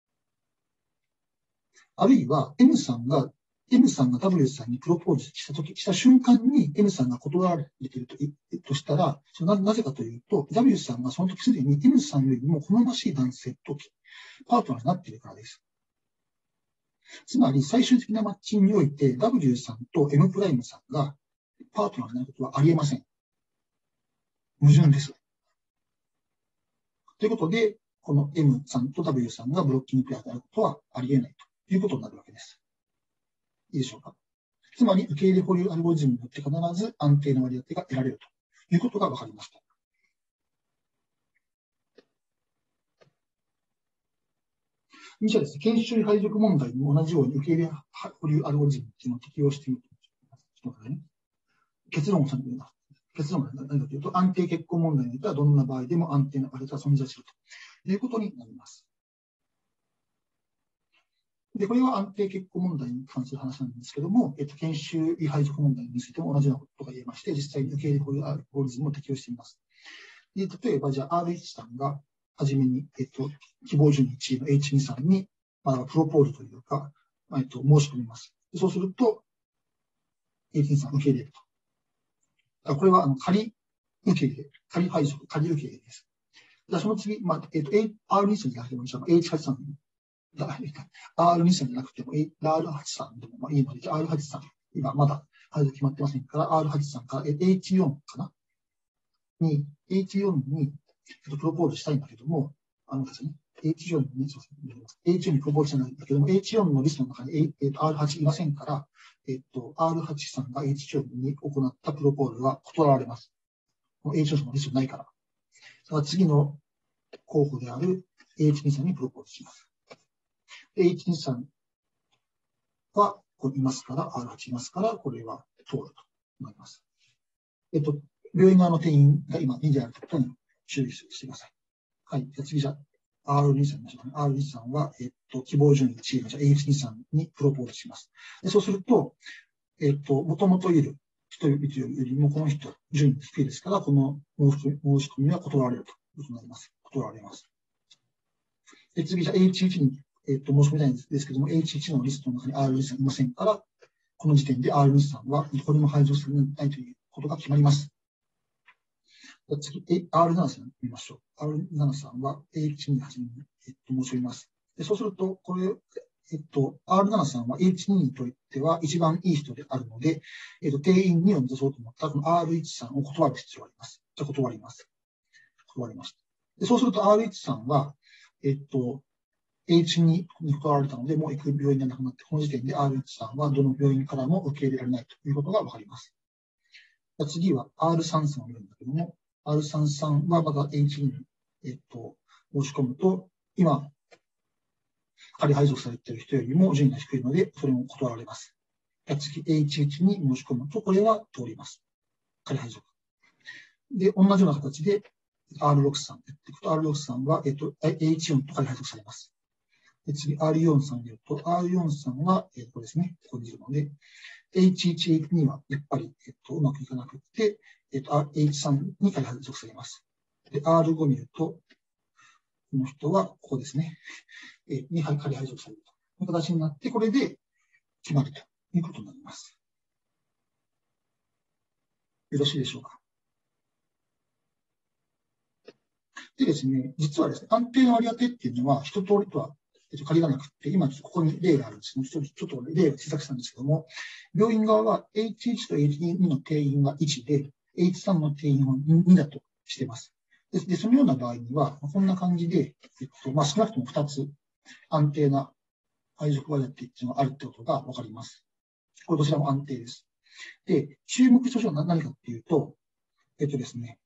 あるいは M さんが、M さんが W さんにプロポーズしたとき、した瞬間に M さんが断られていると、としたら、それななぜかというと、W さんがその時すでに M さんよりも好ましい男性とパートナーになっているからです。つまり、最終的なマッチングにおいて W さんと M プライムさんがパートナーになることはありえません。矛盾です。ということで、この M さんと W さんがブロッキングペアであることはありえないということになるわけです。いいでしょうか。つまり、受け入れ保留アルゴリズムによって必ず安定な割り当てが得られるということが分かりました。 に社ですね、研修配属問題にも同じように受け入れ保留アルゴリズムっていうのを適用していると。ね、結論をちゃんと言います。結論が何かというと、安定結婚問題においてはどんな場合でも安定な割合が存在するということになります。で、これは安定結婚問題に関する話なんですけども、えっと、研修医配属問題についても同じようなことが言えまして、実際に受け入れ保留アルゴリズムを適用しています。で、例えば、じゃあ アールワン さんが、はじめに、えっと、希望順位いちいの エイチツー さんに、まあ、プロポーズというか、えっと、申し込みます。そうすると、エイチツー さん受け入れると。これは、あの、仮受け入れ、仮配属、仮受け入れです。じゃあその次、まあ、えっと、アールワン さんじゃなくてもいいし、エイチエイチはちさん、アールワン さんじゃなくても、アールはちさんでもまあいいので、アールはちさん、今まだ配属決まってませんから、アールはちさん から エイチフォー かなに、エイチフォー に、プロポーズしたいんだけども、あのですね、エイチフォー に、そうですね、エイチフォー にプロポーズしたいんだけども、エイチフォー のリストの中に、えっと、アールはち いませんから、えっと、アールはち さんが エイチフォー に行ったプロポーズは断られます。エイチフォー のリストないから。それは次の候補である エイチツー さんにプロポーズします。エイチツー さんはここにいますから、アールはち いますから、これは通ると思います。えっと、病院側の定員が今にであるということに注意してください。はい。じゃあ次じゃあ、アールワン さん見ましょうね。アールワン さんは、えっと、希望順位いちいのじゃあ エイチツー さんにプロポーズします。でそうすると、えっと、もともといる人よりもこの人、順位低いですから、この申し込みは断られるということになります。断られます。で次、じゃあ エイチワン に、えっと、申し込みたいんですけども、エイチワン のリストの中に アールワン さんいませんから、この時点で アールワン さんはこれも配属されないということが決まります。次、アールセブン さん見ましょう。アールセブン さんは エイチツー にはじめに、えっと、申し込みます。でそうすると、これ、えっと、アールセブン さんは エイチツー にとっては一番いい人であるので、えっと、定員にを目指そうと思ったら、この アールワン さんを断る必要があります。じゃあ、断ります。断りました。でそうすると アールワン さんは、えっと、エイチツー に断られたので、もう行く病院がなくなって、この時点で アールワン さんはどの病院からも受け入れられないということがわかります。次は アールさんさん を見るんだけども、アールさんさん はまだ エイチツー に、えっと、申し込むと、今、仮配属されている人よりも順位が低いので、それも断られます。次、エイチワン に申し込むと、これは通ります。仮配属。で、同じような形で アールろくさん やっていくと、アールろくさん は、えっと、エイチフォー と仮配属されます。で次、アールよんさん を見ると、アールよんさん は、えっとですね、ここにいるので、エイチワン、エイチツー にはやっぱり、えっと、うまくいかなくて、えっと、エイチスリー に仮配属されます。で、アールファイブ を見ると、この人はここですね、えに仮配属されるという形になって、これで決まるということになります。よろしいでしょうか。でですね、実はですね、安定の割り当てっていうのは一通りとは限らなくて、今ここに例があるんですけど、ちょっとちょっと例を小さくしたんですけども、病院側は エイチワン と エイチツー の定員がいちで、エイチスリー の定員をにだとしています。で、でそのような場合には、こんな感じで、えっとまあ、少なくともふたつ安定な配属割り当てっていうのがあるってことがわかります。これどちらも安定です。で、注目書は何かっていうと、えっとですね、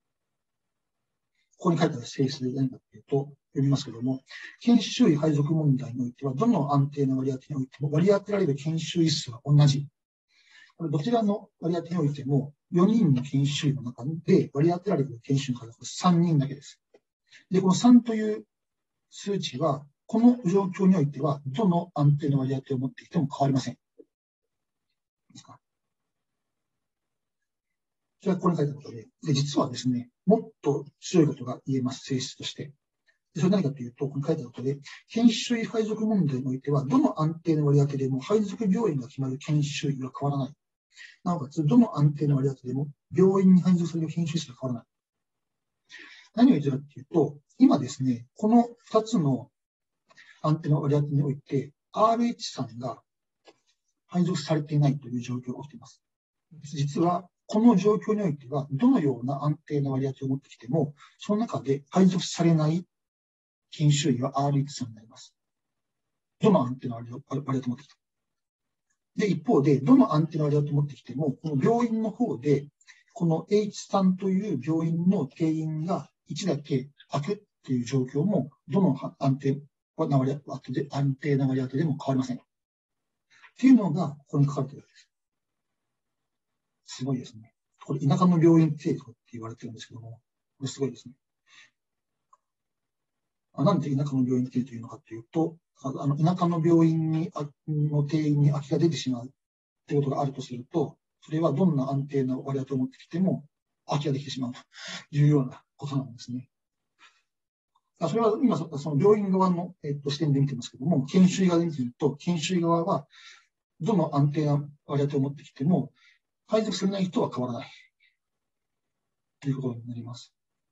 ここに書いてある性質で何かというと、読みますけども、研修医配属問題においては、どの安定の割り当てにおいても、割り当てられる研修医数は同じ。これどちらの割り当てにおいても、よにんの研修医の中で割り当てられる研修医の数はさんにんだけです。で、このさんという数値は、この状況においては、どの安定の割り当てを持ってきても変わりません。ですか。それはここに書いたことで、で実はですね、もっと強いことが言えます、性質として。それは何かというと、ここに書いたことで、研修医配属問題においては、どの安定の割り当てでも配属病院が決まる研修医は変わらない。なおかつ、どの安定の割り当てでも病院に配属される研修医数が変わらない。何を言ってるかというと、今ですね、このふたつの安定の割り当てにおいて、アールエイチ さんが配属されていないという状況が起きています。実は、この状況においては、どのような安定な割り当てを持ってきても、その中で配属されない研修医は アールエイチ さんになります。どの安定の割り当てを持ってきても。で、一方で、どの安定の割り当てを持ってきても、この病院の方で、この エイチスリー という病院の定員がいちだけ空くっていう状況も、どの安定な割り当てで、安定な割り当てでも変わりません。っていうのが、ここに書かれているわけです。すごいですね。これ、田舎の病院制度って言われてるんですけども、これすごいですね。なんで田舎の病院定というのかというと、あの田舎の病院にの定員に空きが出てしまうということがあるとすると、それはどんな安定な割り当てを持ってきても空きができてしまうというようなことなんですね。それは今、その病院側の、えっと、視点で見てますけども、研修医側で見てみると、研修医側はどの安定な割り当てを持ってきても、配属されない人は変わらないということになります。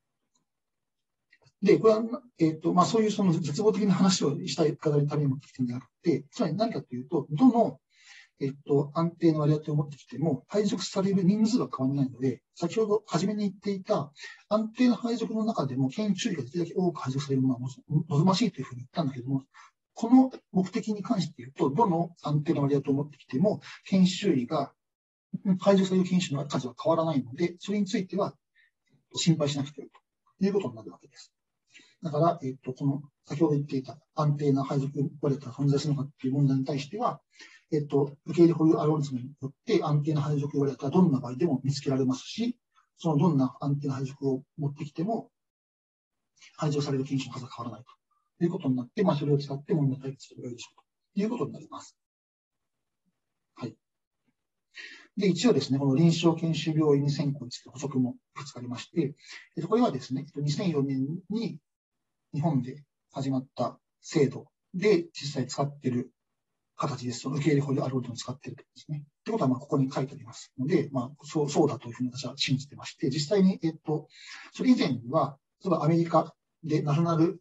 で、これは、えっと、まあ、そういうその絶望的な話をしたい方のために持ってきてるんじゃなくて、つまり何かというと、どの、えっと、安定の割り当てを持ってきても、配属される人数は変わらないので、先ほど初めに言っていた安定な配属の中でも、研修医ができるだけ多く配属されるのは望ましいというふうに言ったんだけども、この目的に関して言うと、どの安定な割り当てを持ってきても、研修医が、配属される研修医の数は変わらないので、それについては心配しなくてよいということになるわけです。だから、えっと、この、先ほど言っていた安定な配属割り当てが存在するのかという問題に対しては、えっと、受け入れ保有アルゴリズムによって安定な配属割り当てはどんな場合でも見つけられますし、そのどんな安定な配属を持ってきても、配属される研修の数は変わらないということになって、まあ、それを使って問題解決すればいいでしょうということになります。はい。で、一応ですね、この臨床研修病院選考について補足もいくつかありまして、これはですね、にせんよねんに日本で始まった制度で実際使っている形です。その受け入れ保有アルゴリズムを使っているとですね。ということは、まあ、ここに書いてありますので、まあ、そう、そうだというふうに私は信じてまして、実際に、えっと、それ以前には、例えばアメリカでナショナル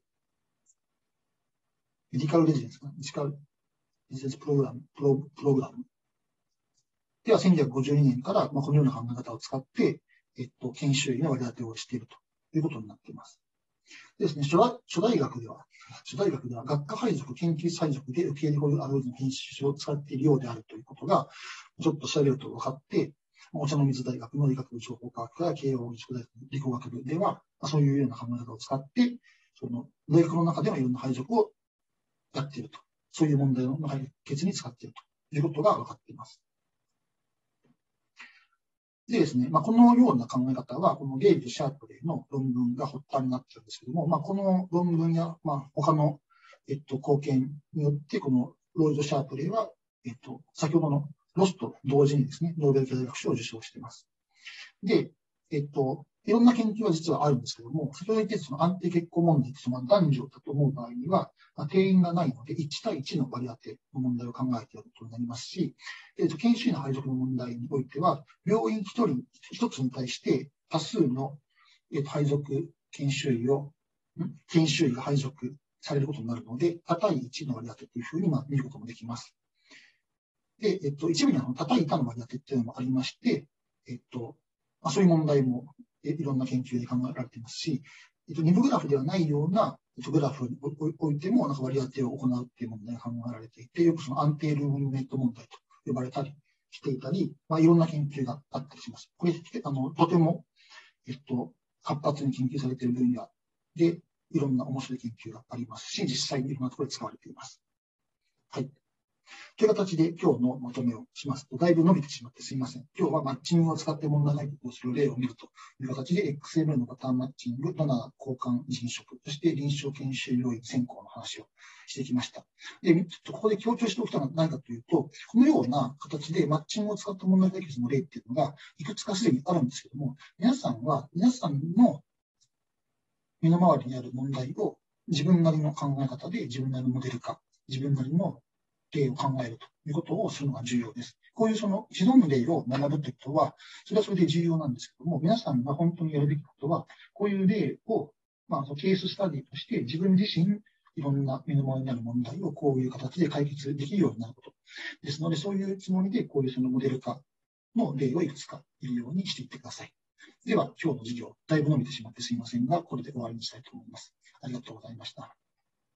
メディカルレジデンスかな、メディカルレジデンスプログラム、プロ、プログラムではせんきゅうひゃくごじゅうにねんから、まあ、このような考え方を使って、えっと、研修医の割り当てをしているということになっています。ですね、初代、初代学では、初代学では学科配属、研究配属で受け入れ保有アルゴリズム編集を使っているようであるということが、ちょっと調べると分かって、お茶の水大学の理学部情報科学や慶応義塾大学の理工学部では、そういうような考え方を使って、その大学の中ではいろんな配属をやっていると。そういう問題の解決に使っているということが分かっています。でですね、まあ、このような考え方は、このゲイル・シャープレイの論文が発端になっているんですけども、まあ、この論文や、まあ、他の、えっと、貢献によって、このロイド・シャープレイは、えっと、先ほどのロスと同時にですね、ノーベル経済学賞を受賞しています。で、えっと、いろんな研究は実はあるんですけども、先ほど言ってその安定結婚問題ってその男女だと思う場合には、まあ、定員がないのでいち対いちの割り当ての問題を考えていることになりますし、えっと、研修医の配属の問題においては、病院一人一つに対して多数の、えっと、配属研修医を、研修医が配属されることになるので、多対いちの割り当てというふうにまあ見ることもできます。で、えっと、一部には多対多の割り当てっていうのもありまして、えっと、まあ、そういう問題もいろんな研究で考えられていますし、えっと、二部グラフではないような、えっと、グラフにおいてもなんか割り当てを行うっていう問題が考えられていて、よくその安定ルームメイト問題と呼ばれたりしていたり、まあ、いろんな研究があったりします。これ、あの、とても、えっと、活発に研究されている分野で、いろんな面白い研究がありますし、実際にいろんなところで使われています。はい。という形で今日のまとめをしますと、だいぶ伸びてしまってすみません。今日はマッチングを使って問題解決をする例を見るという形で、エックスエムエル のパターンマッチング、ドナー交換人職、そして臨床研修領域選考の話をしてきました。で、ちょっとここで強調しておきたいのは何かというと、このような形でマッチングを使った問題解決の例っていうのが、いくつかすでにあるんですけども、皆さんは、皆さんの身の回りにある問題を自分なりの考え方で自分なりのモデル化、自分なりの例を考えるということをするのが重要です。こういうその一度の例を学ぶということは、それはそれで重要なんですけども、皆さんが本当にやるべきことは、こういう例を、まあ、ケーススタディとして自分自身、いろんな身の回りにある問題をこういう形で解決できるようになることですので、そういうつもりでこういうそのモデル化の例をいくつかいるようにしていってください。では、今日の授業、だいぶ伸びてしまってすみませんが、これで終わりにしたいと思います。ありがとうございました。